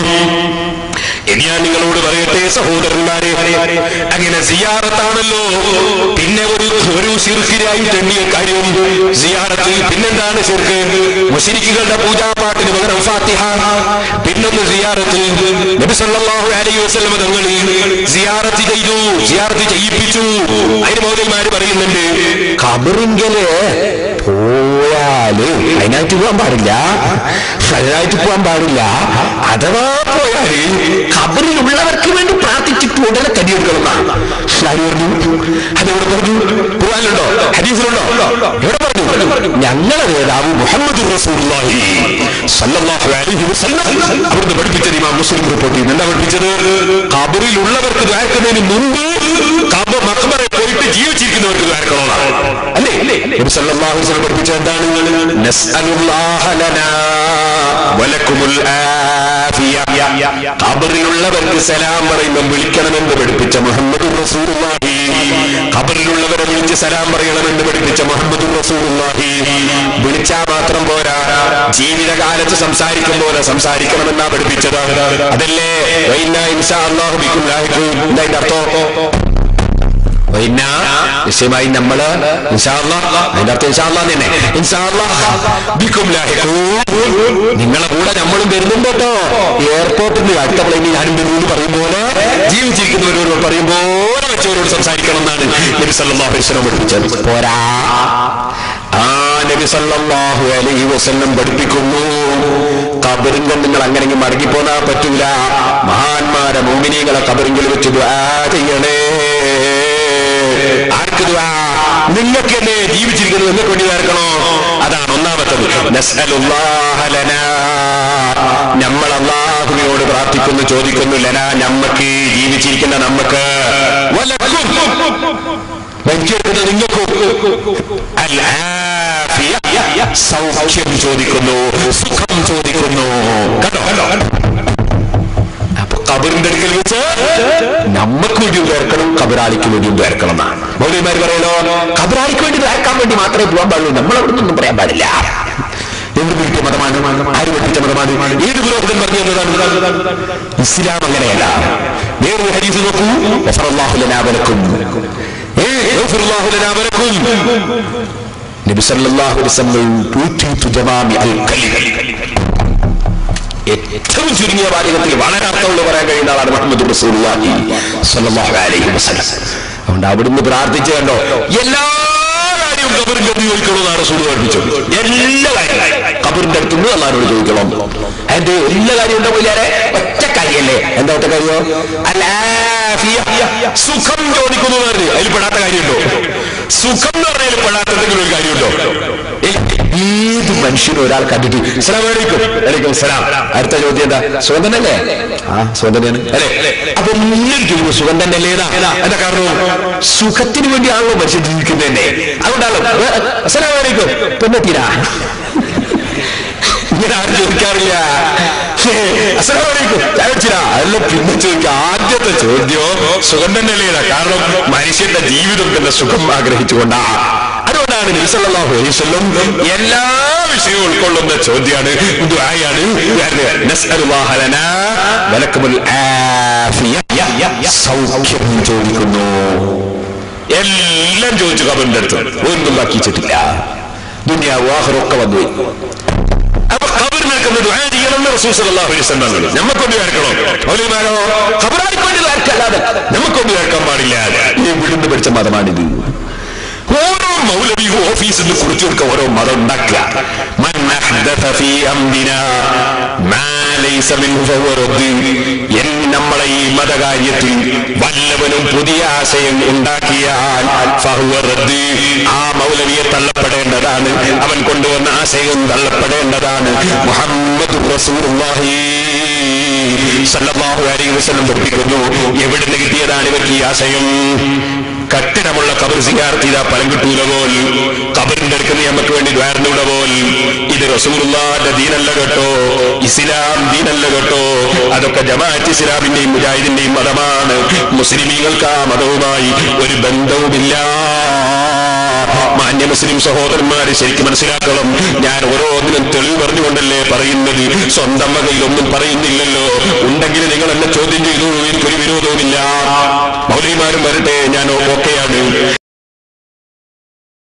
ഇനി ഞാൻ നിങ്ങളോട് പറയട്ടെ സഹോദരന്മാരെ, അങ്ങനെ സിയാറത്താണല്ലോ. പിന്നെ ഒരു ശിർക്കിനായിട്ട് എണ്ണിയ കാര്യം സിയാറത്തിൽ പിന്നെന്താണ് ശിർക്ക്? മുശ്രിക്കുകളുടെ പൂജാപാട്ടിന് പകരം ഫാത്തിഹ. പിന്നൊന്ന് സിയാറത്തിൽ നബി സല്ലല്ലാഹു അലൈഹി വസല്ലം തങ്ങൾ സിയാറത്ത് ചെയ്തു, സിയാറത്ത് ചെയ്യിപ്പിച്ചു. അതിന് മൗലവിമാര് പറയുന്നുണ്ട്, ഖബറിങ്കല് പോയാല് അതിനായിട്ട് പോകാൻ പാടില്ല, അതിനായിട്ട് പോകാൻ പാടില്ല. അഥവാ പോയാല് ഖബറിലുള്ളവർക്ക് വേണ്ടി പ്രാർത്ഥിച്ചിട്ട് ഉടനെ തടിയെടുക്കണം. അതെവിടെ പറഞ്ഞു? ഖുർആനിലുണ്ടോ? ഹദീസിലുണ്ടോ? എവിടെ പറഞ്ഞു? ഞങ്ങളുടെ നേതാവ് മുഹമ്മദ് റസൂലുള്ളാഹി സ്വല്ലല്ലാഹു അലൈഹി വസല്ലം അവിടുന്ന് പഠിപ്പിച്ചത് ഇമാം മുസ്ലിം റിപ്പോർട്ട് ചെയ്യുന്നു. എന്താ പഠിപ്പിച്ചത്? ഖബറിലുള്ളവർക്ക് ദ്വാരക്കുന്നതിന് മുമ്പ് മഖ്ബറയിൽ പോയിട്ട് ജീവിച്ചിരിക്കുന്നവർക്ക് ദ്വാരക്കണമെന്നാണ്. അല്ലേ? നബി സല്ലല്ലാഹു അലൈഹി വസല്ലം പഠിപ്പിച്ചത് എന്താണ്? നസ്അലുല്ലാഹ ലനാ വലക്കുമുൽ ആഫിയ. ഖബറിലുള്ളവർക്ക് സലാം പറയുമ്പോൾ വിളിക്കണമെന്ന് പഠിപ്പിച്ച മുഹമ്മദ് റസൂലുള്ളാഹി. ഖബറിലുള്ളവരെ വിളിച്ച് സലാം പറയണമെന്ന് പഠിപ്പിച്ച മുഹമ്മദ് റസൂലുള്ളാഹി. വിളിച്ചാൽ മാത്രം പോരാ, ജീവിതകാലത്ത് സംസാരിക്കും പോലെ സംസാരിക്കണമെന്നാ പഠിപ്പിച്ചത്. അതല്ലേ വഇന്നാ ഇൻഷാ അല്ലാഹു ബികും ലാഹിഖൂൻ. എന്താ അർത്ഥം? നിശ്ചയമായി നമ്മള് അതിന്റെ അർത്ഥം ഇൻഷാ അല്ലാഹ് തന്നെ. ഇൻഷാ അല്ലാഹ് ബികും ലാഹിഖൂൻ, നിങ്ങളെ കൂടെ നമ്മളും വരുന്നുണ്ട് കേട്ടോ. എയർപോർട്ടിൽ നിന്ന് അടുത്ത പ്ലെയിനിൽ ഞാനും വരുന്നു പറയും പോലെ ജീവിച്ചിരിക്കുന്നവരോട് പറയും പോലെ വെച്ചവരോട് സംസാരിക്കണം എന്നാണ് നബി സല്ലല്ലാഹു അലൈഹി വസല്ലം പഠിപ്പിച്ചത്. പോരാ, ആ നബി സല്ലല്ലാഹു അലൈഹി വസല്ലം പഠിപ്പിക്കുന്നു, ഖബറിൽ നിങ്ങൾ അങ്ങനെ മടങ്ങിപ്പോന്നാ പറ്റൂല. മഹാന്മാരെ മുഅ്മിനീങ്ങളെ ഖബറിൽ വെച്ച് ദുആ ചെയ്യണേ. ആർക്ക് ദുആ? നിങ്ങൾക്ക് തന്നെ ജീവിച്ചിരിക്കുന്നത് നിങ്ങൾക്ക് വേണ്ടി ചേർക്കണോ? അതാണ് ഒന്നാമത്തത്. നസ്അലുല്ലാഹ ലനാ, നമ്മൾ അല്ലാഹുവിനോട് പ്രാർത്ഥിക്കുന്നു, ചോദിക്കുന്നു. ലനാ, നമ്മക്ക്, ജീവിച്ചിരിക്കുന്ന നമ്മക്ക്. വലക്കും, മരിച്ചെടുക്കുന്ന നിങ്ങൾക്കും. അൽ ആഫിയ, സൗഖ്യം ചോദിക്കുന്നു, സുഖം ചോദിക്കുന്നു. കണ്ടോ? ഖബറിന്റെ അടുക്കൽ വെച്ച് നമ്മക്ക് വേണ്ടി ഉയർക്കണം, ഖബറാളിക്ക് വേണ്ടി ഉയർക്കണം എന്നാണ് മൗലവിമാര് പറയലോ. ഖബറാളിക്ക് വേണ്ടി ഉയർക്കാൻ വേണ്ടി മാത്രമേ പോകാൻ പാടുള്ളൂ, നമ്മളവിടുന്നൊന്നും പറയാൻ പാടില്ല. എന്ത് പിടിച്ച മതമാണ്? ആര് പഠിപ്പിച്ച മതമാണ്? ഏത് പുരോഹിതൻ പറഞ്ഞു എന്നതാണ്? ഇസ്ലാം അങ്ങനെയല്ല. വേറൊരു ഹദീസ് നോക്കൂ, ഗഫറല്ലാഹു ലനാ വലക്കും, ഗഫറല്ലാഹു ലനാ വലക്കും. നബി സല്ലല്ലാഹു അലൈഹി വസല്ലം പൂതിതു ജമാമി അൽ കലിം, ഏറ്റവും ചുരുങ്ങിയ വാചകത്തിൽ വളരെ അർത്ഥമുള്ള പറയാൻ കഴിയുന്ന ആളാണ് മുഹമ്മദ് റസൂലുള്ളാഹി സ്വല്ലല്ലാഹു അലൈഹി വസല്ലം. അതുകൊണ്ട് അവിടുന്ന് പ്രാർത്ഥിച്ചു കണ്ടോ, എല്ലാ കാര്യവും ഖബറിന്റെ അടുത്ത് ചോദിക്കണമെന്നാണ് റസൂൽ പഠിപ്പിച്ചത്. എല്ലാ കാര്യം ഖബറിന്റെ അടുത്തുനിന്ന് അല്ലാഹുവോട് ചോദിക്കണം. അതിന്റെ എല്ലാ കാര്യം എന്താ പോയാലേ ഒറ്റ കാര്യല്ലേ? എന്താ ഒറ്റ കാര്യോ? സുഖം ചോദിക്കുന്നു പറഞ്ഞു. അതിൽ പെടാത്ത കാര്യമുണ്ടോ? സുഖം എന്ന് പറഞ്ഞാൽ പെടാത്ത എന്തെങ്കിലും ഒരു കാര്യമുണ്ടോ? ഏത് മനുഷ്യനും ഒരാൾ കണ്ടിട്ട് അസ്സലാമു അലൈക്കും, വലൈക്കും സലാം, അടുത്ത ചോദ്യം എന്താ? സുഖം തന്നെയല്ലേ? ആ സുഖം തന്നെയാണ് അല്ലെ? അപ്പൊ മുന്നിൽ സുഖം തന്നെയല്ലേ? എന്താ കാരണം? സുഖത്തിന് വേണ്ടിയാണല്ലോ മനുഷ്യൻ ജീവിക്കുന്നത് തന്നെ. അതുകൊണ്ടാണല്ലോ അസ്സലാമു അലൈക്കും പെണ്ണെത്തിനാ ഇങ്ങനെ ആരും ചോദിക്കാറില്ല. അസ്സലാമു അലൈക്കും അല്ല, പിന്നെ ചോദിക്കുക ആദ്യത്തെ ചോദ്യം സുഖം തന്നെയല്ലേ? കാരണം മനുഷ്യന്റെ ജീവിതം തന്നെ സുഖം ആഗ്രഹിച്ചുകൊണ്ടാ. അതുകൊണ്ടാണ് നബി സല്ലല്ലാഹു അലൈഹി വസല്ലം എല്ലാ വിഷയവും ഉൾക്കൊള്ളുന്ന ചോദ്യമാണ്, ദുആയാണ്. നസ്അലുല്ലാഹ ലനാ വലക്കുമുൽ ആഫിയ, സൗഖ്യം ചോദിക്കുന്നു. എല്ലാം ചോദിച്ചു ഖബറിന്റെ അടുത്ത്, ഒന്നും ബാക്കി വെച്ചിട്ടില്ല. ദുനിയാവ് ആഖിറൊക്കെ വന്നു. അപ്പൊ ഖബറിനടുക്കുന്ന ദുആ ചെയ്യണമെന്ന് റസൂൽ സല്ലല്ലാഹു അലൈഹി വസല്ലം പറഞ്ഞു. നമുക്കൊണ്ടി കേൾക്കണോ? മൗലവിമാരോ ഖബറായിക്കൊണ്ട് ആർക്കല്ലാതെ നമുക്കൊണ്ടി കേൾക്കാൻ പാടില്ല. ഈ വിടുന്ന് പഠിച്ച മതമാണിത്. ഓരോ മൗലവിയും ഓഫീസിൽ നിന്ന് കുറിച്ചു കൊടുക്കുക, ഓരോ മതം ഉണ്ടാക്കുക. നമ്മളെ ഈ മതകാര്യത്തിൽ വല്ലവനും പുതിയ ആശയം ഉണ്ടാക്കിയാൽ ആ മൗലവിയെ തള്ളപ്പെടേണ്ടതാണ്, അവൻ കൊണ്ടുവന്ന ആശയം തള്ളപ്പെടേണ്ടതാണ്. മുഹമ്മദ് റസൂലുള്ളാഹി സല്ലല്ലാഹു അലൈഹി വസല്ലം പഠിപ്പിക്കുന്നു. എവിടുന്ന് കിട്ടിയതാണ് ഇവർക്ക് ഈ ആശയം? കട്ടിടമുള്ള ഖബർ സിയാറത്ത് ചെയ്താൽ ഫലം കിട്ടൂല പോൽ, ഖബറിന്റെ അടുക്കുന്ന നമുക്ക് വേണ്ടി ദ്വാരനൂടെ പോൽ. ഇത് റസൂലുള്ളാഹിന്റെ ദീനല്ല കേട്ടോ, ഇസ്ലാം ദീനല്ല കേട്ടോ. അതൊക്കെ ജമാഅത്ത് ഇസ്ലാമിന്റെയും മുജാഹിദിന്റെയും മതമാണ്. മുസ്ലിമീങ്ങൾക്ക് ആ മതവുമായി ഒരു ബന്ധവുമില്ല. മാന്യ മുസ്ലിം സഹോദരന്മാരെ ശരിക്കും മനസ്സിലാക്കണം. ഞാൻ ഓരോന്നിനും തെളിവ് പറഞ്ഞുകൊണ്ടല്ലേ പറയുന്നത്, സ്വന്തം വകയിൽ ഒന്നും പറയുന്നില്ലല്ലോ. ഉണ്ടെങ്കിൽ നിങ്ങൾ എന്നെ ചോദ്യം ചെയ്തു, എനിക്കൊരു വിരോധവുമില്ല. മൗലവിമാരും വരട്ടെ, ഞാൻ ഓക്കെയാണ്.